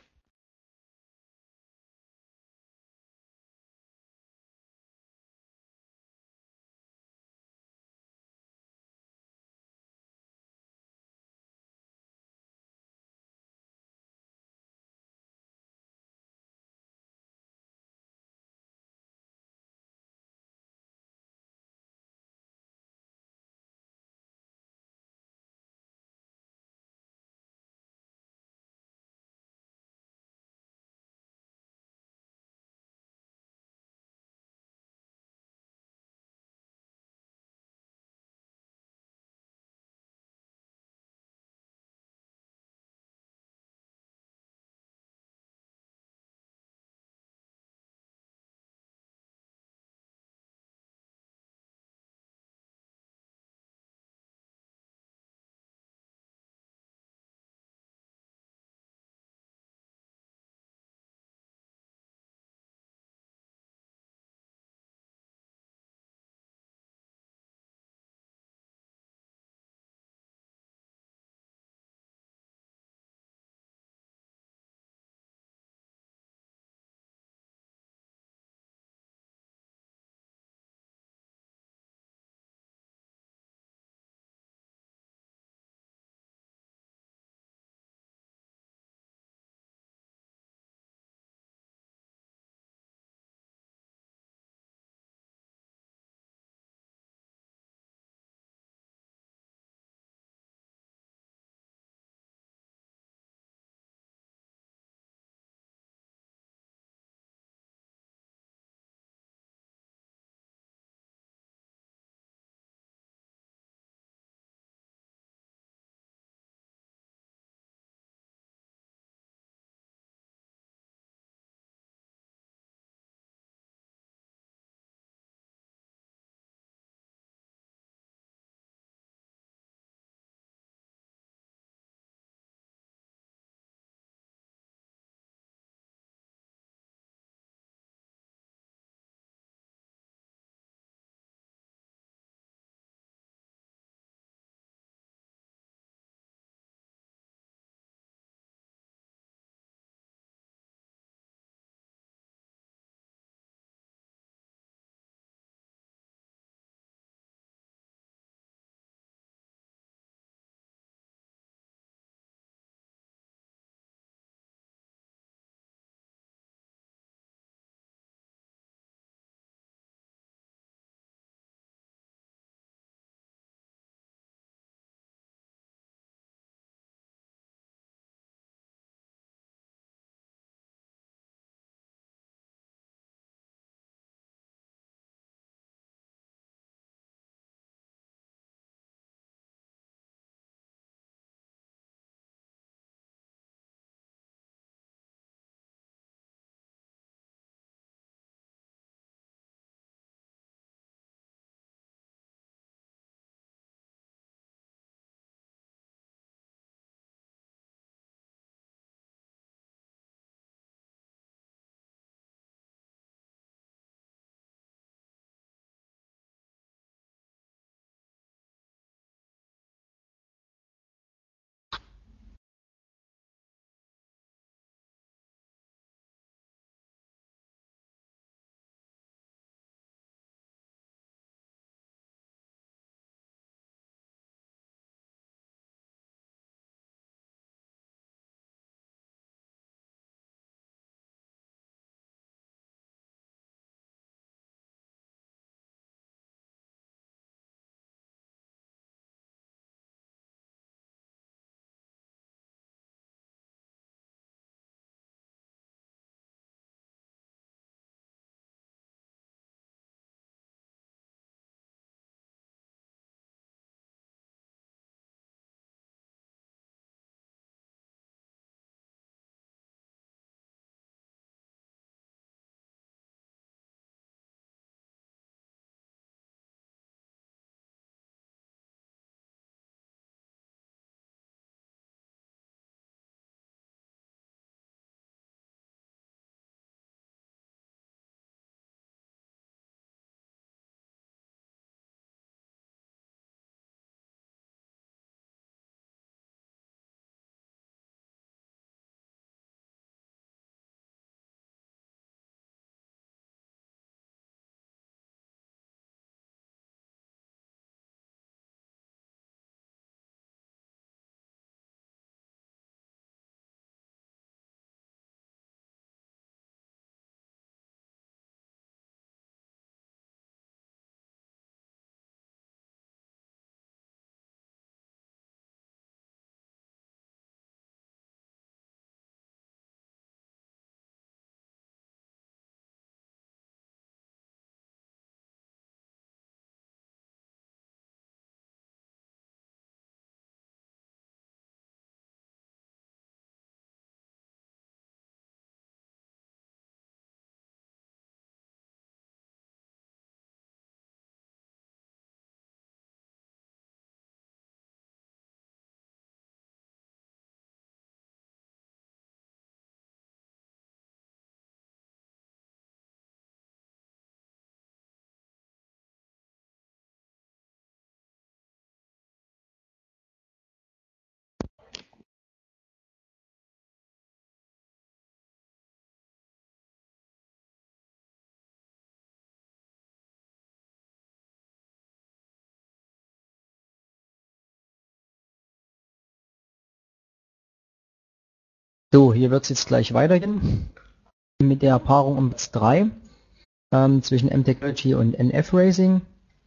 So, hier wird es jetzt gleich weitergehen mit der Paarung um Platz drei ähm, zwischen M-Technology und N F Racing.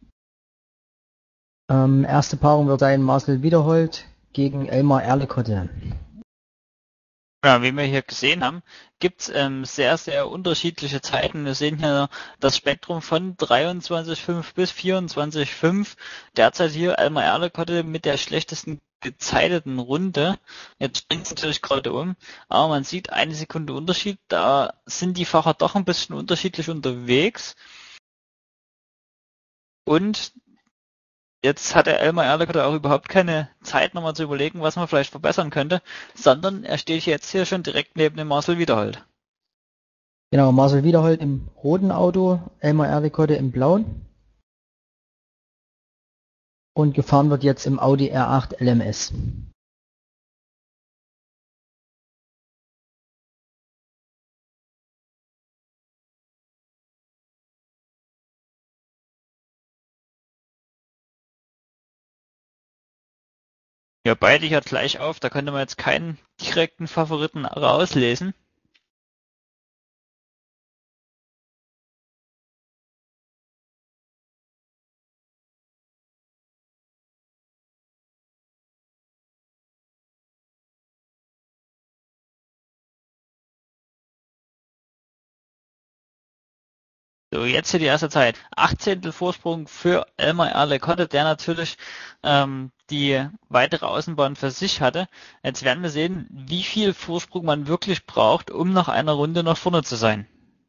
Ähm, erste Paarung wird sein Marcel Wiederhold gegen Elmar Erlekotte. Ja, wie wir hier gesehen haben, gibt's ähm, sehr, sehr unterschiedliche Zeiten. Wir sehen hier das Spektrum von dreiundzwanzig Komma fünf bis vierundzwanzig Komma fünf. Derzeit hier Elmar Erlekotte mit der schlechtesten gezeiteten Runde. Jetzt springt es natürlich gerade um, aber man sieht eine Sekunde Unterschied. Da sind die Fahrer doch ein bisschen unterschiedlich unterwegs. Und jetzt hat der Elmar Erlekotte auch überhaupt keine Zeit, nochmal zu überlegen, was man vielleicht verbessern könnte, sondern er steht jetzt hier schon direkt neben dem Marcel Wiederhold. Genau, Marcel Wiederhold im roten Auto, Elmar Erlekotte im blauen. Und gefahren wird jetzt im Audi R acht L M S. Ja, beide hier gleich auf, da könnte man jetzt keinen direkten Favoriten rauslesen. So, jetzt hier die erste Zeit. achtzehntel Vorsprung für Elmar Erlekotte, der natürlich ähm, die weitere Außenbahn für sich hatte. Jetzt werden wir sehen, wie viel Vorsprung man wirklich braucht, um nach einer Runde noch vorne zu sein.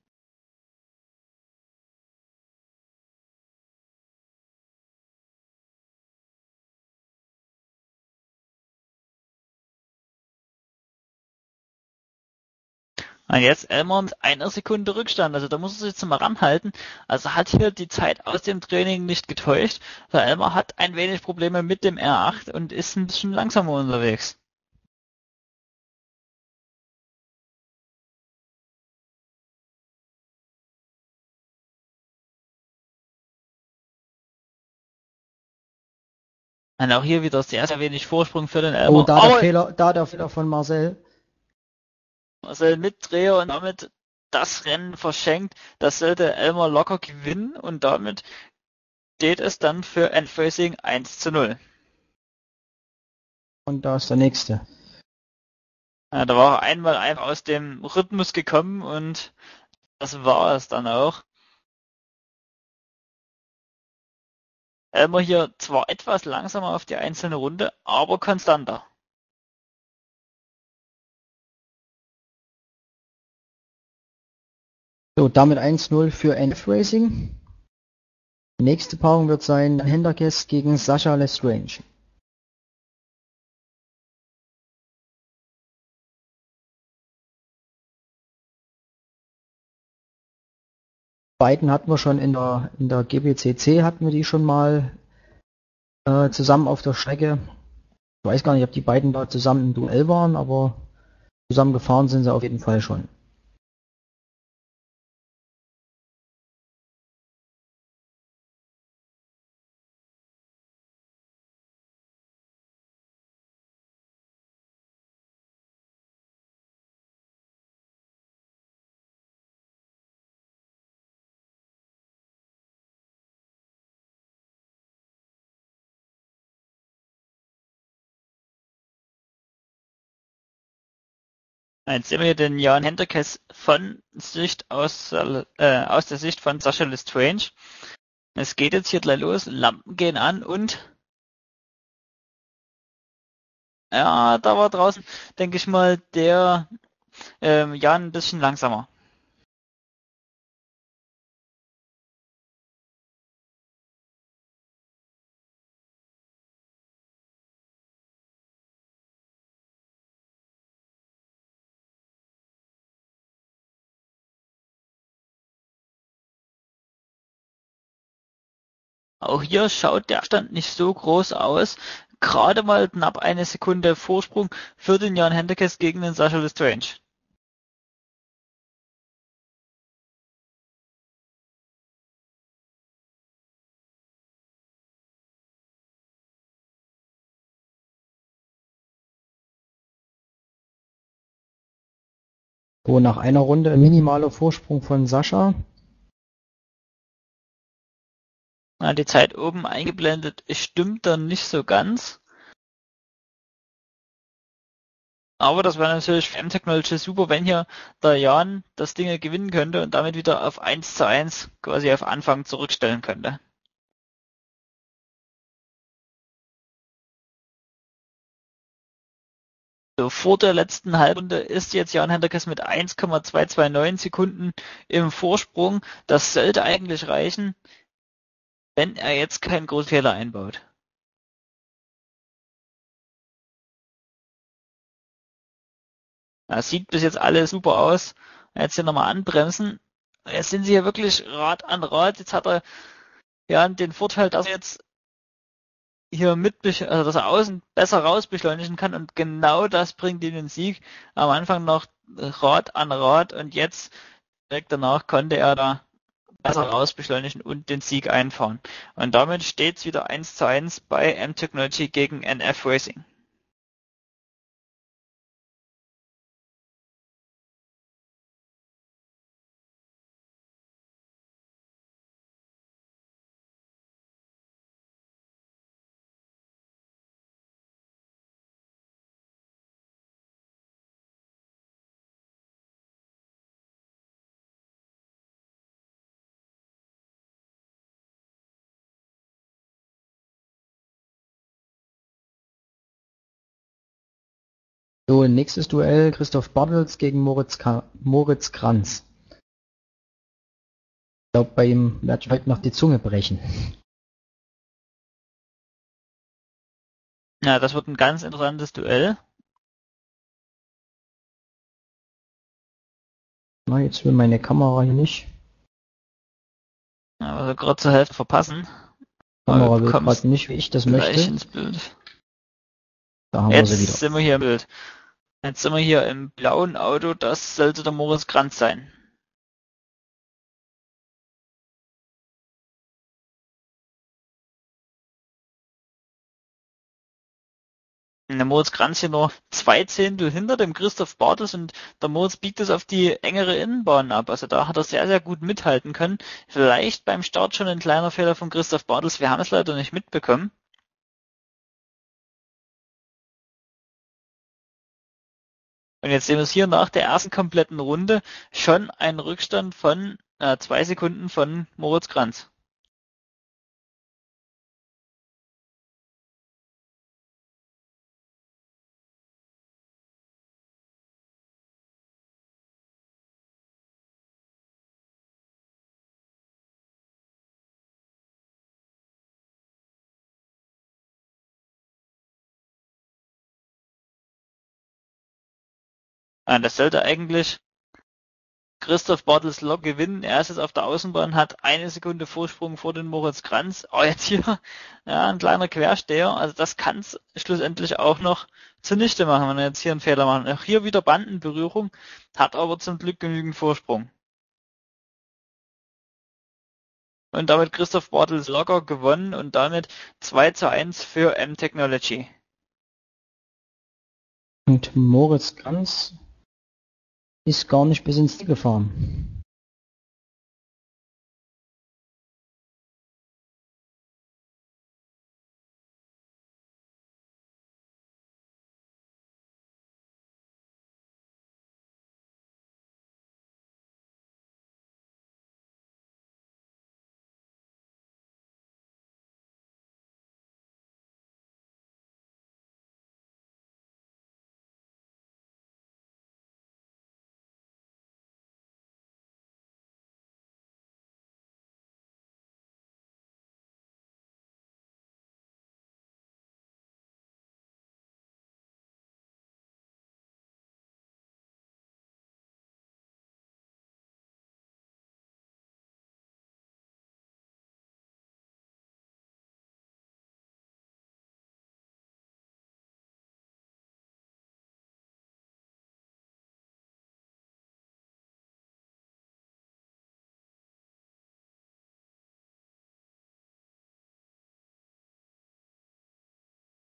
Und jetzt Elmar mit einer Sekunde Rückstand, also da muss er sich jetzt mal ranhalten. Also hat hier die Zeit aus dem Training nicht getäuscht. Der Elmar hat ein wenig Probleme mit dem R acht und ist ein bisschen langsamer unterwegs. Und auch hier wieder sehr, sehr wenig Vorsprung für den Elmar. Oh, da der Fehler, da der Fehler von Marcel. Marcel Mitdreher und damit das Rennen verschenkt. Das sollte Elmar locker gewinnen und damit steht es dann für N F Racing eins zu null. Und da ist der nächste. Ja, da war er einmal einfach aus dem Rhythmus gekommen und das war es dann auch. Elmar hier zwar etwas langsamer auf die einzelne Runde, aber konstanter. So, damit eins null für N F Racing. Die nächste Paarung wird sein Henderkes gegen Sascha Lestrange. Beiden hatten wir schon in der, in der G B C C, hatten wir die schon mal äh, zusammen auf der Strecke. Ich weiß gar nicht, ob die beiden da zusammen im Duell waren, aber zusammen gefahren sind sie auf jeden Fall schon. Jetzt sehen wir hier den Jan Henderkes von Sicht aus, äh, aus der Sicht von Sascha Lestrange. Es geht jetzt hier gleich los, Lampen gehen an und ja, da war draußen, denke ich mal, der ähm, Jan ein bisschen langsamer. Auch hier schaut der Abstand nicht so groß aus. Gerade mal knapp eine Sekunde Vorsprung für den Jan Henderkes gegen den Sascha Lestrange. So, nach einer Runde ein minimaler Vorsprung von Sascha. Ja, die Zeit oben eingeblendet stimmt dann nicht so ganz. Aber das wäre natürlich für M-Technology super, wenn hier der Jan das Ding gewinnen könnte und damit wieder auf eins zu eins quasi auf Anfang zurückstellen könnte. So, vor der letzten Halbrunde ist jetzt Jan Henderkes mit eins Komma zweihundertneunundzwanzig Sekunden im Vorsprung. Das sollte eigentlich reichen, wenn er jetzt keinen Großfehler einbaut. Das sieht bis jetzt alles super aus. Jetzt hier nochmal anbremsen. Jetzt sind sie hier wirklich Rad an Rad. Jetzt hat er ja den Vorteil, dass er jetzt hier mit, also dass er außen besser rausbeschleunigen kann und genau das bringt ihm den Sieg. Am Anfang noch Rad an Rad und jetzt direkt danach konnte er da besser rausbeschleunigen und den Sieg einfahren. Und damit steht es wieder eins zu eins bei M-Technology gegen N F Racing. So, nächstes Duell Christoph Bartels gegen Moritz, Ka Moritz Kranz. Ich glaube, bei ihm werde ich heute noch die Zunge brechen. Ja, das wird ein ganz interessantes Duell. Na, jetzt will meine Kamera hier nicht. Ja, also gerade zur Hälfte verpassen. Kamera will gerade nicht, wie ich das möchte. Ins Bild. Da haben Jetzt wir sie wieder. sind wir hier im Bild. Jetzt sind wir hier im blauen Auto. Das sollte der Moritz Kranz sein. Der Moritz Kranz hier nur zwei Zehntel hinter dem Christoph Bartels und der Moritz biegt es auf die engere Innenbahn ab. Also da hat er sehr, sehr gut mithalten können. Vielleicht beim Start schon ein kleiner Fehler von Christoph Bartels. Wir haben es leider nicht mitbekommen. Und jetzt sehen wir es hier nach der ersten kompletten Runde schon einen Rückstand von äh, zwei Sekunden von Moritz Kranz. Äh, das sollte eigentlich Christoph Bartels Lok gewinnen. Er ist jetzt auf der Außenbahn, hat eine Sekunde Vorsprung vor den Moritz Kranz. Oh, jetzt hier ja, ein kleiner Quersteher. Also das kann es schlussendlich auch noch zunichte machen, wenn er jetzt hier einen Fehler macht. Auch hier wieder Bandenberührung, hat aber zum Glück genügend Vorsprung. Und damit Christoph Bartels locker gewonnen und damit zwei zu eins für M-Technology. Und Moritz Kranz ist gar nicht bis ins Ziel gefahren.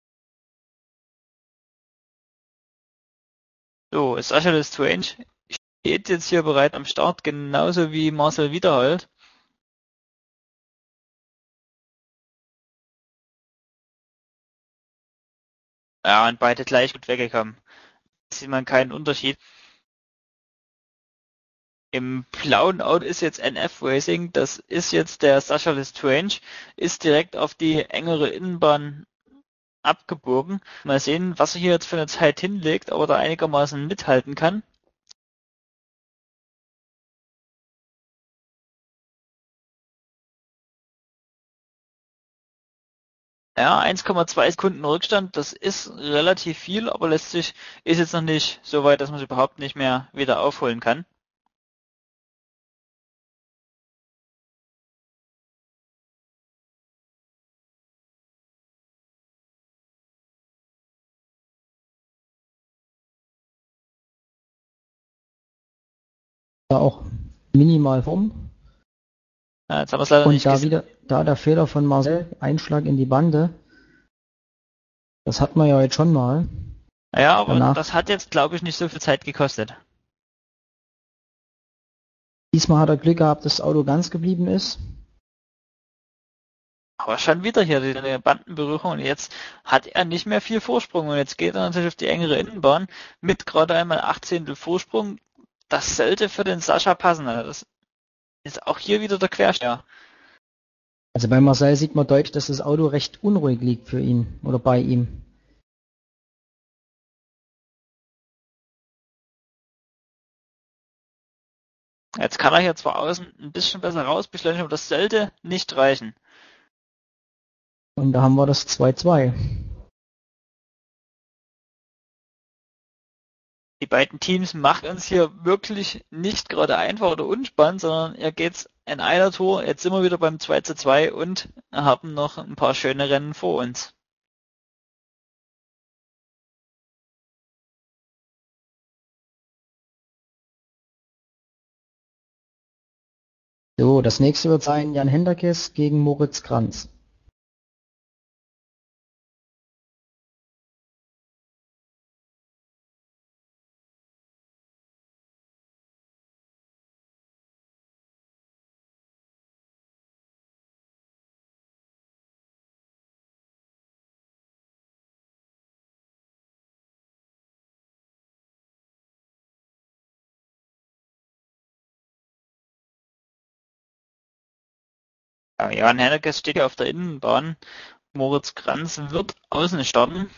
So, Sascha Strange Steht jetzt hier bereit am Start, genauso wie Marcel Wiederhold. Ja, und beide gleich gut weggekommen. Da sieht man keinen Unterschied. Im blauen Auto ist jetzt N F Racing, das ist jetzt der Sascha Lestrange, ist direkt auf die engere Innenbahn abgebogen. Mal sehen, was er hier jetzt für eine Zeit hinlegt, ob er da einigermaßen mithalten kann. Ja, eins Komma zwei Sekunden Rückstand, das ist relativ viel, aber lässt sich, ist jetzt noch nicht so weit, dass man es überhaupt nicht mehr wieder aufholen kann. Da auch minimal rum. Ja, jetzt haben wir es leider Und nicht da gesehen. wieder, da der Fehler von Marcel, Einschlag in die Bande. Das hat man ja jetzt schon mal. Ja, aber Danach. das hat jetzt, glaube ich, nicht so viel Zeit gekostet. Diesmal hat er Glück gehabt, dass das Auto ganz geblieben ist. Aber schon wieder hier die Bandenberührung und jetzt hat er nicht mehr viel Vorsprung und jetzt geht er natürlich auf die engere Innenbahn mit gerade einmal achtzehntel Vorsprung. Das sollte für den Sascha passen. Also das ist auch hier wieder der Quersteher. Also bei Marcel sieht man deutlich, dass das Auto recht unruhig liegt für ihn oder bei ihm. Jetzt kann er hier zwar außen ein bisschen besser rausbeschleunigen, aber das sollte nicht reichen. Und da haben wir das zwei zwei. Die beiden Teams machen uns hier wirklich nicht gerade einfach oder unspannend, sondern hier geht's in einer Tour. Jetzt sind wir wieder beim zwei zu zwei und haben noch ein paar schöne Rennen vor uns. So, das nächste wird sein Jan Henderkes gegen Moritz Kranz. Ja, Jan Hennekes steht ja auf der Innenbahn. Moritz Kranz wird außen starten.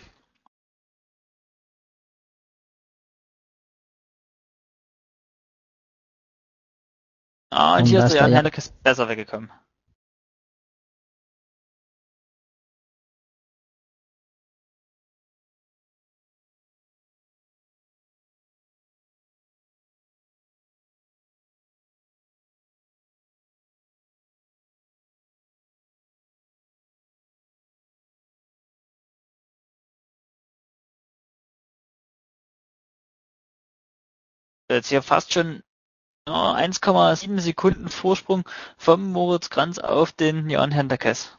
Ah, und, Und hier da ist ist der der Jan Jan- Hennekes besser weggekommen. Jetzt hier fast schon ja, eins Komma sieben Sekunden Vorsprung vom Moritz Kranz auf den Jan Hennekes.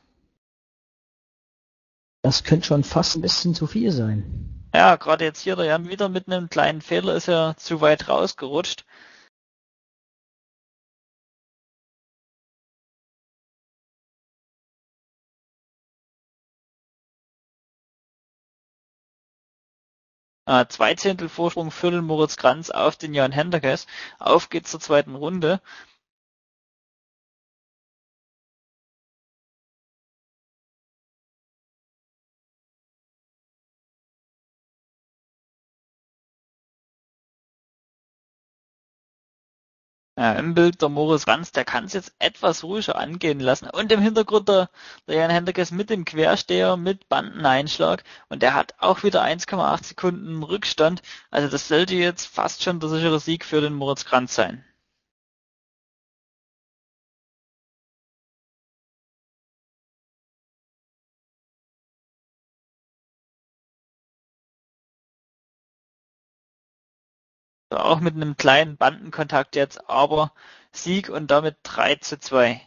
Das könnte schon fast ein bisschen zu viel sein. Ja, gerade jetzt hier der Jan wieder mit einem kleinen Fehler ist er zu weit rausgerutscht. Äh, zwei Zehntel Vorsprung für den Moritz Kranz auf den Jan Hennekes. Auf geht's zur zweiten Runde. Ja, im Bild der Moritz Kranz, der kann es jetzt etwas ruhiger angehen lassen. Und im Hintergrund der, der Jan Hennekes mit dem Quersteher, mit Bandeneinschlag. Und der hat auch wieder eins Komma acht Sekunden Rückstand. Also das sollte jetzt fast schon der sichere Sieg für den Moritz Kranz sein. So, auch mit einem kleinen Bandenkontakt jetzt, aber Sieg und damit drei zu zwei.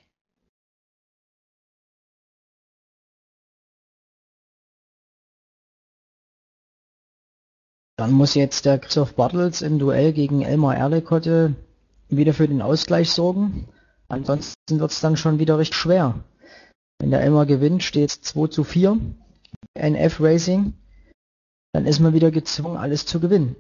Dann muss jetzt der Christoph Bartels im Duell gegen Elmar Erlekotte wieder für den Ausgleich sorgen. Ansonsten wird es dann schon wieder richtig schwer. Wenn der Elmar gewinnt, steht es zwei zu vier. N F Racing. Dann ist man wieder gezwungen, alles zu gewinnen.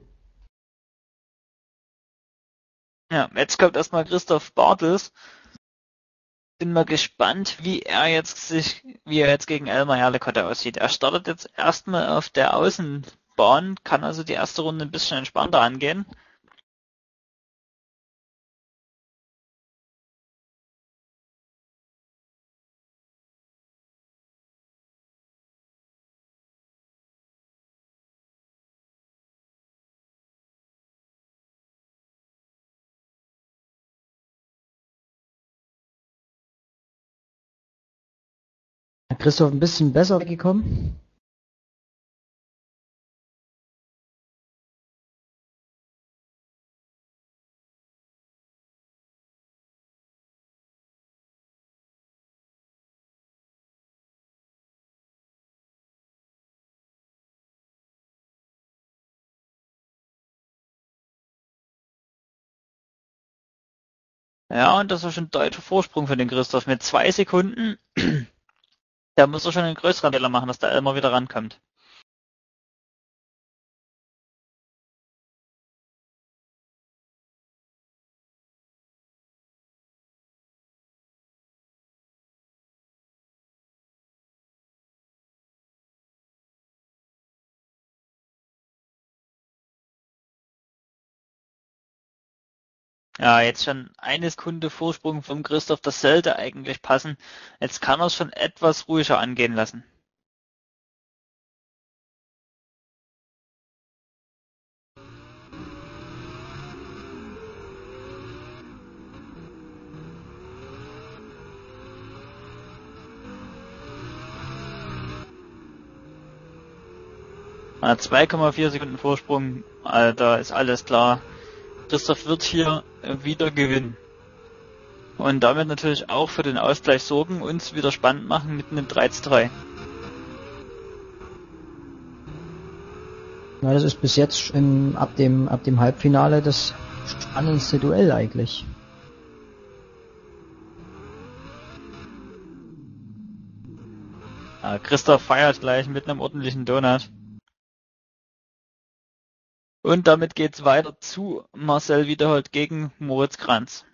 Ja, jetzt kommt erstmal Christoph Bartels. Bin mal gespannt, wie er jetzt sich, wie er jetzt gegen Elmar Erlekotte aussieht. Er startet jetzt erstmal auf der Außenbahn, kann also die erste Runde ein bisschen entspannter angehen. Christoph ein bisschen besser weggekommen. Ja, und das ist schon ein deutlicher Vorsprung für den Christoph mit zwei Sekunden. Da muss er schon einen größeren Fehler machen, dass der Elmar wieder rankommt. Ja, jetzt schon eine Sekunde Vorsprung vom Christoph, das sollte eigentlich passen. Jetzt kann er es schon etwas ruhiger angehen lassen. zwei Komma vier Sekunden Vorsprung, also da ist alles klar. Christoph wird hier wieder gewinnen. Und damit natürlich auch für den Ausgleich sorgen, uns wieder spannend machen mit einem drei zu drei. Ja, das ist bis jetzt im, ab dem ab dem Halbfinale das spannendste Duell eigentlich. Ja, Christoph feiert gleich mit einem ordentlichen Donut. Und damit geht's weiter zu Marcel Wiederhold gegen Moritz Kranz.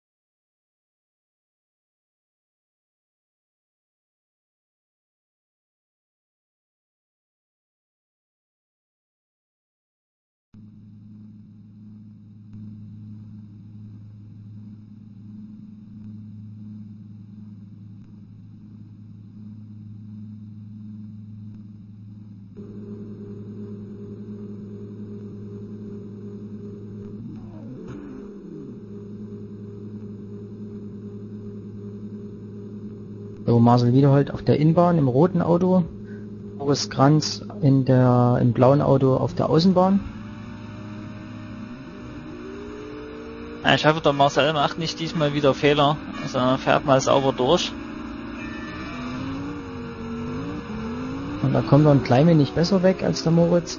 So, Marcel Wiederhold auf der Innenbahn im roten Auto, Moritz Kranz in der im blauen Auto auf der Außenbahn. Ich hoffe, der Marcel macht nicht diesmal wieder Fehler, sondern fährt mal sauber durch. Und da kommt er ein klein wenig besser weg als der Moritz.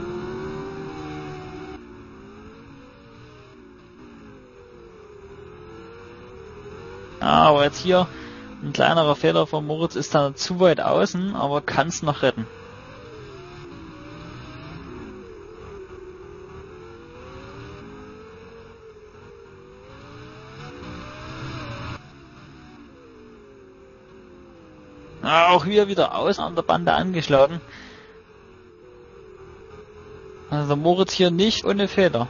Ja, aber jetzt hier ein kleinerer Fehler von Moritz ist dann zu weit außen, aber kann es noch retten. Ja, auch hier wieder außen an der Bande angeschlagen. Also der Moritz hier nicht ohne Fehler.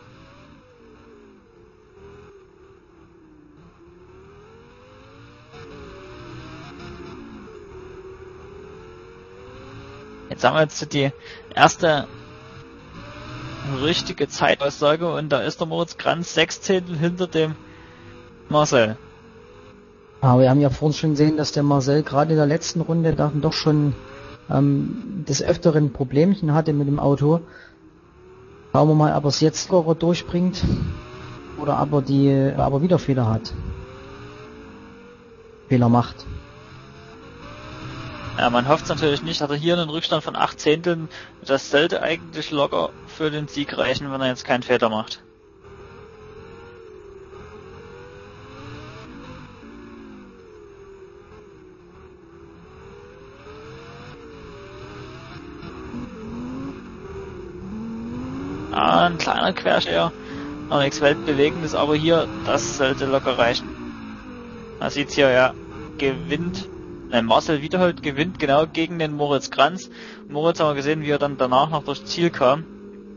Jetzt haben wir jetzt die erste richtige Zeitaussage und da ist der Moritz Kranz sechs Zehntel hinter dem Marcel. Aber wir haben ja vorhin schon gesehen, dass der Marcel gerade in der letzten Runde dann doch schon ähm, des Öfteren Problemchen hatte mit dem Auto. Schauen wir mal, ob er es jetzt sogar durchbringt oder ob er, die, aber wieder Fehler hat. Fehler macht. Ja, man hofft es natürlich nicht, also hier einen Rückstand von acht Zehnteln, das sollte eigentlich locker für den Sieg reichen, wenn er jetzt keinen Fehler macht. Ah, ein kleiner Quersteher, noch nichts Weltbewegendes, aber hier, das sollte locker reichen. Man sieht's hier, ja, gewinnt, nein, Marcel Wiederhold gewinnt genau gegen den Moritz Kranz. Moritz haben wir gesehen, wie er dann danach noch durchs Ziel kam.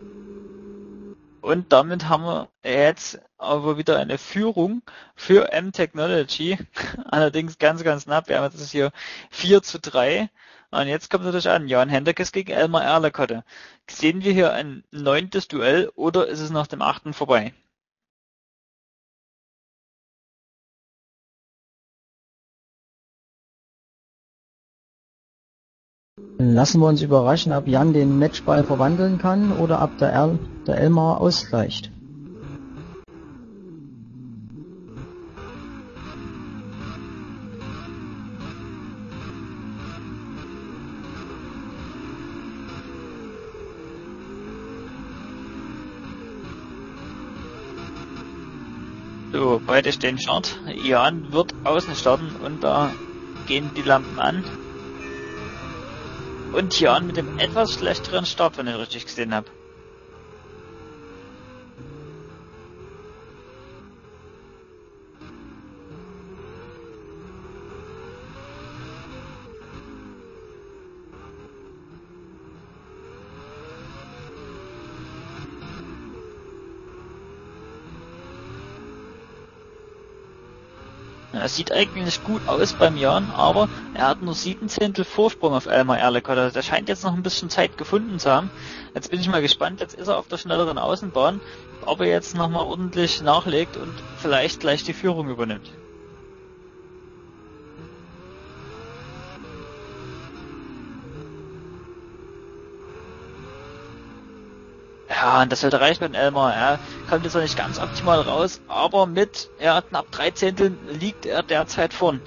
Und damit haben wir jetzt aber wieder eine Führung für M-Technology. Allerdings ganz, ganz knapp. Wir haben jetzt hier vier zu drei. Und jetzt kommt es natürlich an, Jan Hendrikes gegen Elmar Erlekotte. Sehen wir hier ein neuntes Duell oder ist es nach dem achten vorbei? Lassen wir uns überraschen, ob Jan den Matchball verwandeln kann oder ob der, El der Elmar ausgleicht. So, beide stehen Start. Jan wird außen starten und da gehen die Lampen an. Und Jan mit dem etwas schlechteren Start, wenn ich richtig gesehen habe. Es sieht eigentlich gut aus beim Jan, aber er hat nur sieben Zehntel Vorsprung auf Elmar Erlekotte. Also der scheint jetzt noch ein bisschen Zeit gefunden zu haben. Jetzt bin ich mal gespannt, jetzt ist er auf der schnelleren Außenbahn, ob er jetzt nochmal ordentlich nachlegt und vielleicht gleich die Führung übernimmt. Ja, und das sollte reichen mit Elmar. Er kommt jetzt noch nicht ganz optimal raus, aber mit ja, knapp drei Zehnteln liegt er derzeit vorn.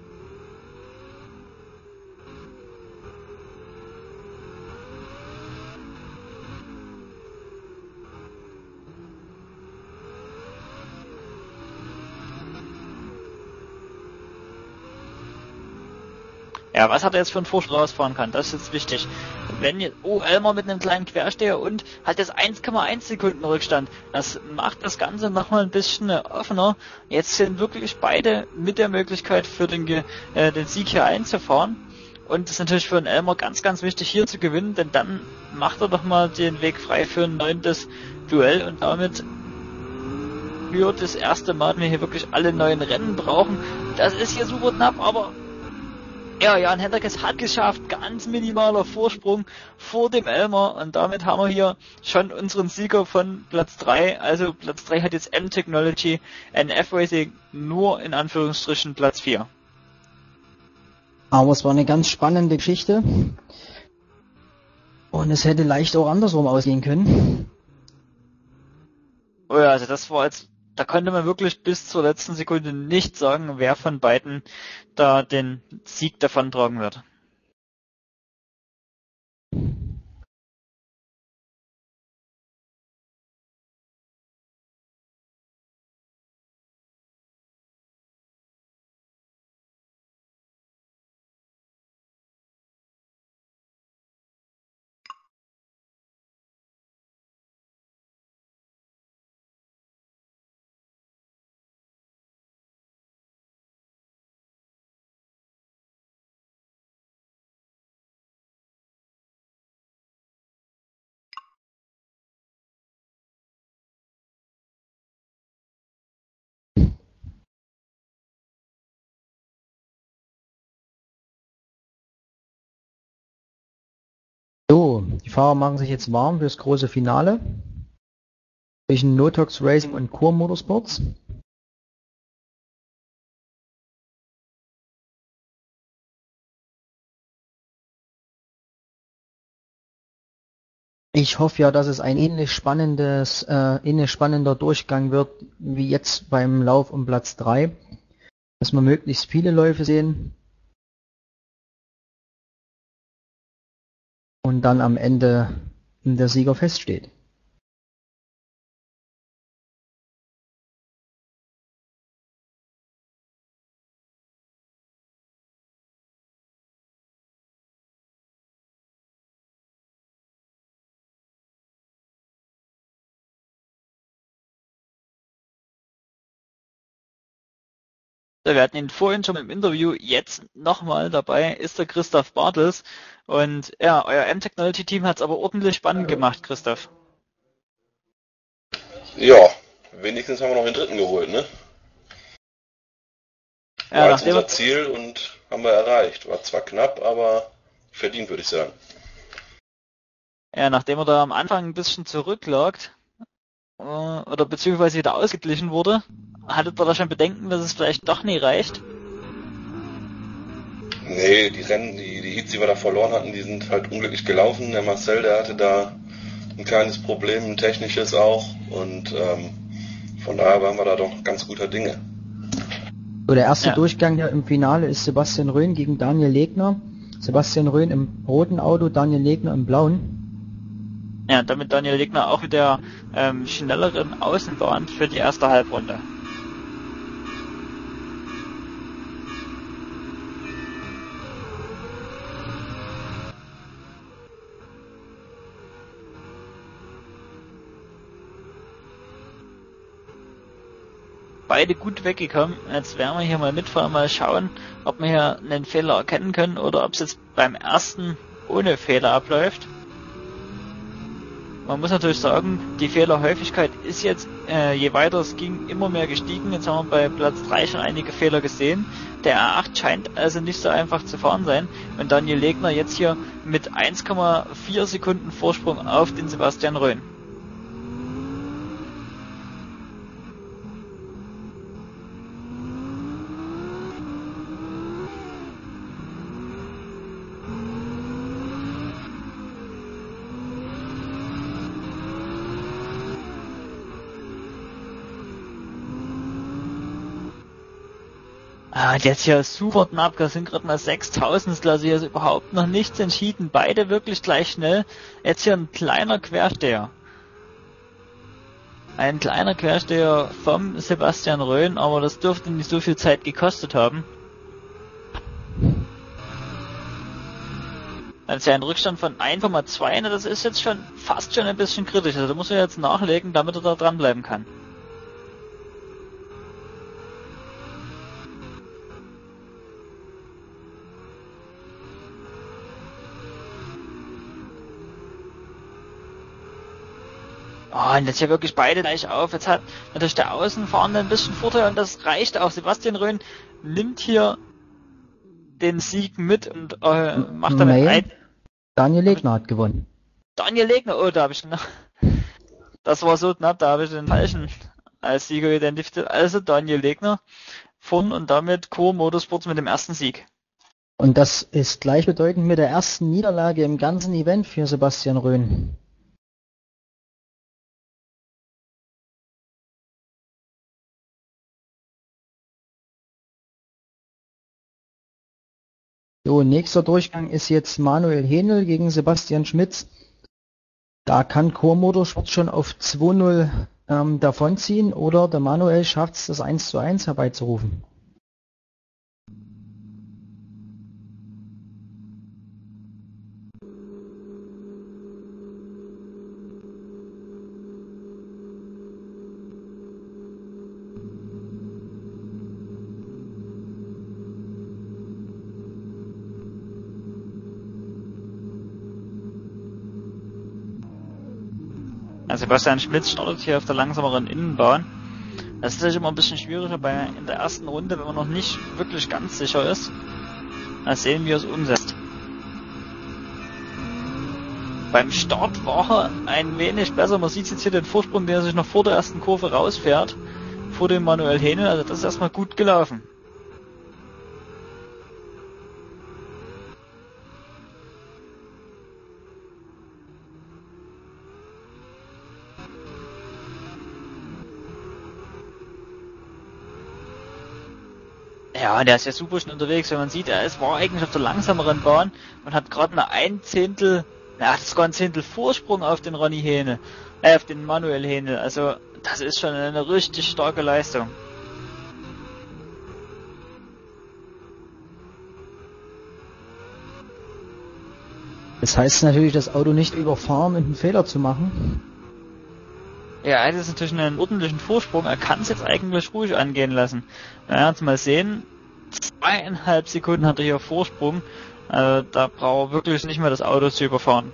Ja, was hat er jetzt für einen Vorsprung rausfahren kann, das ist jetzt wichtig. Wenn jetzt, oh, Elmar mit einem kleinen Quersteher und hat jetzt eins Komma eins Sekunden Rückstand. Das macht das Ganze nochmal ein bisschen offener. Jetzt sind wirklich beide mit der Möglichkeit für den, äh, den Sieg hier einzufahren. Und das ist natürlich für den Elmar ganz, ganz wichtig hier zu gewinnen, denn dann macht er doch mal den Weg frei für ein neuntes Duell und damit für das erste Mal, wenn wir hier wirklich alle neuen Rennen brauchen. Das ist hier super knapp, aber ja, Jan Hendrikes hat geschafft, ganz minimaler Vorsprung vor dem Elmar und damit haben wir hier schon unseren Sieger von Platz drei. Also Platz drei hat jetzt M-Technology, N F Racing nur in Anführungsstrichen Platz vier. Aber es war eine ganz spannende Geschichte und es hätte leicht auch andersrum ausgehen können. Oh ja, also das war jetzt, da konnte man wirklich bis zur letzten Sekunde nicht sagen, wer von beiden da den Sieg davontragen wird. So, die Fahrer machen sich jetzt warm fürs große Finale zwischen Notox Racing und Core Motorsports. Ich hoffe ja, dass es ein ähnlich spannendes, äh, ähnlich spannender Durchgang wird wie jetzt beim Lauf um Platz drei, dass wir möglichst viele Läufe sehen. und dann am Ende der Sieger feststeht. Wir hatten ihn vorhin schon im Interview, jetzt nochmal dabei ist der Christoph Bartels. Und ja, euer M-Technology-Team hat es aber ordentlich spannend gemacht, Christoph. Ja, wenigstens haben wir noch den dritten geholt, ne? War Ja, jetzt nachdem unser Ziel und haben wir erreicht. War zwar knapp, aber verdient, würde ich sagen. ja, nachdem er da am Anfang ein bisschen zurücklag, äh, oder beziehungsweise wieder ausgeglichen wurde, hattet ihr da schon Bedenken, dass es vielleicht doch nie reicht? Nee, die Rennen, die, die Heats, die wir da verloren hatten, die sind halt unglücklich gelaufen. Der Marcel, der hatte da ein kleines Problem, ein technisches auch. Und ähm, von daher waren wir da doch ganz guter Dinge. So, der erste Ja. Durchgang hier im Finale ist Sebastian Röhn gegen Daniel Legner. Sebastian Röhn im roten Auto, Daniel Legner im blauen. Ja, damit Daniel Legner auch mit der ähm, schnelleren Außenbahn für die erste Halbrunde. Beide gut weggekommen. Jetzt werden wir hier mal mitfahren, mal schauen, ob wir hier einen Fehler erkennen können oder ob es jetzt beim ersten ohne Fehler abläuft. Man muss natürlich sagen, die Fehlerhäufigkeit ist jetzt, äh, je weiter es ging, immer mehr gestiegen. Jetzt haben wir bei Platz drei schon einige Fehler gesehen. Der R acht scheint also nicht so einfach zu fahren sein. Und Daniel Legner jetzt hier mit eins Komma vier Sekunden Vorsprung auf den Sebastian Röhn. Ah, jetzt hier super knapp, da sind gerade mal sechstausendstel, also hier ist überhaupt noch nichts entschieden. Beide wirklich gleich schnell. Jetzt hier ein kleiner Quersteher. Ein kleiner Quersteher vom Sebastian Röhn, aber das dürfte nicht so viel Zeit gekostet haben. Also ein Rückstand von eins Komma zwei, das ist jetzt schon fast schon ein bisschen kritisch. Also da muss er jetzt nachlegen, damit er da dranbleiben kann. Oh, und jetzt hier wirklich beide gleich auf. Jetzt hat natürlich der Außenfahrende ein bisschen Vorteil und das reicht auch. Sebastian Röhn nimmt hier den Sieg mit und äh, macht damit Nee, ein. Daniel Legner hat gewonnen. Daniel Legner, oh, da habe ich noch. Das war so knapp, da habe ich den falschen als Sieger identifiziert. Also Daniel Legner von und damit Core Motorsports mit dem ersten Sieg. Und das ist gleichbedeutend mit der ersten Niederlage im ganzen Event für Sebastian Röhn. So, nächster Durchgang ist jetzt Manuel Henel gegen Sebastian Schmitz. Da kann Core Motorsport schon auf zwei null ähm, davonziehen oder der Manuel schafft es, das eins zu eins herbeizurufen. Also Sebastian Schmitz startet hier auf der langsameren Innenbahn. Das ist natürlich immer ein bisschen schwieriger bei in der ersten Runde, wenn man noch nicht wirklich ganz sicher ist. Mal sehen, wie er es umsetzt. Beim Start war er ein wenig besser. Man sieht jetzt hier den Vorsprung, der sich noch vor der ersten Kurve rausfährt. Vor dem Manuel Henel. Also das ist erstmal gut gelaufen. Ja, der ist ja super schnell unterwegs, wenn man sieht, er ist, war eigentlich auf der langsameren Bahn und hat gerade eine ein Zehntel Er hat sogar ein Zehntel Vorsprung auf den Ronny Hähnel, äh, auf den Manuel Hähnel. Also das ist schon eine richtig starke Leistung. Das heißt natürlich, das Auto nicht überfahren und einen Fehler zu machen. Ja, er hat jetzt natürlich einen ordentlichen Vorsprung. Er kann es jetzt eigentlich ruhig angehen lassen. Ja, jetzt mal sehen. Zweieinhalb Sekunden hat er hier Vorsprung. Also, da braucht er wirklich nicht mehr das Auto zu überfahren.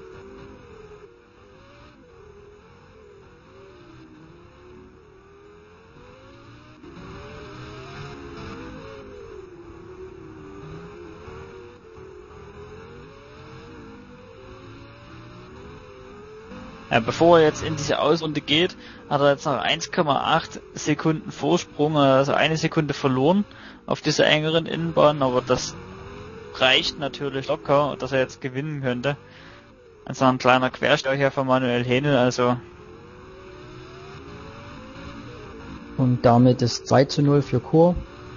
Ja, bevor er jetzt in diese Ausrunde geht, hat er jetzt noch eins Komma acht Sekunden Vorsprung, also eine Sekunde verloren auf dieser engeren Innenbahn, aber das reicht natürlich locker, dass er jetzt gewinnen könnte. Also ein kleiner Querstau hier von Manuel Hähnel, also. Und damit ist zwei zu null für Chor.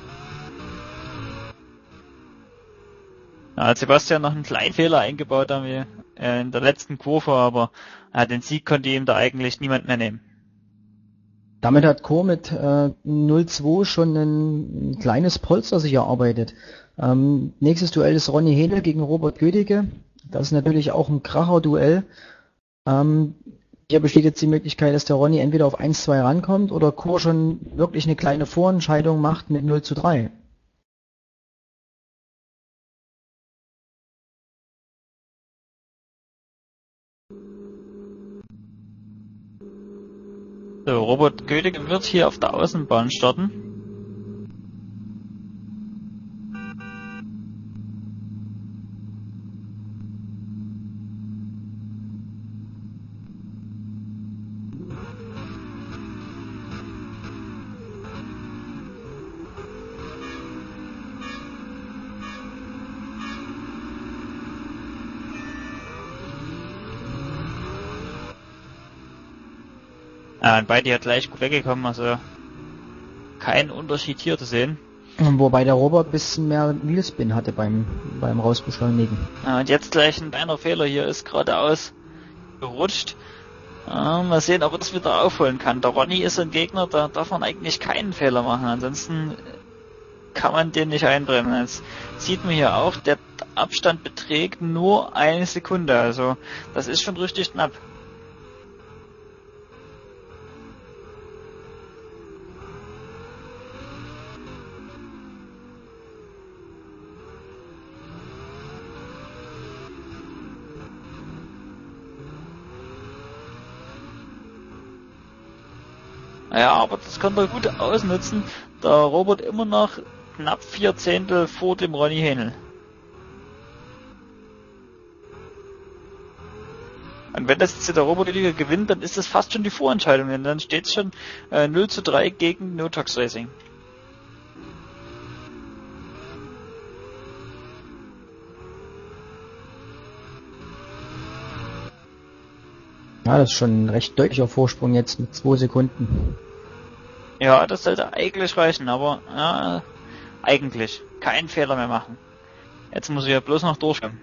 Ja, hat Sebastian noch einen kleinen Fehler eingebaut haben wir äh, in der letzten Kurve, aber äh, den Sieg konnte ihm da eigentlich niemand mehr nehmen. Damit hat Chor mit äh, null zwei schon ein, ein kleines Polster sich erarbeitet. Ähm, nächstes Duell ist Ronny Hähnel gegen Robert Gödicke. Das ist natürlich auch ein Kracher-Duell. Ähm, hier besteht jetzt die Möglichkeit, dass der Ronny entweder auf eins zwei rankommt oder Chor schon wirklich eine kleine Vorentscheidung macht mit null zu drei. So, Robert Gödicke wird hier auf der Außenbahn starten. Ja, und beide hat gleich gut weggekommen, also kein Unterschied hier zu sehen. Wobei der Robert ein bisschen mehr Wheelspin hatte beim, beim Rausbeschleunigen. Ja, und jetzt gleich ein kleiner Fehler hier, ist geradeaus gerutscht. Ja, mal sehen, ob er das wieder aufholen kann. Der Ronny ist ein Gegner, da darf man eigentlich keinen Fehler machen, ansonsten kann man den nicht einbremsen. Jetzt sieht man hier auch, der Abstand beträgt nur eine Sekunde, also das ist schon richtig knapp. Ja, aber das kann er gut ausnutzen. Der Robert immer noch knapp vier Zehntel vor dem Ronny Hähnel. Und wenn das jetzt der Robert die Liga gewinnt, dann ist das fast schon die Vorentscheidung, denn dann steht es schon äh, null zu drei gegen Notox Racing. Ja, das ist schon ein recht deutlicher Vorsprung jetzt mit zwei Sekunden. Ja, das sollte eigentlich reichen, aber ja, eigentlich keinen Fehler mehr machen. Jetzt muss ich ja bloß noch durchkommen.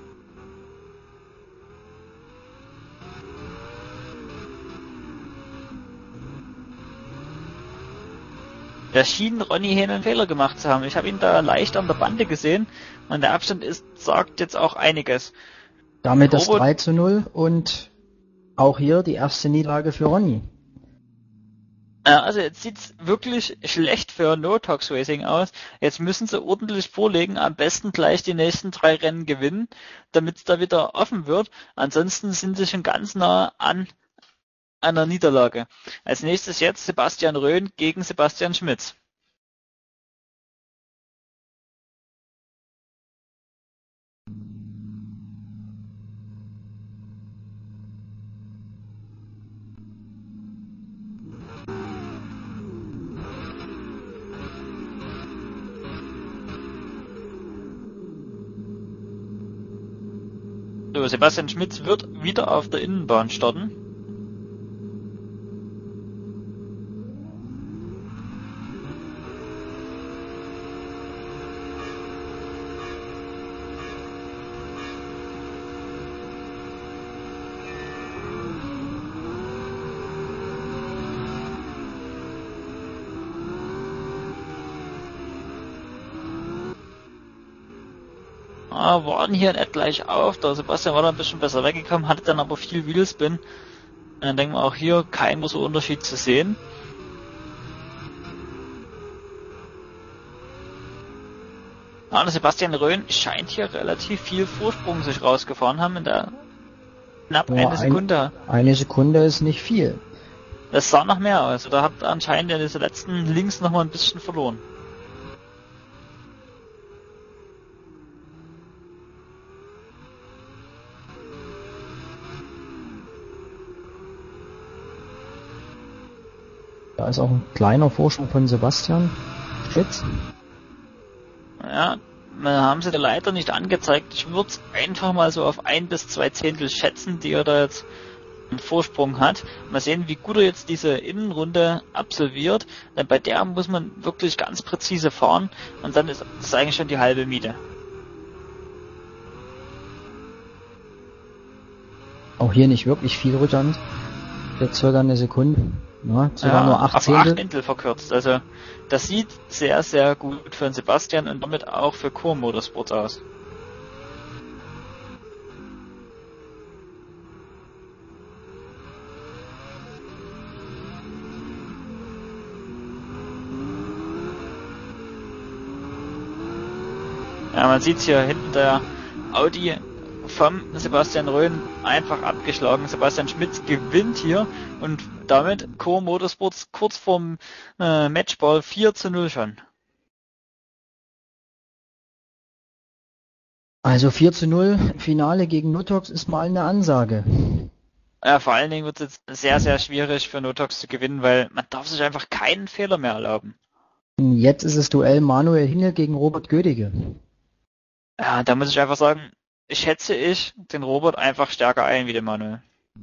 Da schien Ronny Hähnel einen Fehler gemacht zu haben. Ich habe ihn da leicht an der Bande gesehen und der Abstand ist, sagt jetzt auch einiges. Damit das Robert drei zu null und auch hier die erste Niederlage für Ronny. Also jetzt sieht's wirklich schlecht für Notox Racing aus. Jetzt müssen sie ordentlich vorlegen, am besten gleich die nächsten drei Rennen gewinnen, damit es da wieder offen wird. Ansonsten sind sie schon ganz nah an einer Niederlage. Als nächstes jetzt Sebastian Röhn gegen Sebastian Schmitz. So, Sebastian Schmitz wird wieder auf der Innenbahn starten. Ah, waren hier nicht gleich auf. Der Sebastian war da ein bisschen besser weggekommen, hatte dann aber viel Wheelspin. Dann denken wir auch hier kein großer Unterschied zu sehen. Ah, der Sebastian Röhn scheint hier relativ viel Vorsprung sich rausgefahren haben in der knapp Ja, eine Sekunde. Ein, eine Sekunde ist nicht viel. Das sah noch mehr aus. Da habt ihr anscheinend in dieser letzten links noch mal ein bisschen verloren. Da ist auch ein kleiner Vorsprung von Sebastian Spitz. Ja, haben sie leider nicht angezeigt. Ich würde es einfach mal so auf ein bis zwei Zehntel schätzen, die er da jetzt einen Vorsprung hat. Mal sehen, wie gut er jetzt diese Innenrunde absolviert. Denn bei der muss man wirklich ganz präzise fahren und dann ist das eigentlich schon die halbe Miete. Auch hier nicht wirklich viel Rückstand. Jetzt circa eine Sekunde. Ja, sogar Ja, nur acht auf Zehntel. acht Zehntel verkürzt. Also das sieht sehr, sehr gut für den Sebastian und damit auch für Core Motorsports aus. Ja, man sieht hier hinten der Audi vom Sebastian Röhn einfach abgeschlagen. Sebastian Schmitz gewinnt hier und damit Core Motorsports kurz vorm äh, Matchball vier zu null schon. Also vier zu null im Finale gegen Notox ist mal eine Ansage. Ja, vor allen Dingen wird es jetzt sehr, sehr schwierig für Notox zu gewinnen, weil man darf sich einfach keinen Fehler mehr erlauben. Jetzt ist es Duell Manuel Hingel gegen Robert Gödige. Ja, da muss ich einfach sagen, schätze ich den Robert einfach stärker ein wie den Manuel.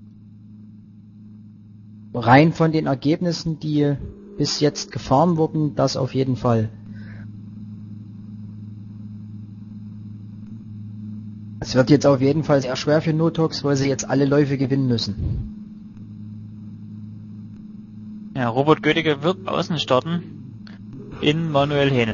Rein von den Ergebnissen, die bis jetzt gefahren wurden, das auf jeden Fall. Es wird jetzt auf jeden Fall sehr schwer für Notox, weil sie jetzt alle Läufe gewinnen müssen. Ja, Robert Gödige wird außen starten in Manuel Hehne.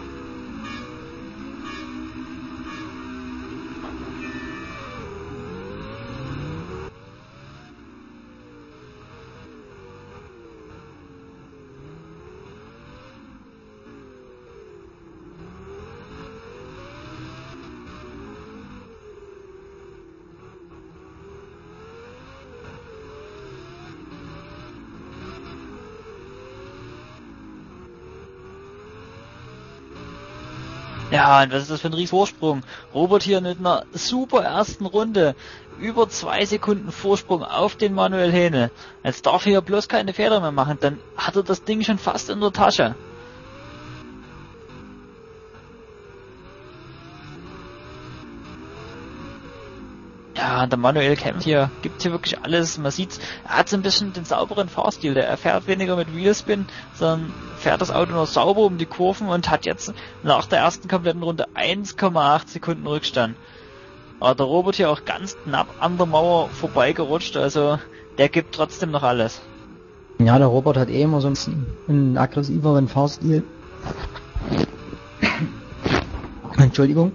Ja, und was ist das für ein riesen Vorsprung? Robert hier mit einer super ersten Runde. Über zwei Sekunden Vorsprung auf den Manuel Hehne. Jetzt darf er hier bloß keine Fehler mehr machen, dann hat er das Ding schon fast in der Tasche. Ja, der Manuel kämpft hier, gibt hier wirklich alles. Man sieht, er hat so ein bisschen den sauberen Fahrstil. Der fährt weniger mit Wheelspin, sondern fährt das Auto noch sauber um die Kurven und hat jetzt nach der ersten kompletten Runde eins Komma acht Sekunden Rückstand. Aber der Robert hier auch ganz knapp an der Mauer vorbeigerutscht, also der gibt trotzdem noch alles. Ja, der Robert hat eh immer so einen, einen aggressiveren Fahrstil. Entschuldigung.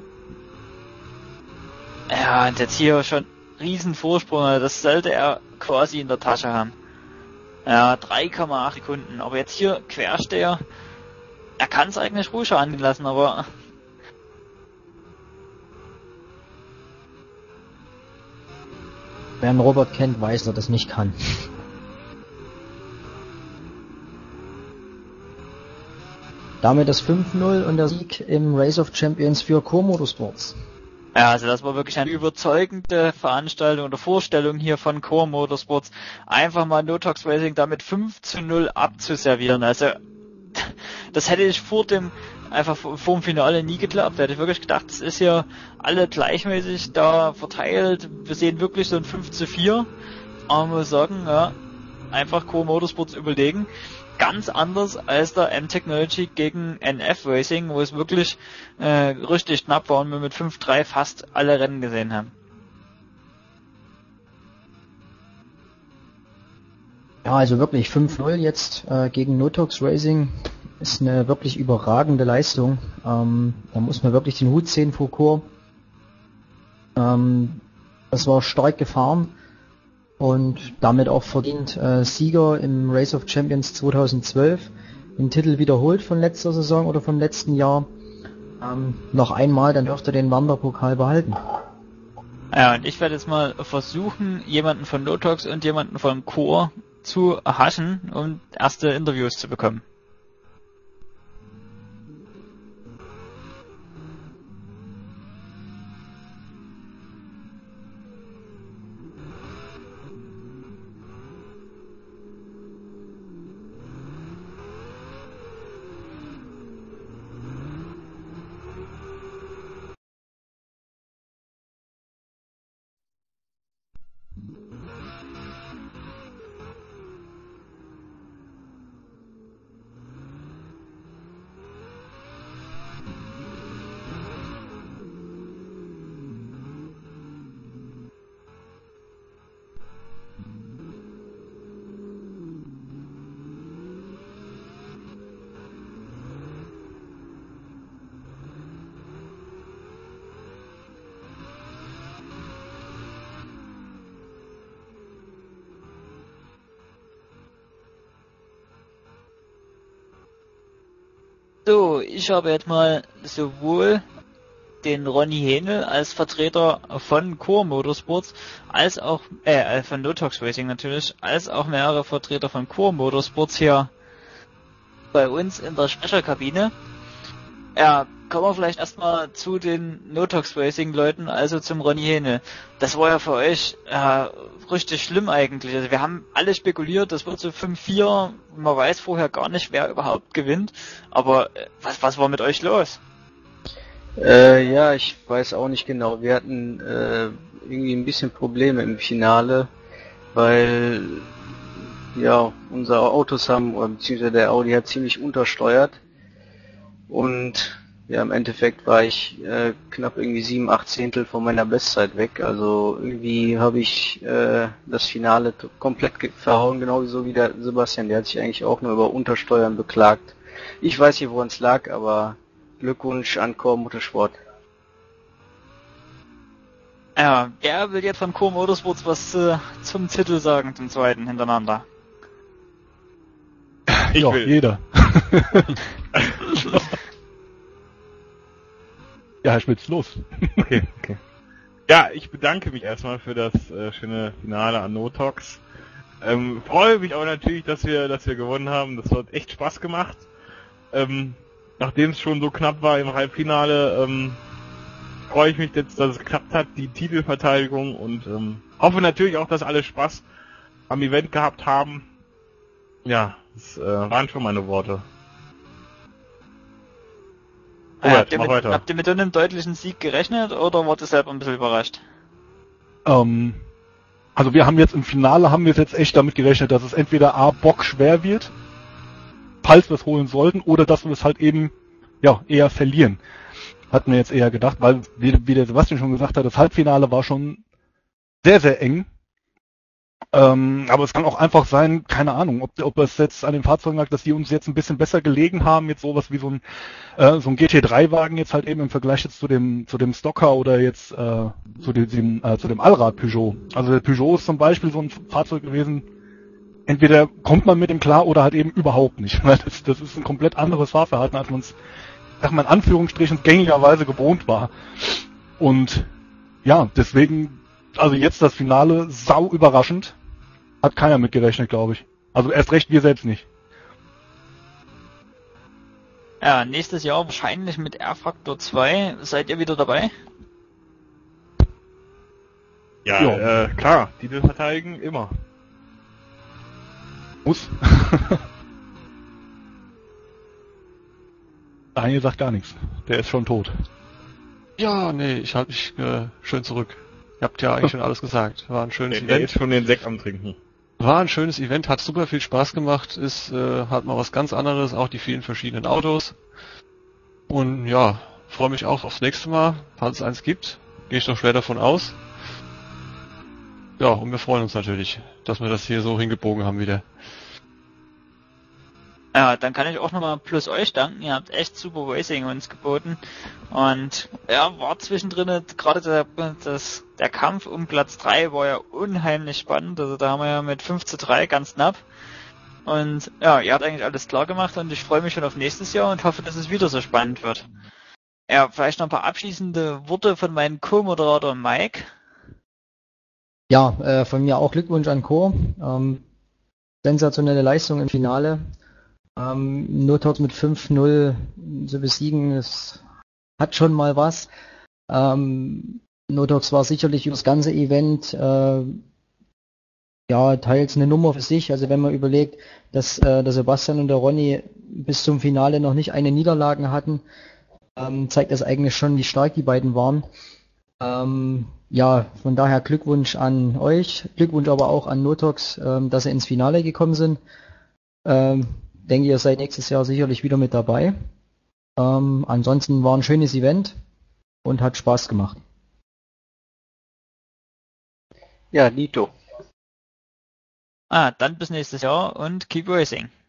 Ja, und jetzt hier schon riesen Vorsprung, also das sollte er quasi in der Tasche haben. Ja, drei Komma acht Sekunden, aber jetzt hier Quersteher, er kann es eigentlich ruhiger angehen lassen, aber wer einen Robert kennt, weiß, dass er das nicht kann. Damit das fünf null und der Sieg im Race of Champions für Core Motorsports. ja, also das war wirklich eine überzeugende Veranstaltung oder Vorstellung hier von Core Motorsports. Einfach mal Notox Racing damit fünf zu null abzuservieren. Also das hätte ich vor dem einfach vor dem Finale nie geglaubt. Da hätte ich wirklich gedacht, es ist ja alle gleichmäßig da verteilt. Wir sehen wirklich so ein fünf zu vier. Aber man muss sagen, ja, einfach Core Motorsports überlegen. Ganz anders als der M-Technology gegen N F Racing, wo es wirklich äh, richtig knapp war und wir mit fünf drei fast alle Rennen gesehen haben. Ja, also wirklich fünf null jetzt äh, gegen Notox Racing ist eine wirklich überragende Leistung. Ähm, da muss man wirklich den Hut sehen vor Core. Ähm, das war stark gefahren und damit auch verdient äh, Sieger im Race of Champions zweitausendzwölf. Den Titel wiederholt von letzter Saison oder vom letzten Jahr. Ähm, noch einmal, dann dürfte er den Wanderpokal behalten. Ja, und ich werde jetzt mal versuchen, jemanden von Notox und jemanden von Core zu erhaschen, um erste Interviews zu bekommen. So, ich habe jetzt mal sowohl den Ronny Hähnel als Vertreter von Core Motorsports, als auch, äh, von Notox Racing natürlich, als auch mehrere Vertreter von Core Motorsports hier bei uns in der Sprecherkabine. Ja, kommen wir vielleicht erstmal zu den Notox Racing Leuten, also zum Ronny Hähnel. Das war ja für euch äh, richtig schlimm eigentlich. Also wir haben alle spekuliert, das wird so fünf vier, man weiß vorher gar nicht, wer überhaupt gewinnt. Aber äh, was, was war mit euch los? Äh, ja, ich weiß auch nicht genau. Wir hatten äh, irgendwie ein bisschen Probleme im Finale, weil ja unsere Autos haben, oder beziehungsweise der Audi hat ziemlich untersteuert. Und ja, im Endeffekt war ich äh, knapp irgendwie sieben, acht Zehntel von meiner Bestzeit weg. Also irgendwie habe ich äh, das Finale t- komplett ge- verhauen, genauso wie der Sebastian. Der hat sich eigentlich auch nur über Untersteuern beklagt. Ich weiß nicht, woran es lag, aber Glückwunsch an Core Motorsport. Ja, wer will jetzt von Core Motorsports was äh, zum Titel sagen, zum zweiten hintereinander? Ich ja, will. jeder. Ja, Herr Schmitz, los. Okay, okay. Ja, ich bedanke mich erstmal für das äh, schöne Finale an Notox. Ähm, freue mich auch natürlich, dass wir, dass wir gewonnen haben. Das hat echt Spaß gemacht. Ähm, nachdem es schon so knapp war im Halbfinale, ähm, freue ich mich jetzt, dass es geklappt hat, die Titelverteidigung, und ähm, hoffe natürlich auch, dass alle Spaß am Event gehabt haben. Ja, das äh, waren schon meine Worte. Ah, Robert, habt, ihr mach mit, weiter. habt ihr mit so einem deutlichen Sieg gerechnet oder wart ihr selber ein bisschen überrascht? Ähm, also wir haben jetzt im Finale, haben wir jetzt echt damit gerechnet, dass es entweder A, bockschwer wird, falls wir es holen sollten, oder dass wir es halt eben ja eher verlieren. Hatten wir jetzt eher gedacht, weil, wie, wie der Sebastian schon gesagt hat, das Halbfinale war schon sehr, sehr eng. Ähm, aber es kann auch einfach sein, keine Ahnung, ob, ob es jetzt an den Fahrzeugen lag, dass die uns jetzt ein bisschen besser gelegen haben, jetzt sowas wie so ein äh, so ein G T drei Wagen jetzt halt eben im Vergleich jetzt zu dem zu dem Stocker oder jetzt äh, zu dem äh, zu dem Allrad Peugeot. Also der Peugeot ist zum Beispiel so ein Fahrzeug gewesen, entweder kommt man mit dem klar oder halt eben überhaupt nicht. Weil das, das ist ein komplett anderes Fahrverhalten, als man es, sag mal in Anführungsstrichen, gängigerweise gewohnt war. Und ja, deswegen, also jetzt das Finale, sau überraschend. Hat keiner mitgerechnet, glaube ich. Also erst recht wir selbst nicht. Ja, nächstes Jahr wahrscheinlich mit R-Factor zwei. Seid ihr wieder dabei? Ja, Ja. Äh, klar, Titel verteidigen immer. Muss. Daniel sagt gar nichts. Der ist schon tot. Ja, nee, ich halte mich äh, schön zurück. Ihr habt ja eigentlich schon alles gesagt. War ein schönes Der, der Event. ist schon den Sekt am Trinken. War ein schönes Event, hat super viel Spaß gemacht, ist äh, hat mal was ganz anderes, auch die vielen verschiedenen Autos. Und ja, freue mich auch aufs nächste Mal, falls es eins gibt. Gehe ich doch schwer davon aus. Ja, und wir freuen uns natürlich, dass wir das hier so hingebogen haben wieder. Ja, dann kann ich auch nochmal plus euch danken. Ihr habt echt super Racing uns geboten. Und ja, war zwischendrin gerade der, das, der Kampf um Platz drei war ja unheimlich spannend. Also da haben wir ja mit fünf zu drei ganz knapp. Und ja, ihr habt eigentlich alles klar gemacht und ich freue mich schon auf nächstes Jahr und hoffe, dass es wieder so spannend wird. Ja, vielleicht noch ein paar abschließende Worte von meinem Co-Moderator Mike. Ja, äh, von mir auch Glückwunsch an Co. Ähm, sensationelle Leistung im Finale. Ähm, Notox mit fünf null zu besiegen, das hat schon mal was. Ähm, Notox war sicherlich über das ganze Event äh, ja teils eine Nummer für sich. Also wenn man überlegt, dass äh, der Sebastian und der Ronny bis zum Finale noch nicht eine Niederlage hatten, ähm, zeigt das eigentlich schon, wie stark die beiden waren. Ähm, ja, von daher Glückwunsch an euch, Glückwunsch aber auch an Notox, ähm, dass sie ins Finale gekommen sind. Ähm, denke, ihr seid nächstes Jahr sicherlich wieder mit dabei. Ähm, ansonsten war ein schönes Event und hat Spaß gemacht. Ja, Dito. Ah, dann bis nächstes Jahr und keep racing.